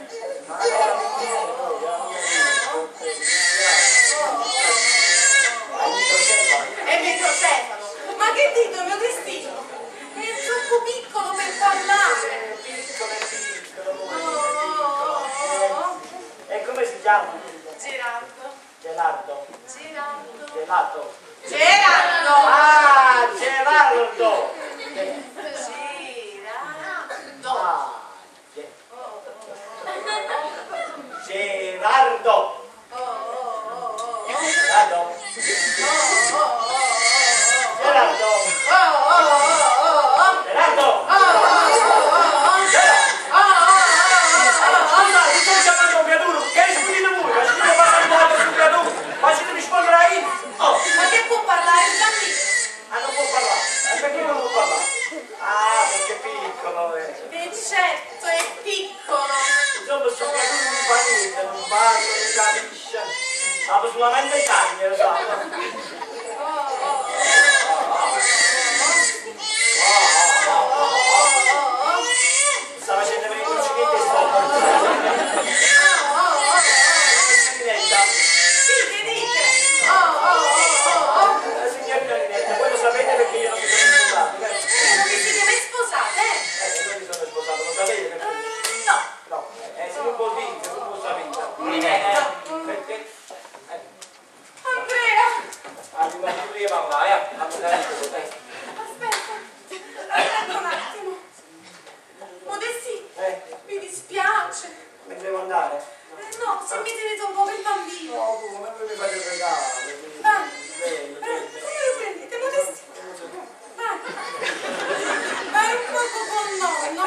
Speaker 7: È microcefalo. Ma che dito, mio destino? È troppo piccolo per parlare.
Speaker 3: E come si chiama?
Speaker 7: Gerardo.
Speaker 3: Gelato.
Speaker 7: Gerardo.
Speaker 3: Ah, Gerardo. Gerardo. Facete rispondere a io.
Speaker 7: Ma che può parlare il bambino?
Speaker 3: Ah, non può parlare. Perché non può parlare? Ah, perché è piccolo.
Speaker 7: Certo, è piccolo.
Speaker 3: Insomma, sto creatura non fa niente, non parla, non capisce. Stava solamente carne, lo sa. Sta facendo venire i cucinetti e sto. Signorina Linetta, voi lo sapete perché io non mi sono sposato, vero?
Speaker 7: Non vi siete mai sposate?
Speaker 3: Non mi sono sposato, lo sapete perché? No, se non vuol dire, non lo sapete. Perché?
Speaker 7: Andrea!
Speaker 3: Arriva pure io parlare,
Speaker 7: Aspetta un attimo. Modesti, mi dispiace.
Speaker 3: me ne devo andare?
Speaker 7: No, se mi tenete un po' per bambino.
Speaker 3: No, come mi fate un regalo?
Speaker 7: Vai. Come lo prendete, Modesti? Vai. Vai un poco con nonno.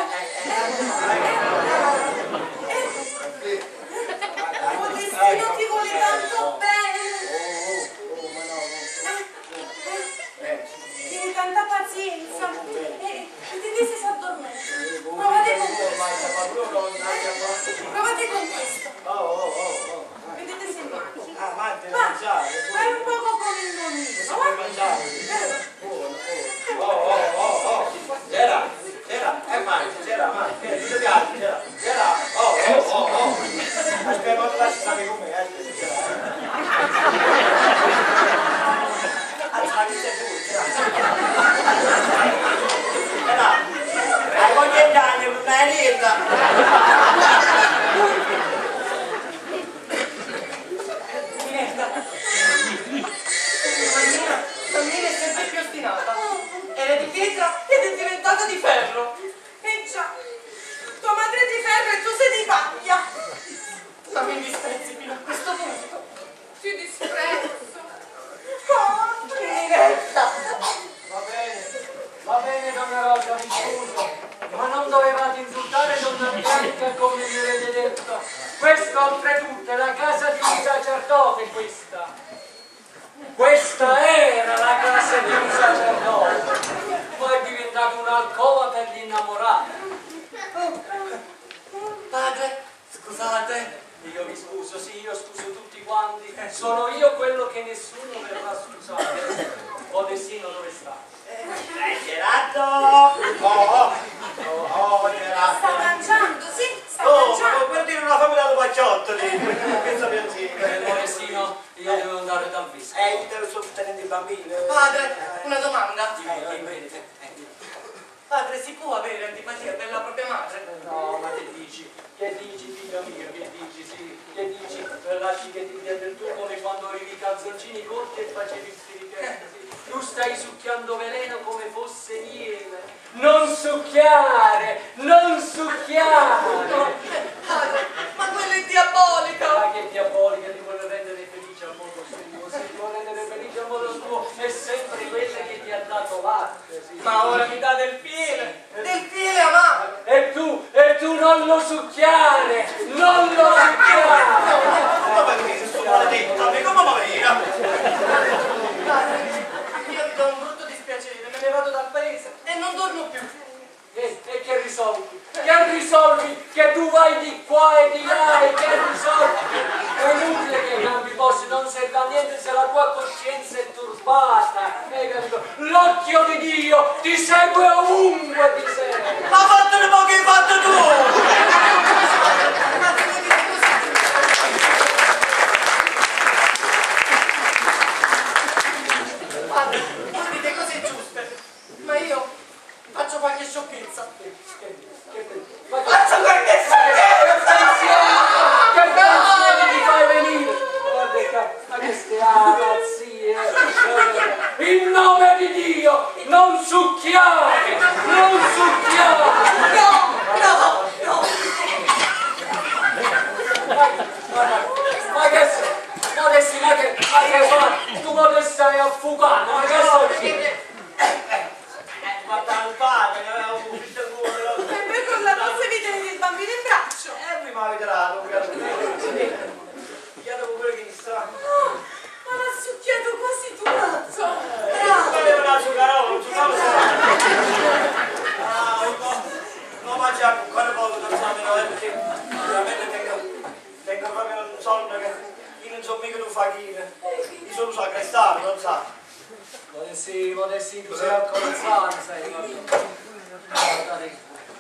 Speaker 7: Modestino ti vuole tanto bene. Tieni tanta pazienza. Vedete se si addormenta. Provate con questo. Provate con questo. Vedete se mangi.
Speaker 3: Mangia,
Speaker 7: Vai.
Speaker 3: mangiare.
Speaker 7: Vai un poco con il nonnino.
Speaker 3: Si può mangiare. C'era, ti piace, c'era. Aspetta, ma tu lasci sapere con me, hai voglia di anni, non hai niente.
Speaker 11: Bambina è sempre più ostinata. Era di pietra ed è diventata di ferro.
Speaker 7: Già, tua madre è di ferro e tu sei di paglia.
Speaker 11: Ma mi disprezzi fino a questo punto.
Speaker 7: Ti disprezzo.
Speaker 11: Ninetta.
Speaker 4: Va bene, donna Rosa, mi scuso, ma non dovevate insultare donna Bianca come mi avete detto. Questa oltretutto è la casa di un sacerdote, questa. Questa era la casa di un sacerdote. Poi è diventata un'alcova per gli innamorati.
Speaker 11: Padre, scusate.
Speaker 4: Io vi scuso, sì, io scuso tutti quanti. Sono io quello che nessuno verrà a scusare. Modestino, dove sta?
Speaker 3: Gerardo! Gerardo!
Speaker 7: Sta mangiando, sì, sta
Speaker 3: Ma
Speaker 7: mangiando.
Speaker 3: per dire una famiglia di pacchiottoli, pensa piancino.
Speaker 4: Modestino, io devo andare dal visco.
Speaker 3: Ti devo sostenere i bambini.
Speaker 11: Padre, una domanda.
Speaker 12: Padre, si può avere antipatia per la propria madre?
Speaker 4: No, ma che dici? Che dici, figlio mio? Che dici, sì? Che dici? Lasci che ti diede tu come quando avevi i calzoncini corti e facevi il sirichetta, sì? Tu stai succhiando veleno come fosse miele. Non succhiare! Non succhiare!
Speaker 12: Padre, ma quella è diabolica!
Speaker 4: Ma che diabolica, ti vuole rendere felice a modo suo. Se ti vuole rendere felice a modo suo è sempre quella che ti ha dato latte, sì.
Speaker 12: Ma ora mi dà del piede! Del piede amato!
Speaker 4: E tu non lo succhiare! Non lo succhiare!
Speaker 1: Come mi sto maledetta? Ma come va via?
Speaker 12: Io vi do un brutto dispiacere, me ne vado dal paese e non torno più.
Speaker 4: E che risolvi? Che risolvi? Che tu vai di qua e di là e che risolvi? È inutile che cambi posti, non serve a niente se la tua coscienza è turbata. L'occhio di Dio ti segue ovunque ti segue.
Speaker 12: Ma fatene un po' che hai fatto tu! Padre, voi dite cose giuste, ma io faccio qualche sciocchezza. Faccio qualche sciocchezza!
Speaker 4: Che pensieri ti fai venire? Guarda, ma queste pazzie! In nome di Dio, non succhiare! Non succhiare!
Speaker 12: No!
Speaker 4: Ma che sei? Modesti, ma che fai? Tu modesta è affugato, ma che sei?
Speaker 3: Ma padre, avevo un figlio cuore.
Speaker 11: E poi con la cosa vi tenete il bambino in braccio.
Speaker 3: Prima avete dato un gatto. Chiaro quello che mi sta.
Speaker 11: Ma l'ha succhiato quasi tutto.
Speaker 3: Non avevo una zuccarola, non mangiare ancora poco da usare, perché veramente tengo proprio un sonno che io non so mica tu fa chi. Io sono usato a crestare, non sa.
Speaker 4: Modesti, tu sei alcolizzano, sai, guardate.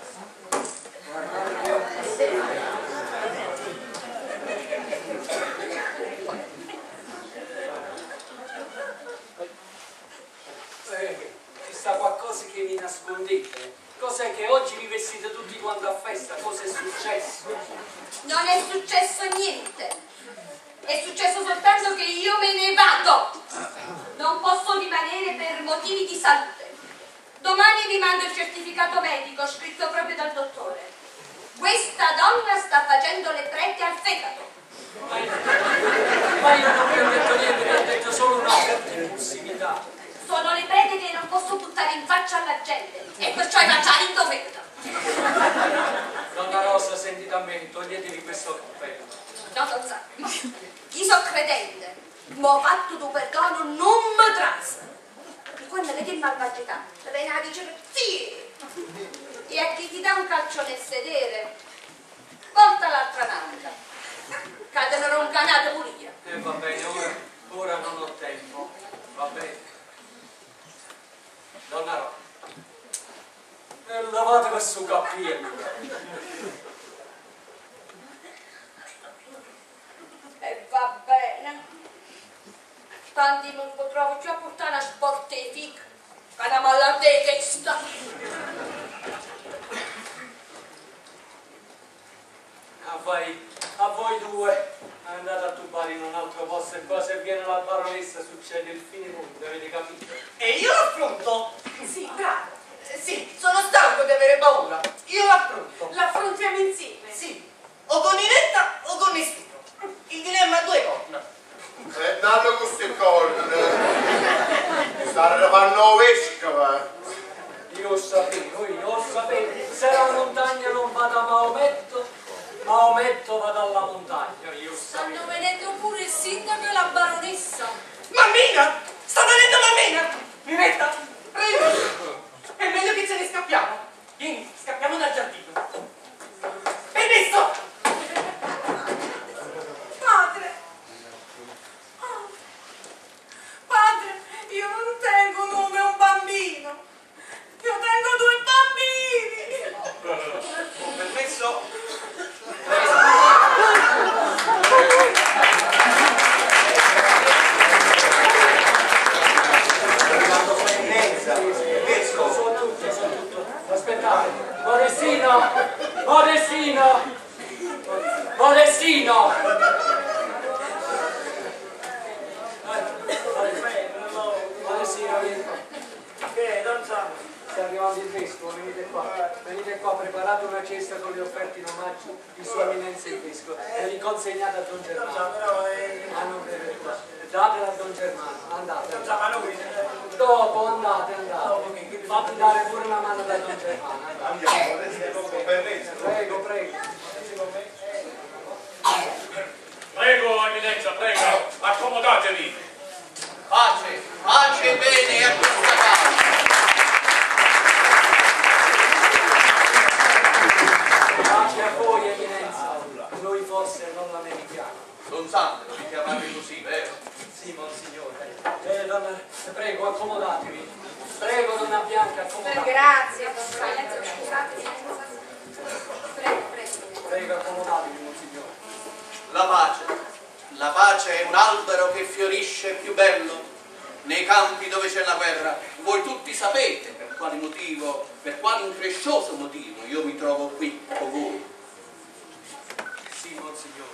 Speaker 4: Ci sta qualcosa che vi nascondete? Cos'è che oggi vi vestite tutti quanti a festa? Cosa è successo?
Speaker 6: Non è successo niente. È successo soltanto che io me ne vado. Non posso rimanere per motivi di salute. Domani vi mando il certificato medico scritto proprio dal dottore. Questa donna sta facendo le prete al fegato.
Speaker 4: Ma io non vi ho detto niente, mi ha detto solo una certa impulsività.
Speaker 6: Sono le prete che non posso buttare in faccia alla gente e perciò i facciali in dovetta.
Speaker 4: Donna Rosa, senti da me, toglietevi questo cappello.
Speaker 6: No, non sa. Io sono credente. M'ho fatto tu perdono, non mi trasa. E quando vedi malvagità, te viene a dire sì. E a chi ti dà un calcio nel sedere, porta l'altra mancia. Cadono roncanate pulire.
Speaker 4: Va bene, ora non ho tempo. Va bene. Donna Rosa, lavate questo cappello.
Speaker 6: E va bene. Tanti non potrò più a portare una sportifica, che una malattia che sta.
Speaker 4: A voi due andate a tubare in un altro posto e poi se viene la baronessa succede il finimondo, avete capito?
Speaker 12: E io l'affronto!
Speaker 11: Sì, bravo.
Speaker 12: Sì, sono stanco di avere paura. Io l'affronto.
Speaker 11: L'affrontiamo insieme.
Speaker 12: Sì, o con Iretta o con nessuno. Il dilemma a due corna.
Speaker 10: Dato queste corna, sta arrivando vescova.
Speaker 4: Io lo sapevo, se la montagna non va da Maometto, Maometto va dalla montagna, io lo sapevo.
Speaker 6: Stanno venendo pure il sindaco e la baronessa.
Speaker 12: Mammina! Sta venendo mammina! Iretta, prego! È meglio che ce ne scappiamo. Vieni, scappiamo dal giardino. Permesso!
Speaker 11: Padre! Oh. Padre, io non tengo un nome a un bambino. Io tengo due bambini.
Speaker 3: Con permesso?
Speaker 4: cesta con le offerte in omaggio di Sua Eminenza il Vescovo e riconsegnata a Don Germano. Datela a Don Germano, andate. Dopo andate. Fatti dare pure una mano da Don Germano.
Speaker 2: Andiamo,
Speaker 4: Prego.
Speaker 8: Prego, Eminenza, prego, accomodatevi.
Speaker 5: Pace e bene a questa casa.
Speaker 4: Pace a voi, Eminenza. Noi forse non la meritiamo.
Speaker 5: Don Sandro, mi chiamate così, vero?
Speaker 4: Sì, monsignore. Donna, prego, accomodatevi. Prego, donna Bianca, accomodatevi.
Speaker 6: Grazie, scusate. Prego.
Speaker 4: Prego, accomodatevi, monsignore.
Speaker 5: La pace è un albero che fiorisce più bello nei campi dove c'è la guerra. Voi tutti sapete per quale motivo, per quale increscioso motivo io mi trovo qui con voi.
Speaker 4: Sì, monsignore.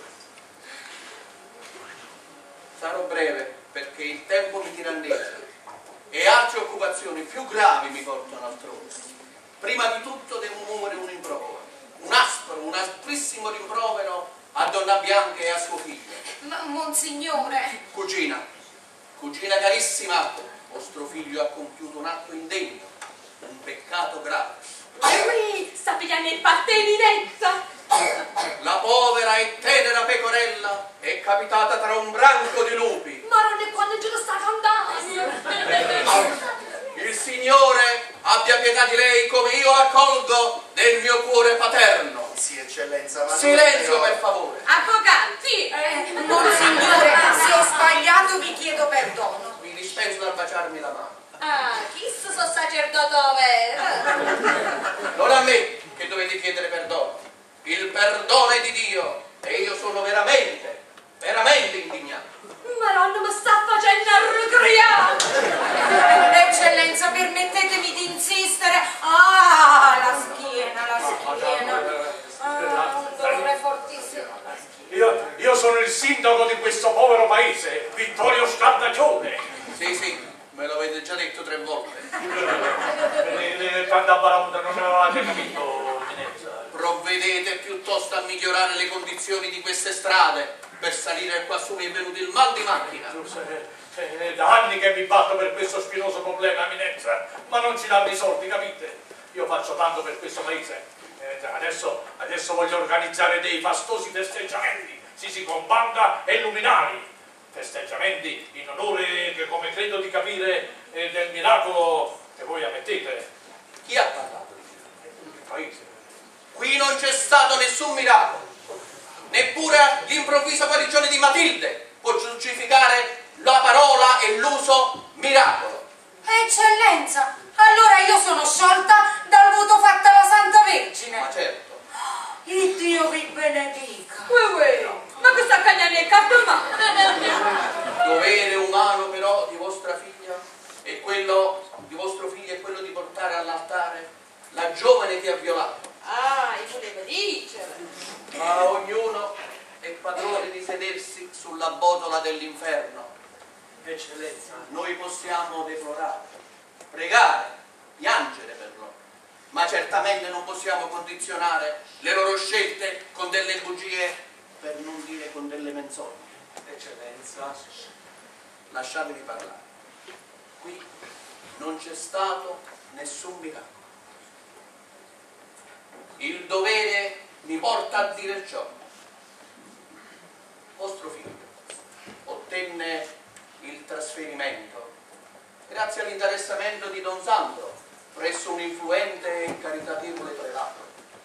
Speaker 5: Sarò breve perché il tempo mi tiranneggia e altre occupazioni più gravi mi portano altrove. Prima di tutto devo muovere un rimprovero, un asprissimo rimprovero a Donna Bianca e a suo figlio.
Speaker 6: Ma, monsignore...
Speaker 5: Cugina carissima, vostro figlio ha compiuto un atto indegno, un peccato grave.
Speaker 6: Lui sta pigliando il parte eminenza.
Speaker 5: La povera e tenera pecorella è capitata tra un branco di lupi.
Speaker 6: Ma non è quando ce lo sta cantando.
Speaker 5: Il Signore abbia pietà di lei come io accolgo nel mio cuore paterno.
Speaker 10: Sì, eccellenza, ma
Speaker 5: Silenzio per favore.
Speaker 6: Avvocati!
Speaker 7: Monsignore, se ho sbagliato vi chiedo perdono.
Speaker 5: Mi dispenso dal baciarmi la mano.
Speaker 6: Ah, chi sto sacerdote vero?
Speaker 5: Non a me che dovete chiedere perdono. Il perdono è di Dio e io sono veramente indignato.
Speaker 6: Madonna, mi sta facendo arrecriare!
Speaker 7: Eccellenza, permettetemi di insistere. Ah, la schiena. Un dolore fortissimo.
Speaker 8: Io sono il sindaco di questo povero paese, Vittorio Scardacchione.
Speaker 5: Sì, me lo avete già detto 3 volte.
Speaker 8: Quando a Baramuta non avevate capito, Eminenza.
Speaker 5: Provvedete piuttosto a migliorare le condizioni di queste strade. Per salire qua su mi è venuto il mal di macchina.
Speaker 8: È da anni che mi batto per questo spinoso problema, Eminenza, ma non ci danno i soldi, capite? Io faccio tanto per questo paese. Adesso voglio organizzare dei fastosi festeggiamenti, con banda e luminari. Festeggiamenti in onore, che come credo di capire, del miracolo che voi ammettete.
Speaker 5: Chi ha parlato di
Speaker 8: Il paese.
Speaker 5: Qui non c'è stato nessun miracolo. Neppure l'improvvisa guarigione di Matilde può giustificare la parola e l'uso miracolo.
Speaker 7: Eccellenza, allora io sono sciolta dal voto fatto alla Santa Vergine.
Speaker 5: Ma certo.
Speaker 7: Il Dio vi benedica.
Speaker 6: Ma che sta cagnando il capo, ma?
Speaker 5: Dovere umano però di vostra figlia e quello di vostro figlio è quello di portare all'altare la giovane che ha violato.
Speaker 6: Ah, io volevo dicere.
Speaker 5: Ma ognuno è padrone di sedersi sulla botola dell'inferno.
Speaker 4: Eccellenza.
Speaker 5: Noi possiamo deplorare, pregare, piangere per loro, ma certamente non possiamo condizionare le loro scelte con delle bugie, per non dire con delle menzogne.
Speaker 4: Eccellenza.
Speaker 5: Lasciatemi parlare. Qui non c'è stato nessun miracolo. Il dovere mi porta a dire ciò. Vostro figlio ottenne il trasferimento grazie all'interessamento di Don Sandro presso un influente e caritatevole prelato.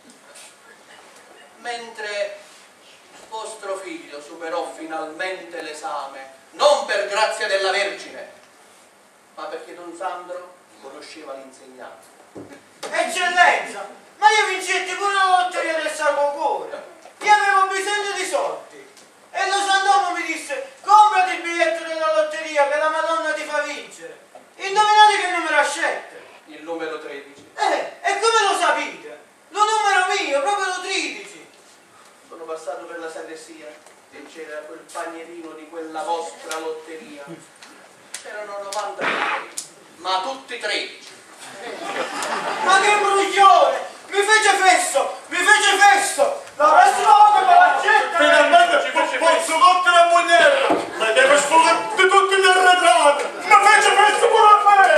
Speaker 5: Mentre vostro figlio superò finalmente l'esame, non per grazia della Vergine, ma perché Don Sandro conosceva l'insegnante.
Speaker 3: Eccellenza, ma io vincetti pure la lotteria del Sacro Cuore. Io avevo bisogno di soldi. E lo Sandomo mi disse, comprati il biglietto della lotteria che la Madonna ti fa vincere. Indovinate che numero ha scelto?
Speaker 5: Il numero 13.
Speaker 3: E come lo sapete? Lo numero mio, proprio lo 13.
Speaker 5: Sono passato per la sagrestia e c'era quel panierino di quella vostra lotteria. C'erano 90 numeri, ma tutti 13.
Speaker 3: Ma che brucione! Mi
Speaker 2: mi fece fesso! La prossima volta con la gente finalmente posso mettere a mogliera! Ma devo sfogare di tutti gli arretrati! Mi fece fesso pure a me!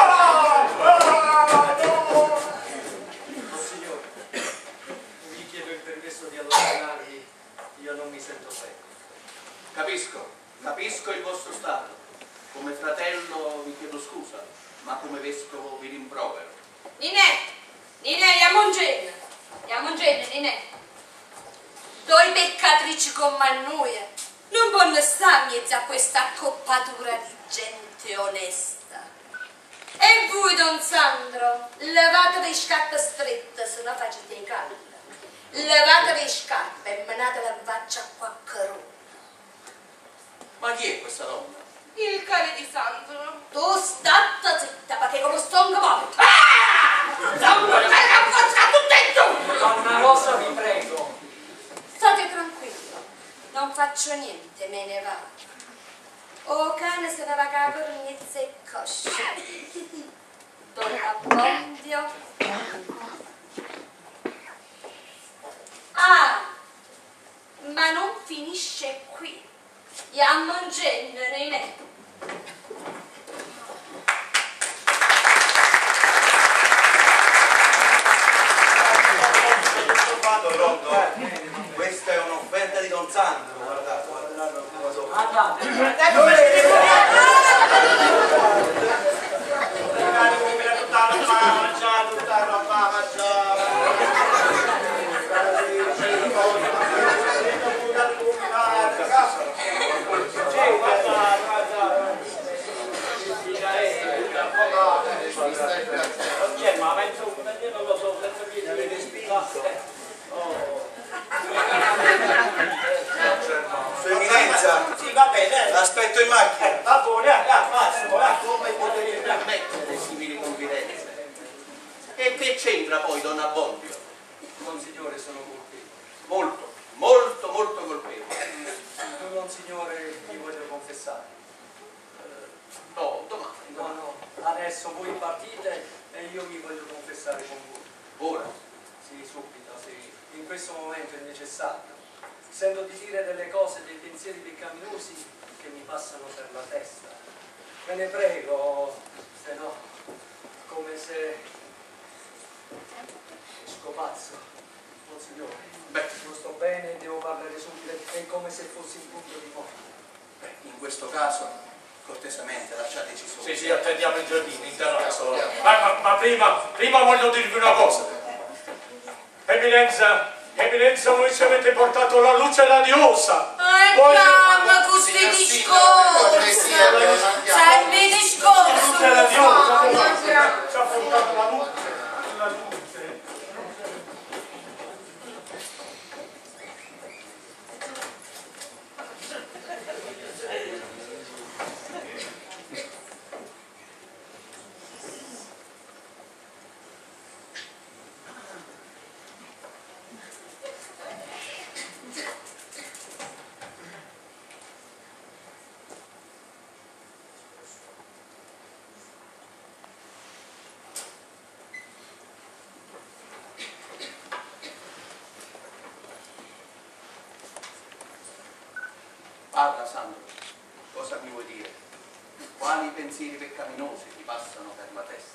Speaker 2: No!
Speaker 4: Signore, vi chiedo il permesso di allontanarvi, io non mi sento bene.
Speaker 13: Capisco il vostro stato. Come fratello vi chiedo scusa, ma come vescovo vi rimprovero.
Speaker 6: Ninè, Yamongene, Ninè. Due peccatrici come noi non possono stare in mezzo a questa accoppatura di gente onesta. E voi, Don Sandro, levatevi le scarpe strette, se no facete caldo. Levatevi le scarpe e menate la faccia a qualcuno.
Speaker 13: Ma chi è questa donna?
Speaker 11: Il cane di Sandro.
Speaker 6: Tu state zitta, perché come sto un morto.
Speaker 4: Donna Rosa, vi prego.
Speaker 6: State tranquillo, non faccio niente, me ne vado. O cane se ne va a cornizza e coscia. Donna Bondio. Ah, ma non finisce qui. Yamongene, Ninè.
Speaker 1: Questa è un'offerta di Don Sandro, guardate.
Speaker 3: Ma penso che non lo so, penso che mi avete spiegato.
Speaker 1: Sua Eminenza,
Speaker 3: Sì, va bene.
Speaker 1: l'aspetto in macchina.
Speaker 3: Va buono, Massimo,
Speaker 13: Come potete permettere simili confidenze? E che c'entra poi Don Abbondio?
Speaker 4: Monsignore, sono colpevole.
Speaker 13: Molto colpevole.
Speaker 4: Monsignore, vi voglio confessare.
Speaker 13: No, domani.
Speaker 4: No, adesso voi partite e io mi voglio confessare con voi.
Speaker 13: Ora?
Speaker 4: Sì, subito, sì. In questo momento è necessario. Sento di dire delle cose, dei pensieri peccaminosi che mi passano per la testa. Ve ne prego, se no, come se esco pazzo. Monsignore, non sto bene, devo parlare subito, è come se fossi in punto di morte.
Speaker 13: In questo caso, cortesemente, lasciateci soli.
Speaker 8: Sì, attendiamo il giardino, in terrazzo. Ma prima voglio dirvi una cosa. Eminenza, voi ci avete portato la luce radiosa.
Speaker 6: Andiamo così discorsi. Sempre discorsi.
Speaker 8: Luce radiosa. Ci ha portato la luce.
Speaker 13: Parla, Sandro, cosa mi vuoi dire? Quali pensieri peccaminosi ti passano per la testa?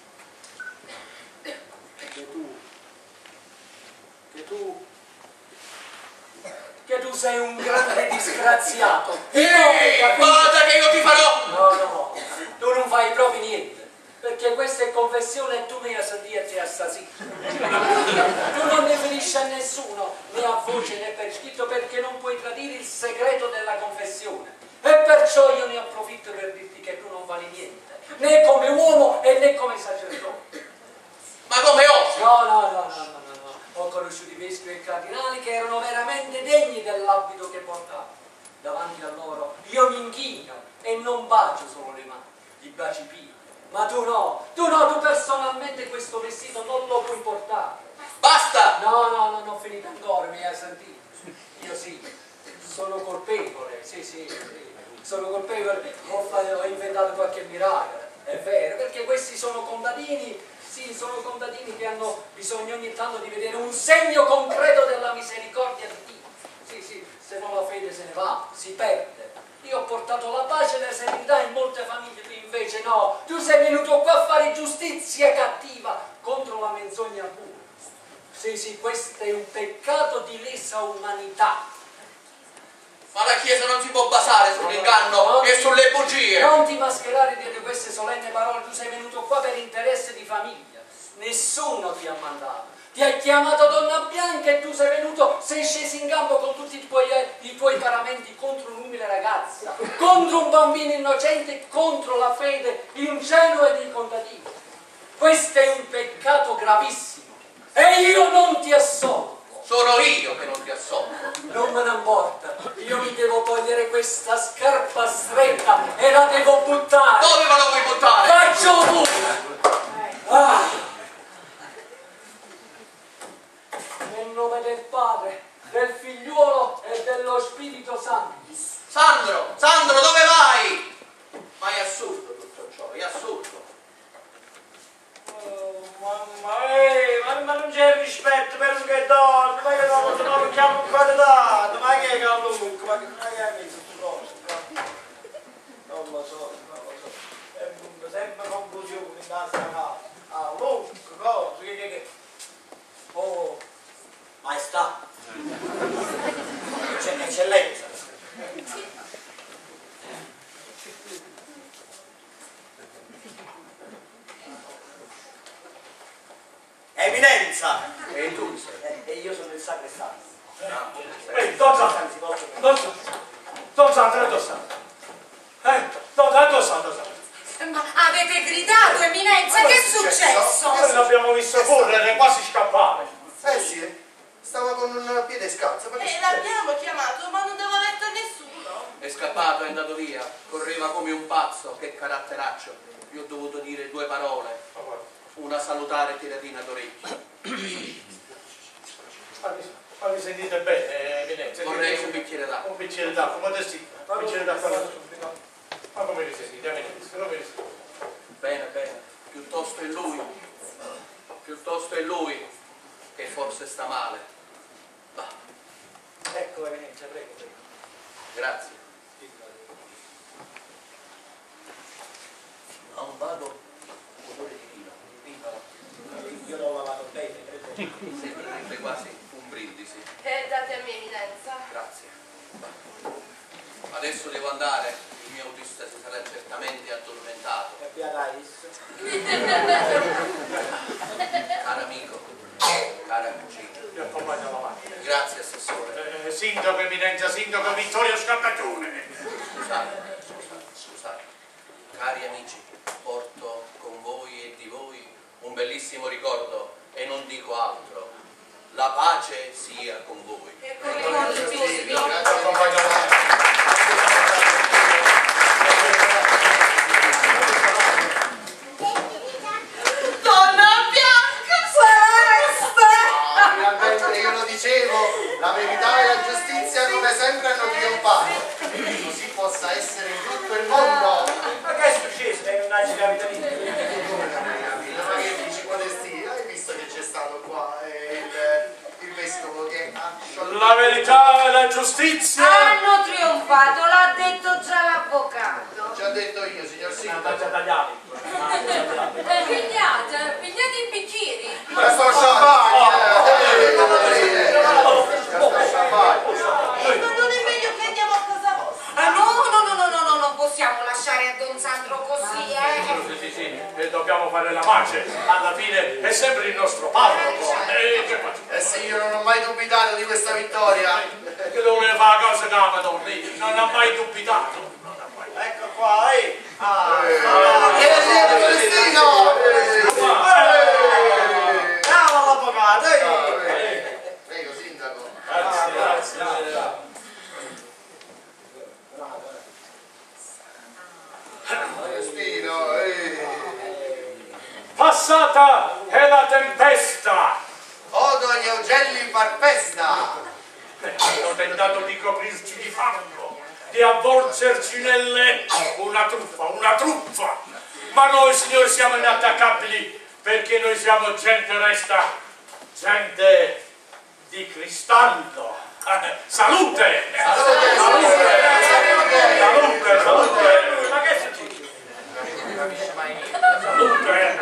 Speaker 4: Che tu sei un grande disgraziato.
Speaker 13: Guarda che io ti farò!
Speaker 4: No, tu non fai proprio niente, perché questa è confessione e tu mi hai sentirti assassino. Tu non ne ferisci a nessuno, né a voce né per scritto, perché non puoi tradire il segreto della confessione. E perciò io ne approfitto per dirti che tu non vali niente, né come uomo e né come sacerdote.
Speaker 13: Ma come osi?
Speaker 4: No. Ho conosciuto i vescovi e i cardinali che erano veramente degni dell'abito che portavo. Davanti a loro io mi inchino e non bacio solo le mani, li baci più. Ma tu no, tu personalmente questo vestito non lo puoi portare.
Speaker 13: Basta!
Speaker 4: No, non ho finito ancora, mi hai sentito? Io sì, sono colpevole, sì, sono colpevole, ho inventato qualche miracolo, è vero, perché questi sono contadini Sì, sono contadini che hanno bisogno ogni tanto di vedere un segno concreto della misericordia di Dio. Sì, sì, se no la fede se ne va, si perde. Io ho portato la pace e la serenità in molte famiglie, tu invece no. Tu sei venuto qua a fare giustizia cattiva contro la menzogna pura. Sì, sì, questo è un peccato di lesa umanità.
Speaker 13: Ma la Chiesa non si può basare sull'inganno e sulle bugie.
Speaker 4: Non ti mascherare dietro queste solenne parole, tu sei venuto qua per interesse di famiglia. Nessuno ti ha mandato. Ti ha chiamato donna bianca e tu sei venuto, sei sceso in campo con tutti i tuoi paramenti contro un'umile ragazza, contro un bambino innocente, contro la fede ingenua dei contadini. Questo è un peccato gravissimo e io non ti assolvo.
Speaker 13: Sono io che non ti assolvo.
Speaker 4: Non me ne importa, io mi devo togliere questa scarpa stretta e la devo buttare.
Speaker 13: Dove me la vuoi buttare?
Speaker 4: Faccio pure! Nel nome del Padre, del Figliuolo e dello Spirito Santo.
Speaker 13: Sandro, dove vai? Ma è assurdo tutto ciò, è assurdo.
Speaker 3: Ma non c'è rispetto per un che dorme, ma che non lo chiamo un quadrato, ma che è caldo mucco, ma che è messo su cosa? Non lo so. Sempre confusione in casa casa. Ah, mucco, cosa, che. Oh, maestà. Eccellenza. Eminenza!
Speaker 13: E tu sei?
Speaker 3: E io sono il sacrestano.
Speaker 8: Don Sandro.
Speaker 7: Ma avete gridato, Eminenza, che è successo?
Speaker 8: Noi l'abbiamo visto correre, quasi scappare.
Speaker 5: Sì, stava con un piede scalzo.
Speaker 11: L'abbiamo chiamato, ma non devo aver detto a nessuno.
Speaker 13: È scappato, è andato via. Correva come un pazzo, che caratteraccio. Io ho dovuto dire 2 parole. Una salutare tiratina d'orecchio.
Speaker 8: Fammi sentite bene, Eminenza.
Speaker 13: Vorrei un bicchiere d'acqua.
Speaker 8: Un bicchiere d'acqua, modesti. Un bicchiere d'acqua. Ma come vi sentite, Eminenza? Come vi sentite?
Speaker 13: Bene, piuttosto è lui che forse sta male. Va.
Speaker 3: Ecco, Eminenza, prego.
Speaker 13: Grazie. Non vado odore di vino.
Speaker 3: Io l'ho lavato bene,
Speaker 13: Sembrerebbe quasi un brindisi.
Speaker 11: Date a me, Eminenza.
Speaker 13: Grazie. Adesso devo andare, il mio autista si sarà certamente addormentato. Caro amico, cara cugina.
Speaker 8: Vi accompagno alla macchina.
Speaker 13: Grazie, Assessore.
Speaker 8: Sindaco, Eminenza, Sindaco Vittorio Scappaccione.
Speaker 13: Scusate. Cari amici, porto con voi e di voi un bellissimo ricordo e non dico altro. La pace sia con voi.
Speaker 11: E con il tuo
Speaker 7: Donna bianca, Celeste!
Speaker 5: Finalmente io lo dicevo, la verità e la giustizia come sempre hanno trionfato. Così possa essere in tutto il mondo.
Speaker 3: Ma che è successo? È una capitalina.
Speaker 5: Ma che dici, Modestia? Hai visto che c'è stato qua il vescovo che ha sciolto?
Speaker 8: La verità e la giustizia.
Speaker 6: Hanno trionfato, l'ha detto già l'avvocato.
Speaker 5: Ci ho detto io, signor Sindaco.
Speaker 6: Pigliate i bicchieri.
Speaker 5: Questo champagne!
Speaker 11: Ma non è meglio che andiamo a casa vostra?
Speaker 6: Ah, no, non possiamo lasciare a Don Sandro così,
Speaker 8: Sì, e dobbiamo fare la pace. Alla fine è sempre il nostro parroco.
Speaker 5: Sì, io non ho mai dubitato di questa vittoria.
Speaker 8: Che dove fa la cosa da Madonna, non ha mai dubitato.
Speaker 3: Ecco qua, bravo l'avvocato,
Speaker 5: Prego, Sindaco.
Speaker 8: Grazie. Passata è la tempesta.
Speaker 5: Odo agli ugelli far festa.
Speaker 8: Hanno tentato di coprirci di fango, di avvolgerci nelle... Una truffa. Ma noi, signori, siamo inattaccabili perché noi siamo gente resta, gente di cristallo. Salute! Salute! Salute! Salute! Ma che succede? Non capisce mai niente. Salute!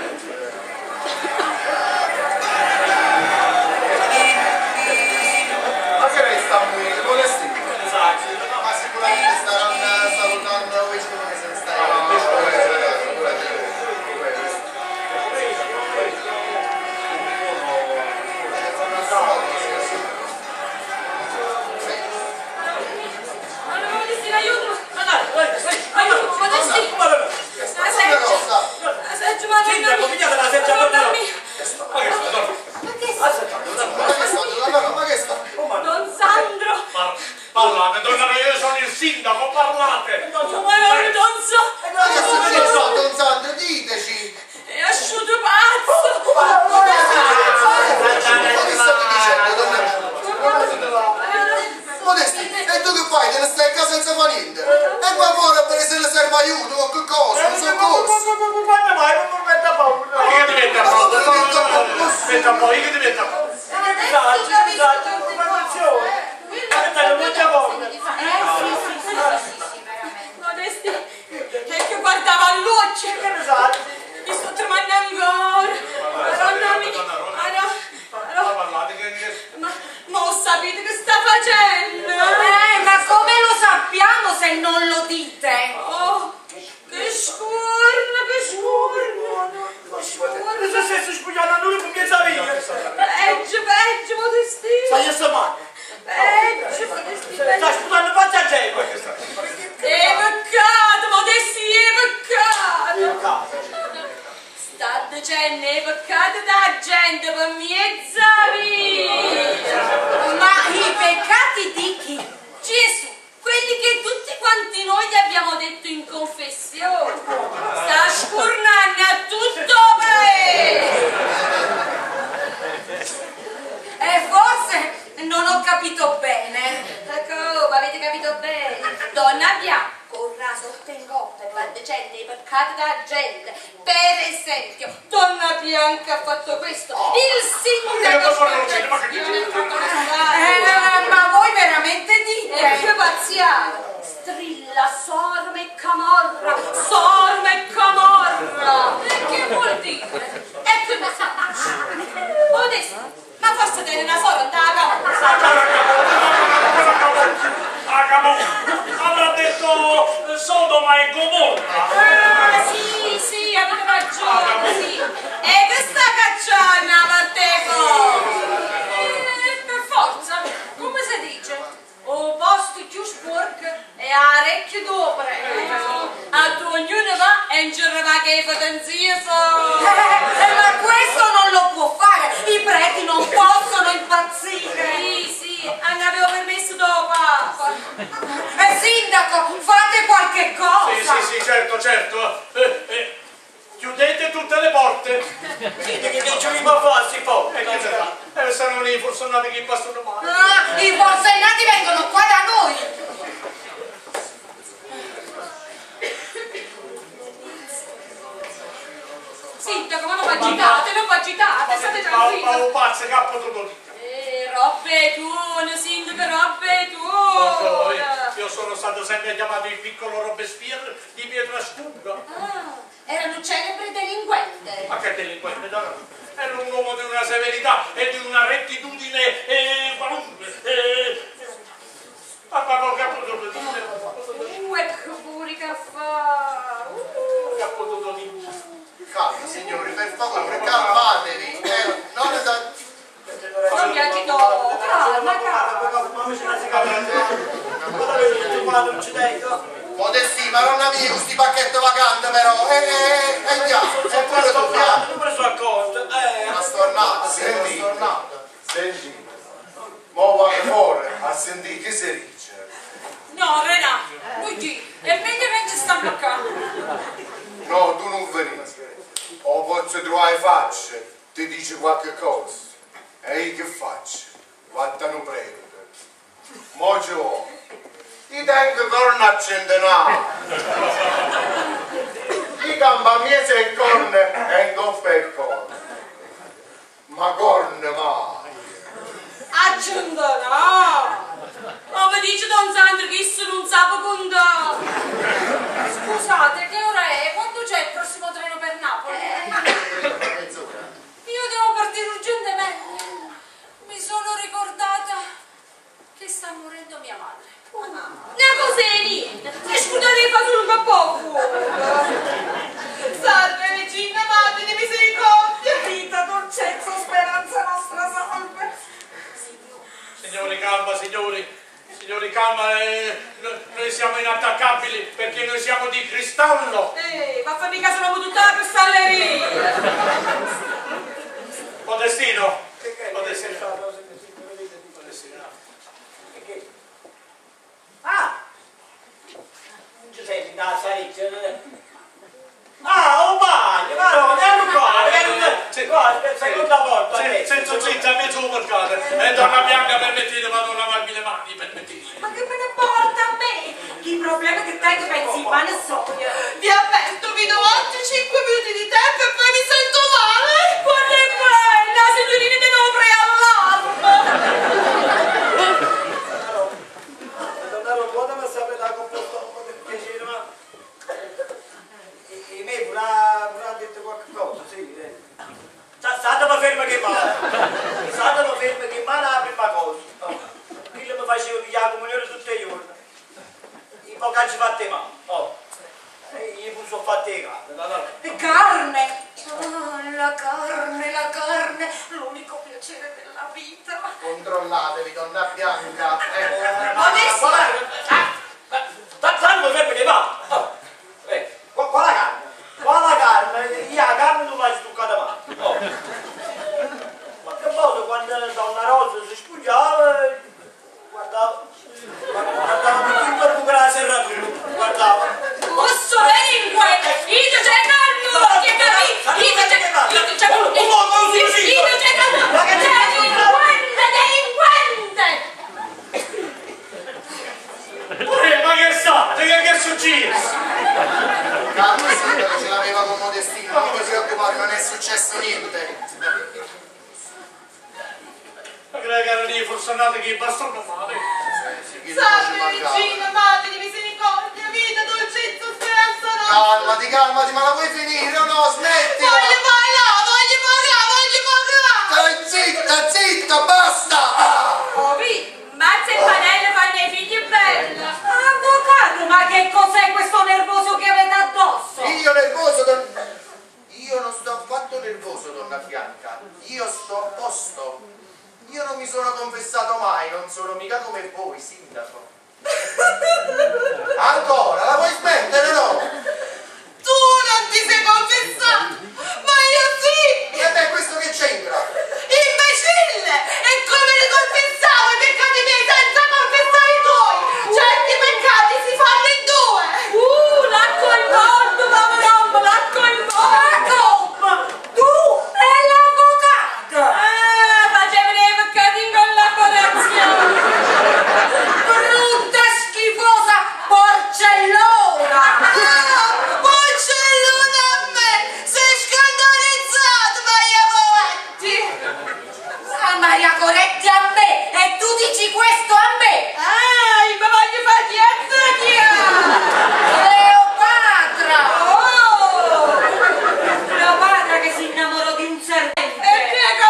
Speaker 10: Ma che resta qui? Dove stai?
Speaker 5: Ma sicuramente staranno salutando il vescovo che se ne sta.
Speaker 6: Don Sandro!
Speaker 8: Parlate, donna, io sono il sindaco, parlate!
Speaker 6: Don Sandro!
Speaker 5: Don Sandro, diteci!
Speaker 6: È asciutto pazzo!
Speaker 5: Modesti, e tu che fai? Te ne stai a casa senza fare niente? E va fuori per se ne serve aiuto o che cosa, un soccorso!
Speaker 2: Quando mai non mi metta paura?
Speaker 8: Ma che ti mette a paura? Metta a paura, che ti mette a paura?
Speaker 6: Modesti, è che guardava a luce! Mi sto tremando ancora! Madonna mia! Ma ho sapete che sta facendo?
Speaker 7: Ma come lo sappiamo se non lo dite?
Speaker 6: Oh, che scorno, che scorno!
Speaker 2: Cosa stai spugliando a lui con mia via?
Speaker 6: Peggio, Modesti!
Speaker 2: Stai a samare?
Speaker 6: Peggio, Modesti!
Speaker 2: Stai sputando quanta gente?
Speaker 6: È peccato, Modesti, è peccato! Sta dicendo è peccato da gente per mezza vita!
Speaker 7: Ma i peccati di chi?
Speaker 6: Gesù, quelli che tutti quanti noi gli abbiamo detto in confessione, sta scurnando a tutto paese!
Speaker 7: E forse non ho capito bene.
Speaker 6: Ecco, ma avete capito bene? Donna Bianca, con raso sotto in cotta e va dicendo i peccati da gente. Per esempio, Donna Bianca ha fatto questo, il sindaco
Speaker 7: Ma voi veramente dite?
Speaker 6: è più pazziato. Strilla, sorma e camorra, sorma e camorra. E che vuol dire? E che ne sa? Modesti, ma forse tiene una sorda
Speaker 8: Avrà detto Sodoma e Gomorra.
Speaker 6: Sì, avete ragione, sì. E che sta cacciando a Marteco? Per forza, come si dice? O posto più sporco e a orecchie d'opere. A ognuno va e non ci va che potenzioso.
Speaker 7: Ma questo non lo può fare. I preti non possono impazzire.
Speaker 6: Sì, ne avevo permesso dopo.
Speaker 7: Sindaco, fate qualche cosa.
Speaker 8: Sì, certo. Chiudete tutte le porte.
Speaker 2: Dite che ci va a farsi poi.
Speaker 8: E che se fa? Stanno lì, forse non che passano male.
Speaker 7: I forsennati vengono qua da noi.
Speaker 6: Sindaco, ma non va agitate, state tranquilli.
Speaker 8: Ma un pazzo cappo tutto lì.
Speaker 6: Robe tue, sindaco, robe tue.
Speaker 8: Io sono stato sempre chiamato il piccolo Robespierre di Pietrascusa.
Speaker 6: Era un celebre delinquente.
Speaker 8: Ma che delinquente? No. Era un uomo di una severità e di una rettitudine ma che ha potuto dire?
Speaker 6: Ecco pure che fa.
Speaker 8: Che ha potuto dire?
Speaker 5: Calma signori, per favore, calmatevi.
Speaker 6: Non mi agito. Calma.
Speaker 5: Modesti, ma non avevi questi pacchetti vacanti però. Già, è pure doppiato.
Speaker 2: Non me ne sono accorto.
Speaker 5: Una stornata,
Speaker 10: Senti, mo vado fuori a sentire che si dice.
Speaker 6: No, Renato, lui chi? E meglio che ci sta bloccando.
Speaker 10: No, tu non venire. O posso trovare faccia, ti dice qualche cosa. E io che faccio? Vattene prego. Mo ci vuoi. Ti tengo ancora una centinaia. I gamba miese e corne e in goffa e corne. Ma corne mai.
Speaker 11: Aggiungo no! Ma mi dice Don Sandro che io non sapevo contare! Scusate, che ora è? Quando c'è il prossimo treno per Napoli?
Speaker 5: Mezz'ora.
Speaker 11: Io devo partire urgentemente. Mi sono ricordata che sta morendo mia madre.
Speaker 6: Una cosa è niente, se scusate di fare un po'
Speaker 11: Salve regina, madre di misericordia! Vita, dolcezza, speranza nostra salve!
Speaker 8: Signori, calma, signori. Signori, calma, noi siamo inattaccabili perché noi siamo di cristallo.
Speaker 11: Ma mica sono tutta la cristalleria!
Speaker 8: Modestino.
Speaker 3: Ah! Giuseppe, da Sarizio. Ah, un bagno, ma no, qua, seconda volta.
Speaker 8: Senza zitta, a mezzo mercato. E donna bianca, permettete, vado a lavarmi le mani, permettete.
Speaker 11: Ma che me ne porta a me? Il problema è che te pensi in mano sogno.
Speaker 7: Vi avverto, vi do altri 5 minuti di tempo e poi mi sento male.
Speaker 11: Guarda è bella, signorina di nome allarme.
Speaker 3: Non ero buona, ma sapete da comportare un po' di piacere, ma... E me pure ha detto qualche cosa, sì. Statemi ferma che male. Statemi ferma che male è la prima cosa. Quello mi faceva pigliare la comunione tutti i giorni. I pocaggi fatti male. Io mi sono fatti le
Speaker 11: Carne! La carne, l'unico piacere della vita.
Speaker 5: Controllatevi, donna bianca.
Speaker 11: Adesso!
Speaker 3: Tanto sempre che va! Qua la carne! Qua la carne! Io la carne non l'ho stuccata mai! Ma che volta quando donna Rosa si spugliava, guardava tutto per la serratura, guardava.
Speaker 11: Posso delinquere! Io c'è calmo! Ti capito? Io c'è calmo!
Speaker 8: Ma che sta? Che è successo?
Speaker 5: Calma, signore, ce l'aveva con Modestino, non ti preoccupare, non è successo niente.
Speaker 8: Ma che le carne forsennate che bastano fare?
Speaker 7: Salve regina, madre di misericordia, vita, dolcezza, speranza nostra.
Speaker 5: Calmati, ma la vuoi finire o no? Smettila!
Speaker 7: Voglio pagare!
Speaker 5: Zitta, basta!
Speaker 11: Mazza e panelle fanno i figli belli! Avvocato, ma che cos'è questo nervoso che avete addosso?
Speaker 5: Io nervoso, Io non sto affatto nervoso, donna Bianca. Io sto a posto. Io non mi sono confessato mai, non sono mica come voi, sindaco. Ancora, la vuoi smettere, no?
Speaker 7: Tu non ti sei confessato, ma io sì!
Speaker 5: E a te questo che c'entra?
Speaker 7: Imbecille! E come li confessavo i peccati miei senza confessare i tuoi? Certi peccati si fanno in due!
Speaker 11: L'acqua al mondo, pover'uomo, l'acqua al mondo! Tu e l'avvocato! Facevano i peccati in collaborazione! Brutta, schifosa porcellona!
Speaker 7: Porcellona a me! Sei scandalizzato, Maria Coretti!
Speaker 11: Maria Coretti a me! E tu dici questo a me!
Speaker 7: Mi voglio fare
Speaker 11: Cleopatra! Cleopatra che si innamorò di un serpente!
Speaker 7: E che è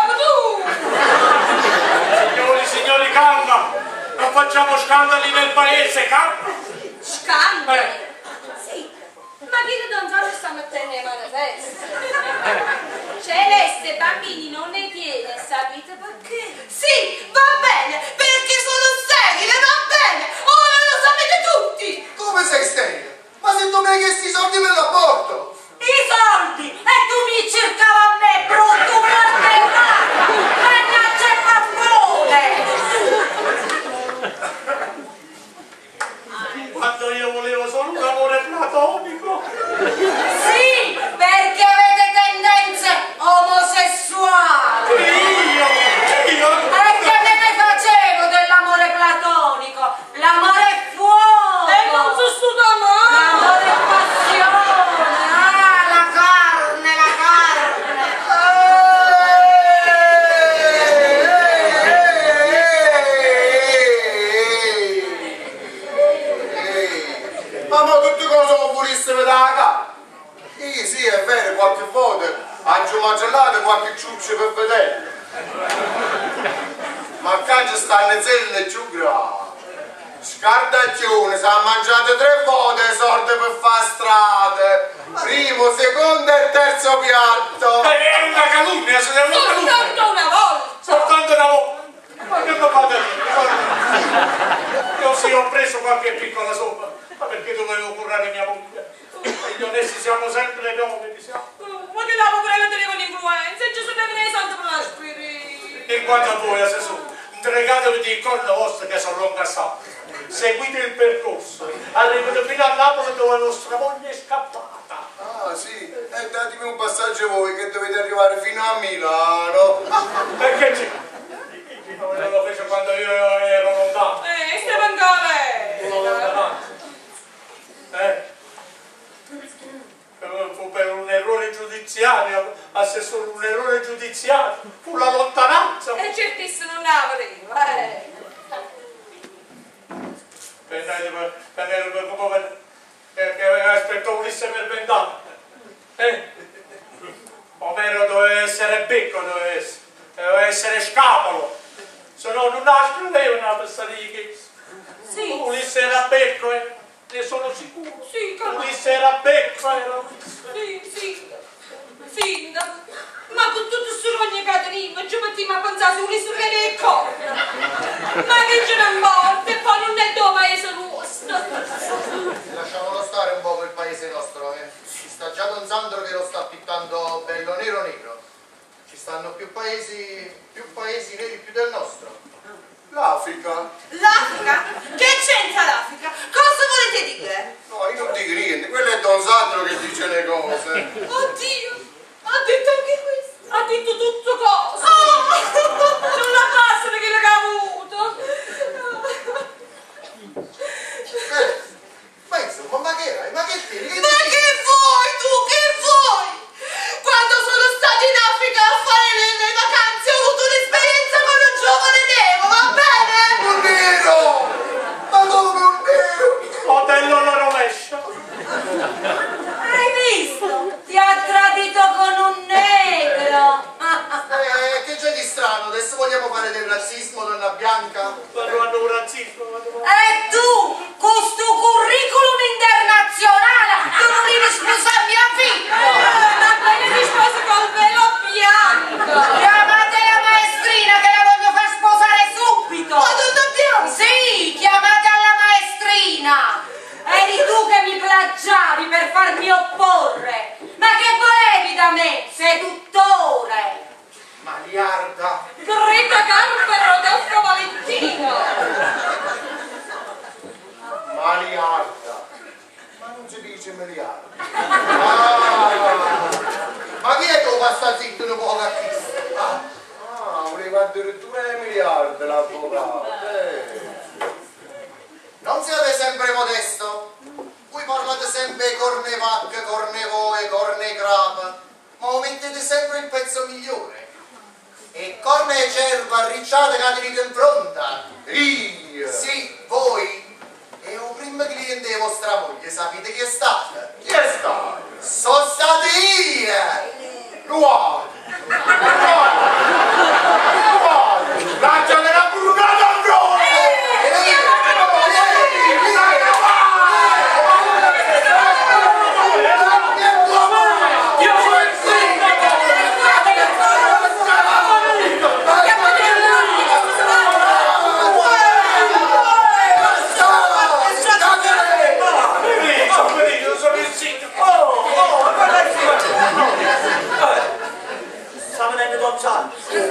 Speaker 7: tu?
Speaker 8: Signori, calma! Non facciamo scandali nel paese, calma!
Speaker 6: Scandali? Sì, ma chi di Don Giorgio sta mettendo le manifeste? Celeste, bambini, non ne tiene, sapete perché?
Speaker 7: Sì, va bene, perché sono sterile, va bene! Ora lo sapete tutti!
Speaker 5: Come sei sterile? Ma se tu mi hai chiesto i soldi per l'aborto!
Speaker 11: I soldi! E tu mi cercava a me, brutto martellata! Mannaggia il pappone!
Speaker 8: Quando io volevo solo un amore platonico!
Speaker 11: Sì, perché avete tendenze omosessuali!
Speaker 8: Io!
Speaker 11: E che me ne facevo dell'amore platonico? L'amore è fuoco!
Speaker 7: E non sono stato mai!
Speaker 11: L'amore è passione!
Speaker 10: no, tutte cose che volesse vedere la casa. Sì, è vero, qualche volta aggiungo macellato qualche ciuccio per vederlo. Ma qua ci stanno celle più gravi. Scardazione, si è mangiato 3 volte sorte per fare strade. Primo, secondo e terzo piatto.
Speaker 8: È una calunnia, se ne è una calunnia.
Speaker 6: Soltanto una volta!
Speaker 8: Soltanto una volta. Ma che mi fate io sì, ho preso qualche piccola somma, ma perché dovevo curare mia moglie? E gli onesti siamo sempre poveri, siamo.
Speaker 6: Ma che la poverella teneva l'influenza e ci sapevano i soldi per l'aspirina.
Speaker 8: E quanto a voi, assessore, entregatevi di corno vostro che sono lunga assai. Seguite il percorso, arrivate fino a Napoli dove vostra moglie è scappata.
Speaker 10: Ah sì, datemi un passaggio voi che dovete arrivare fino a Milano.
Speaker 8: Perché c'è? Non lo fece quando io ero lontano.
Speaker 6: Stiamo ancora lei.
Speaker 8: Fu per un errore giudiziario, assessore, un errore giudiziario, fu la lontananza.
Speaker 6: E certissimo non la voleva,
Speaker 8: Penelope come che aspettò Ulisse per 20 anni. Omero doveva essere becco, doveva essere scapolo, se no non la scriveva una storia di che.
Speaker 6: Sì.
Speaker 8: Ulisse era becco, ne sono sicuro.
Speaker 6: Sì,
Speaker 8: Ulisse era becco, era
Speaker 6: Sì, ma con tutto questo rogno catenino ci mettiamo a pensare su Ulisse che ne è corna. Ma che ce n'è morte e poi non è dove paese nostro.
Speaker 5: Lasciamolo stare un po' quel paese nostro, si sta già con Sandro che lo sta pittando bello nero nero. Ci stanno più paesi neri più del nostro.
Speaker 10: L'Africa?
Speaker 11: L'Africa? Che c'entra l'Africa? Cosa volete dire?
Speaker 10: No, io non dico niente, quello è Don Sandro che dice le cose.
Speaker 11: Oddio, ha detto anche questo.
Speaker 6: Ha detto tutto cosa.
Speaker 11: Non la passa perché l'ha avuto.
Speaker 5: Ma insomma, ma che hai? Ma che tieni?
Speaker 11: Ma che vuoi tu? Che vuoi? Quando sono stata in Africa a fare le vacanze ho avuto un'esperienza con un giovane nero, va bene?
Speaker 10: Un nero! Ma come un nero?
Speaker 8: Otello la rovescia.
Speaker 6: Hai visto? Ti ha tradito con un negro.
Speaker 5: Che c'è di strano? Adesso vogliamo fare del razzismo, donna Bianca?
Speaker 8: Quando hanno un razzismo.
Speaker 6: E tu, con sto curriculum internazionale, tu non devi sposare mia figlia. Ma bene mi sposi col velo bianco. Chiamate la maestrina che la voglio far sposare subito.
Speaker 11: Ma non dobbiamo?
Speaker 6: Sì, chiamate alla maestrina. Eri tu che mi plagiavi per farmi opporre. Ma che volevi da me, seduttore?
Speaker 5: Maliarda!
Speaker 6: Greta Garbo e Rodolfo Valentino.
Speaker 10: Maliarda. Ma non si dice miliardo. Ah,
Speaker 5: Ma chi è che va sta zitto un po' capisco?
Speaker 10: voleva addirittura miliardi l'avvocato.
Speaker 5: Non siate sempre modesto. Voi parlate sempre corne vacche, corne voe, corne grapa, ma mettete sempre il pezzo migliore. E corne cerva, ricciate che tenete in fronta.
Speaker 10: Io?
Speaker 5: Sì, voi. E un primo cliente di vostra moglie, sapete chi è stata?
Speaker 10: Chi è stato?
Speaker 5: Sono state io!
Speaker 10: Luano! Lascia della burrata a noi!
Speaker 3: Sta venendo Gonzalo.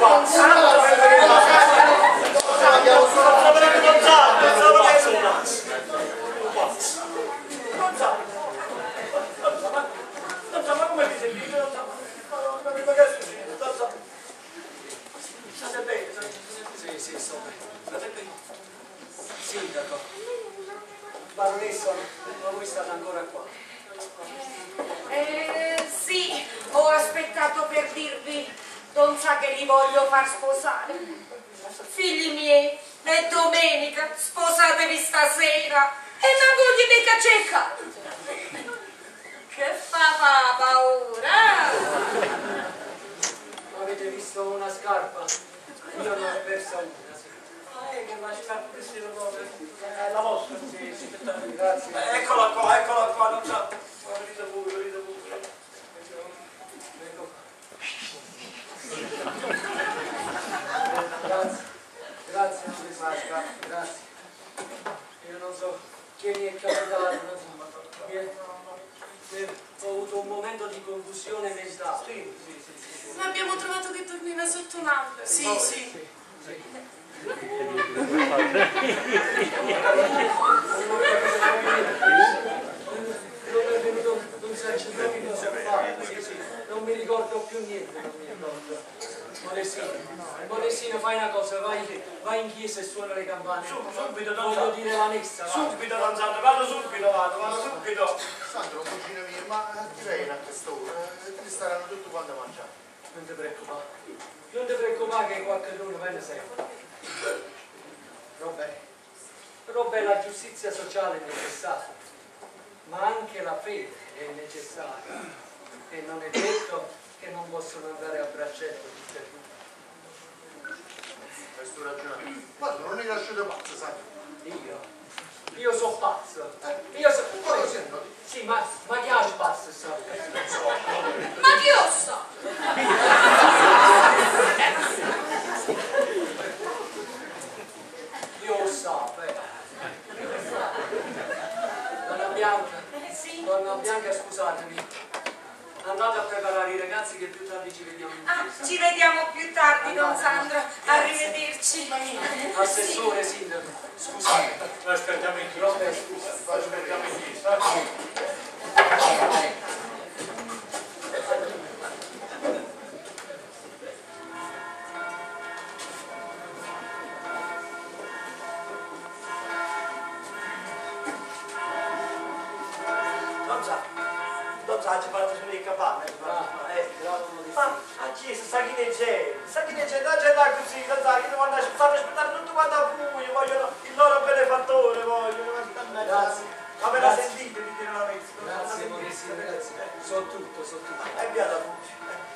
Speaker 8: Ma come vi sentite? State bene?
Speaker 3: Sì, sto bene. State bene? Sindaco. Baronessa, ma voi state ancora qua?
Speaker 6: Sì, ho aspettato per dirvi, non sa che li voglio far sposare. Figli miei, è domenica, sposatevi stasera. E manco ti becca cecca. Che fa paura?
Speaker 4: Avete visto una scarpa? Io ne ho persa una. Che la scarpa che si rivolge? È la vostra? Sì, grazie.
Speaker 3: Eccola qua, non so. Venite pure.
Speaker 4: Ecco qua. Grazie, non mi fa scarpa, grazie. Io non so che mi è capitato, non so. Ho avuto un momento di confusione mentale. Sì.
Speaker 7: Ma abbiamo trovato che dormiva sotto un albero. Sì.
Speaker 4: Non è venuto un sacerdote, non mi ricordo più niente, non mi ricordo. Molessino, fai una cosa, vai in chiesa e suona le campane.
Speaker 3: Subito,
Speaker 4: voglio dire la messa.
Speaker 3: Subito, Don Sandro, vado subito.
Speaker 5: Sandro, cugino mio, ma direi a quest'ora, ti staranno tutti quanti a mangiare.
Speaker 4: Non ti preoccupare che qualcuno viene sempre. Robè, la giustizia sociale è necessaria, ma anche la fede è necessaria. E non è detto che non possono andare a braccetto tutte e due.
Speaker 5: Questo ragionamento. Ma tu non hai lasciato pazzo, sai?
Speaker 4: Io so pazzo. Sì, ma chi ha il pazzo, sai?
Speaker 6: Ma chi ossa?
Speaker 4: Io so, Donna Bianca, scusatemi. Andate a preparare i ragazzi che più tardi ci vediamo.
Speaker 6: Ci vediamo più tardi, Don Sandro. Arrivederci.
Speaker 4: Assessore, sindaco, scusate.
Speaker 3: Aspettiamo in chiesa. Aspettiamo in chiesa. Ci parte sulle capanne. Ma a chiesa, sa chi ne c'è? Non c'è da così, non sa chi devono fare aspettare tutto quanto a buio, vogliono il loro benefattore, vogliono.
Speaker 4: Grazie.
Speaker 3: Ma ve la sentite di dire la messa?
Speaker 4: Grazie, Mauricio, grazie. So tutto.
Speaker 3: È beata voce.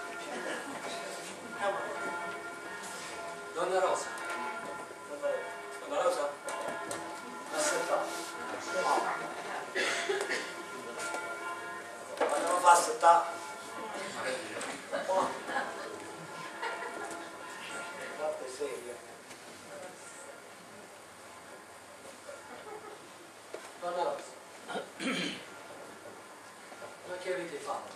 Speaker 4: Donna Rosa. Aspettate.
Speaker 3: Andiamo a fare aspettare. Guarda, serio.
Speaker 4: Donna Rosa. Ma che avete fatto?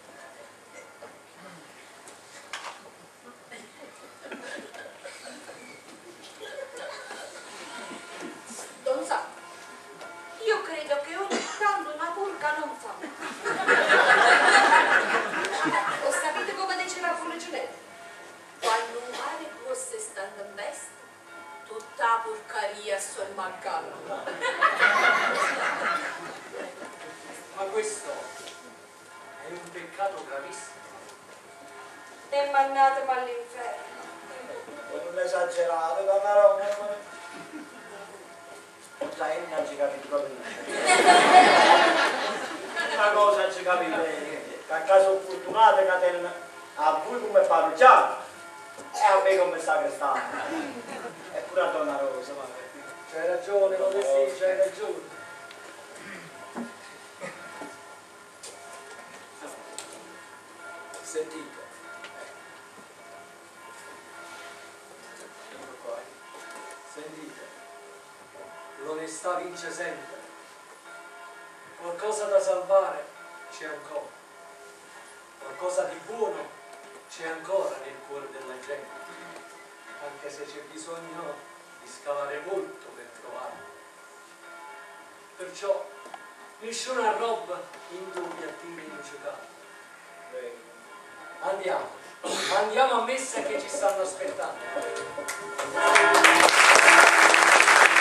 Speaker 6: Don Sandro, io credo che ogni tanto una purga non fa male. Ho sapete come diceva pure Giulietta? Quando un mare fosse stando in veste, tutta la porcaria sul mancato.
Speaker 4: Ma questo è un peccato gravissimo.
Speaker 6: E mannatemi all'inferno.
Speaker 3: Non esagerate, donna Rosa. Dai, non ci capite proprio niente. Una cosa ci capite, che a caso fortunato catena a voi come parrucciato e a me come sacrestano. Eppure a donna Rosa, ma
Speaker 4: C'hai ragione, Modestino, c'hai ragione. Sentite. Ecco qua. Sentite. L'onestà vince sempre. Qualcosa da salvare c'è ancora. Qualcosa di buono c'è ancora nel cuore della gente. Anche se c'è bisogno di scavare molto per trovarlo. Perciò nessuna roba in dubbio attira in giocare. Andiamo a messa che ci stanno aspettando.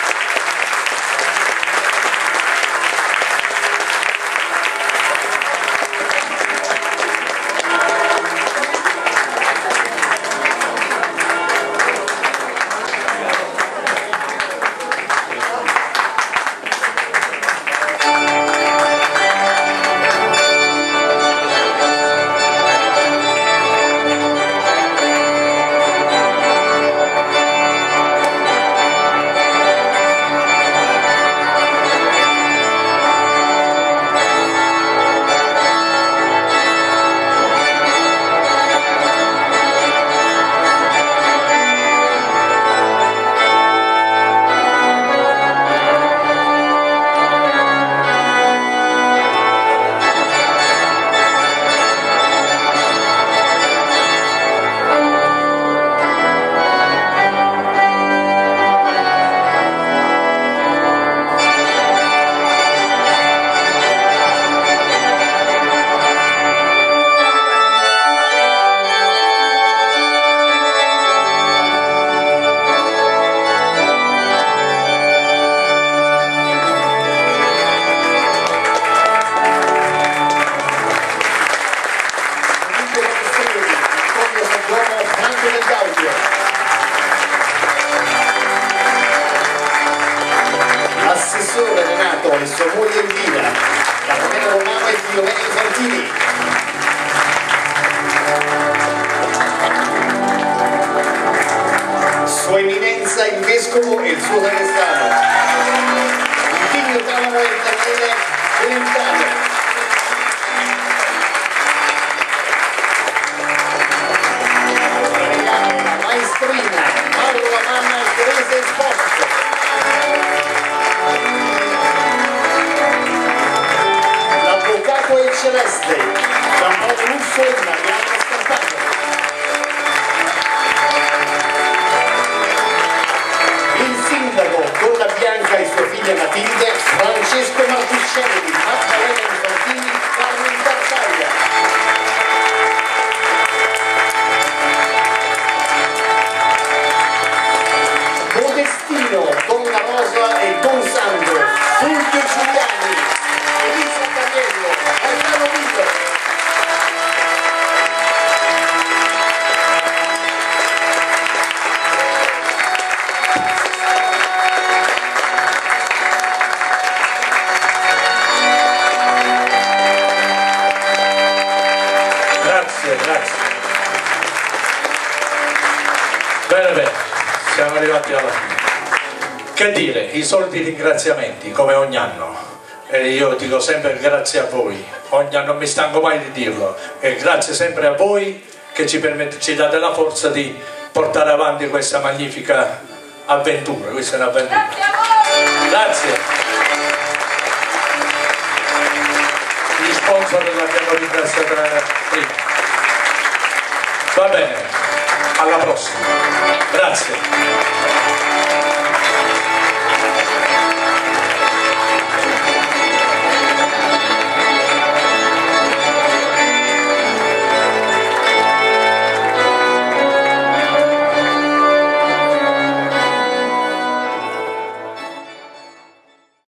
Speaker 8: grazie. Bene, siamo arrivati alla fine. Che dire, i soliti ringraziamenti come ogni anno, e io dico sempre grazie a voi, ogni anno non mi stanco mai di dirlo, e grazie sempre a voi che ci date la forza di portare avanti questa magnifica avventura, questa è un'avventura.
Speaker 6: Grazie a voi!
Speaker 8: Grazie. Gli sponsor l'abbiamo ringraziato prima. Va bene, alla prossima. Grazie.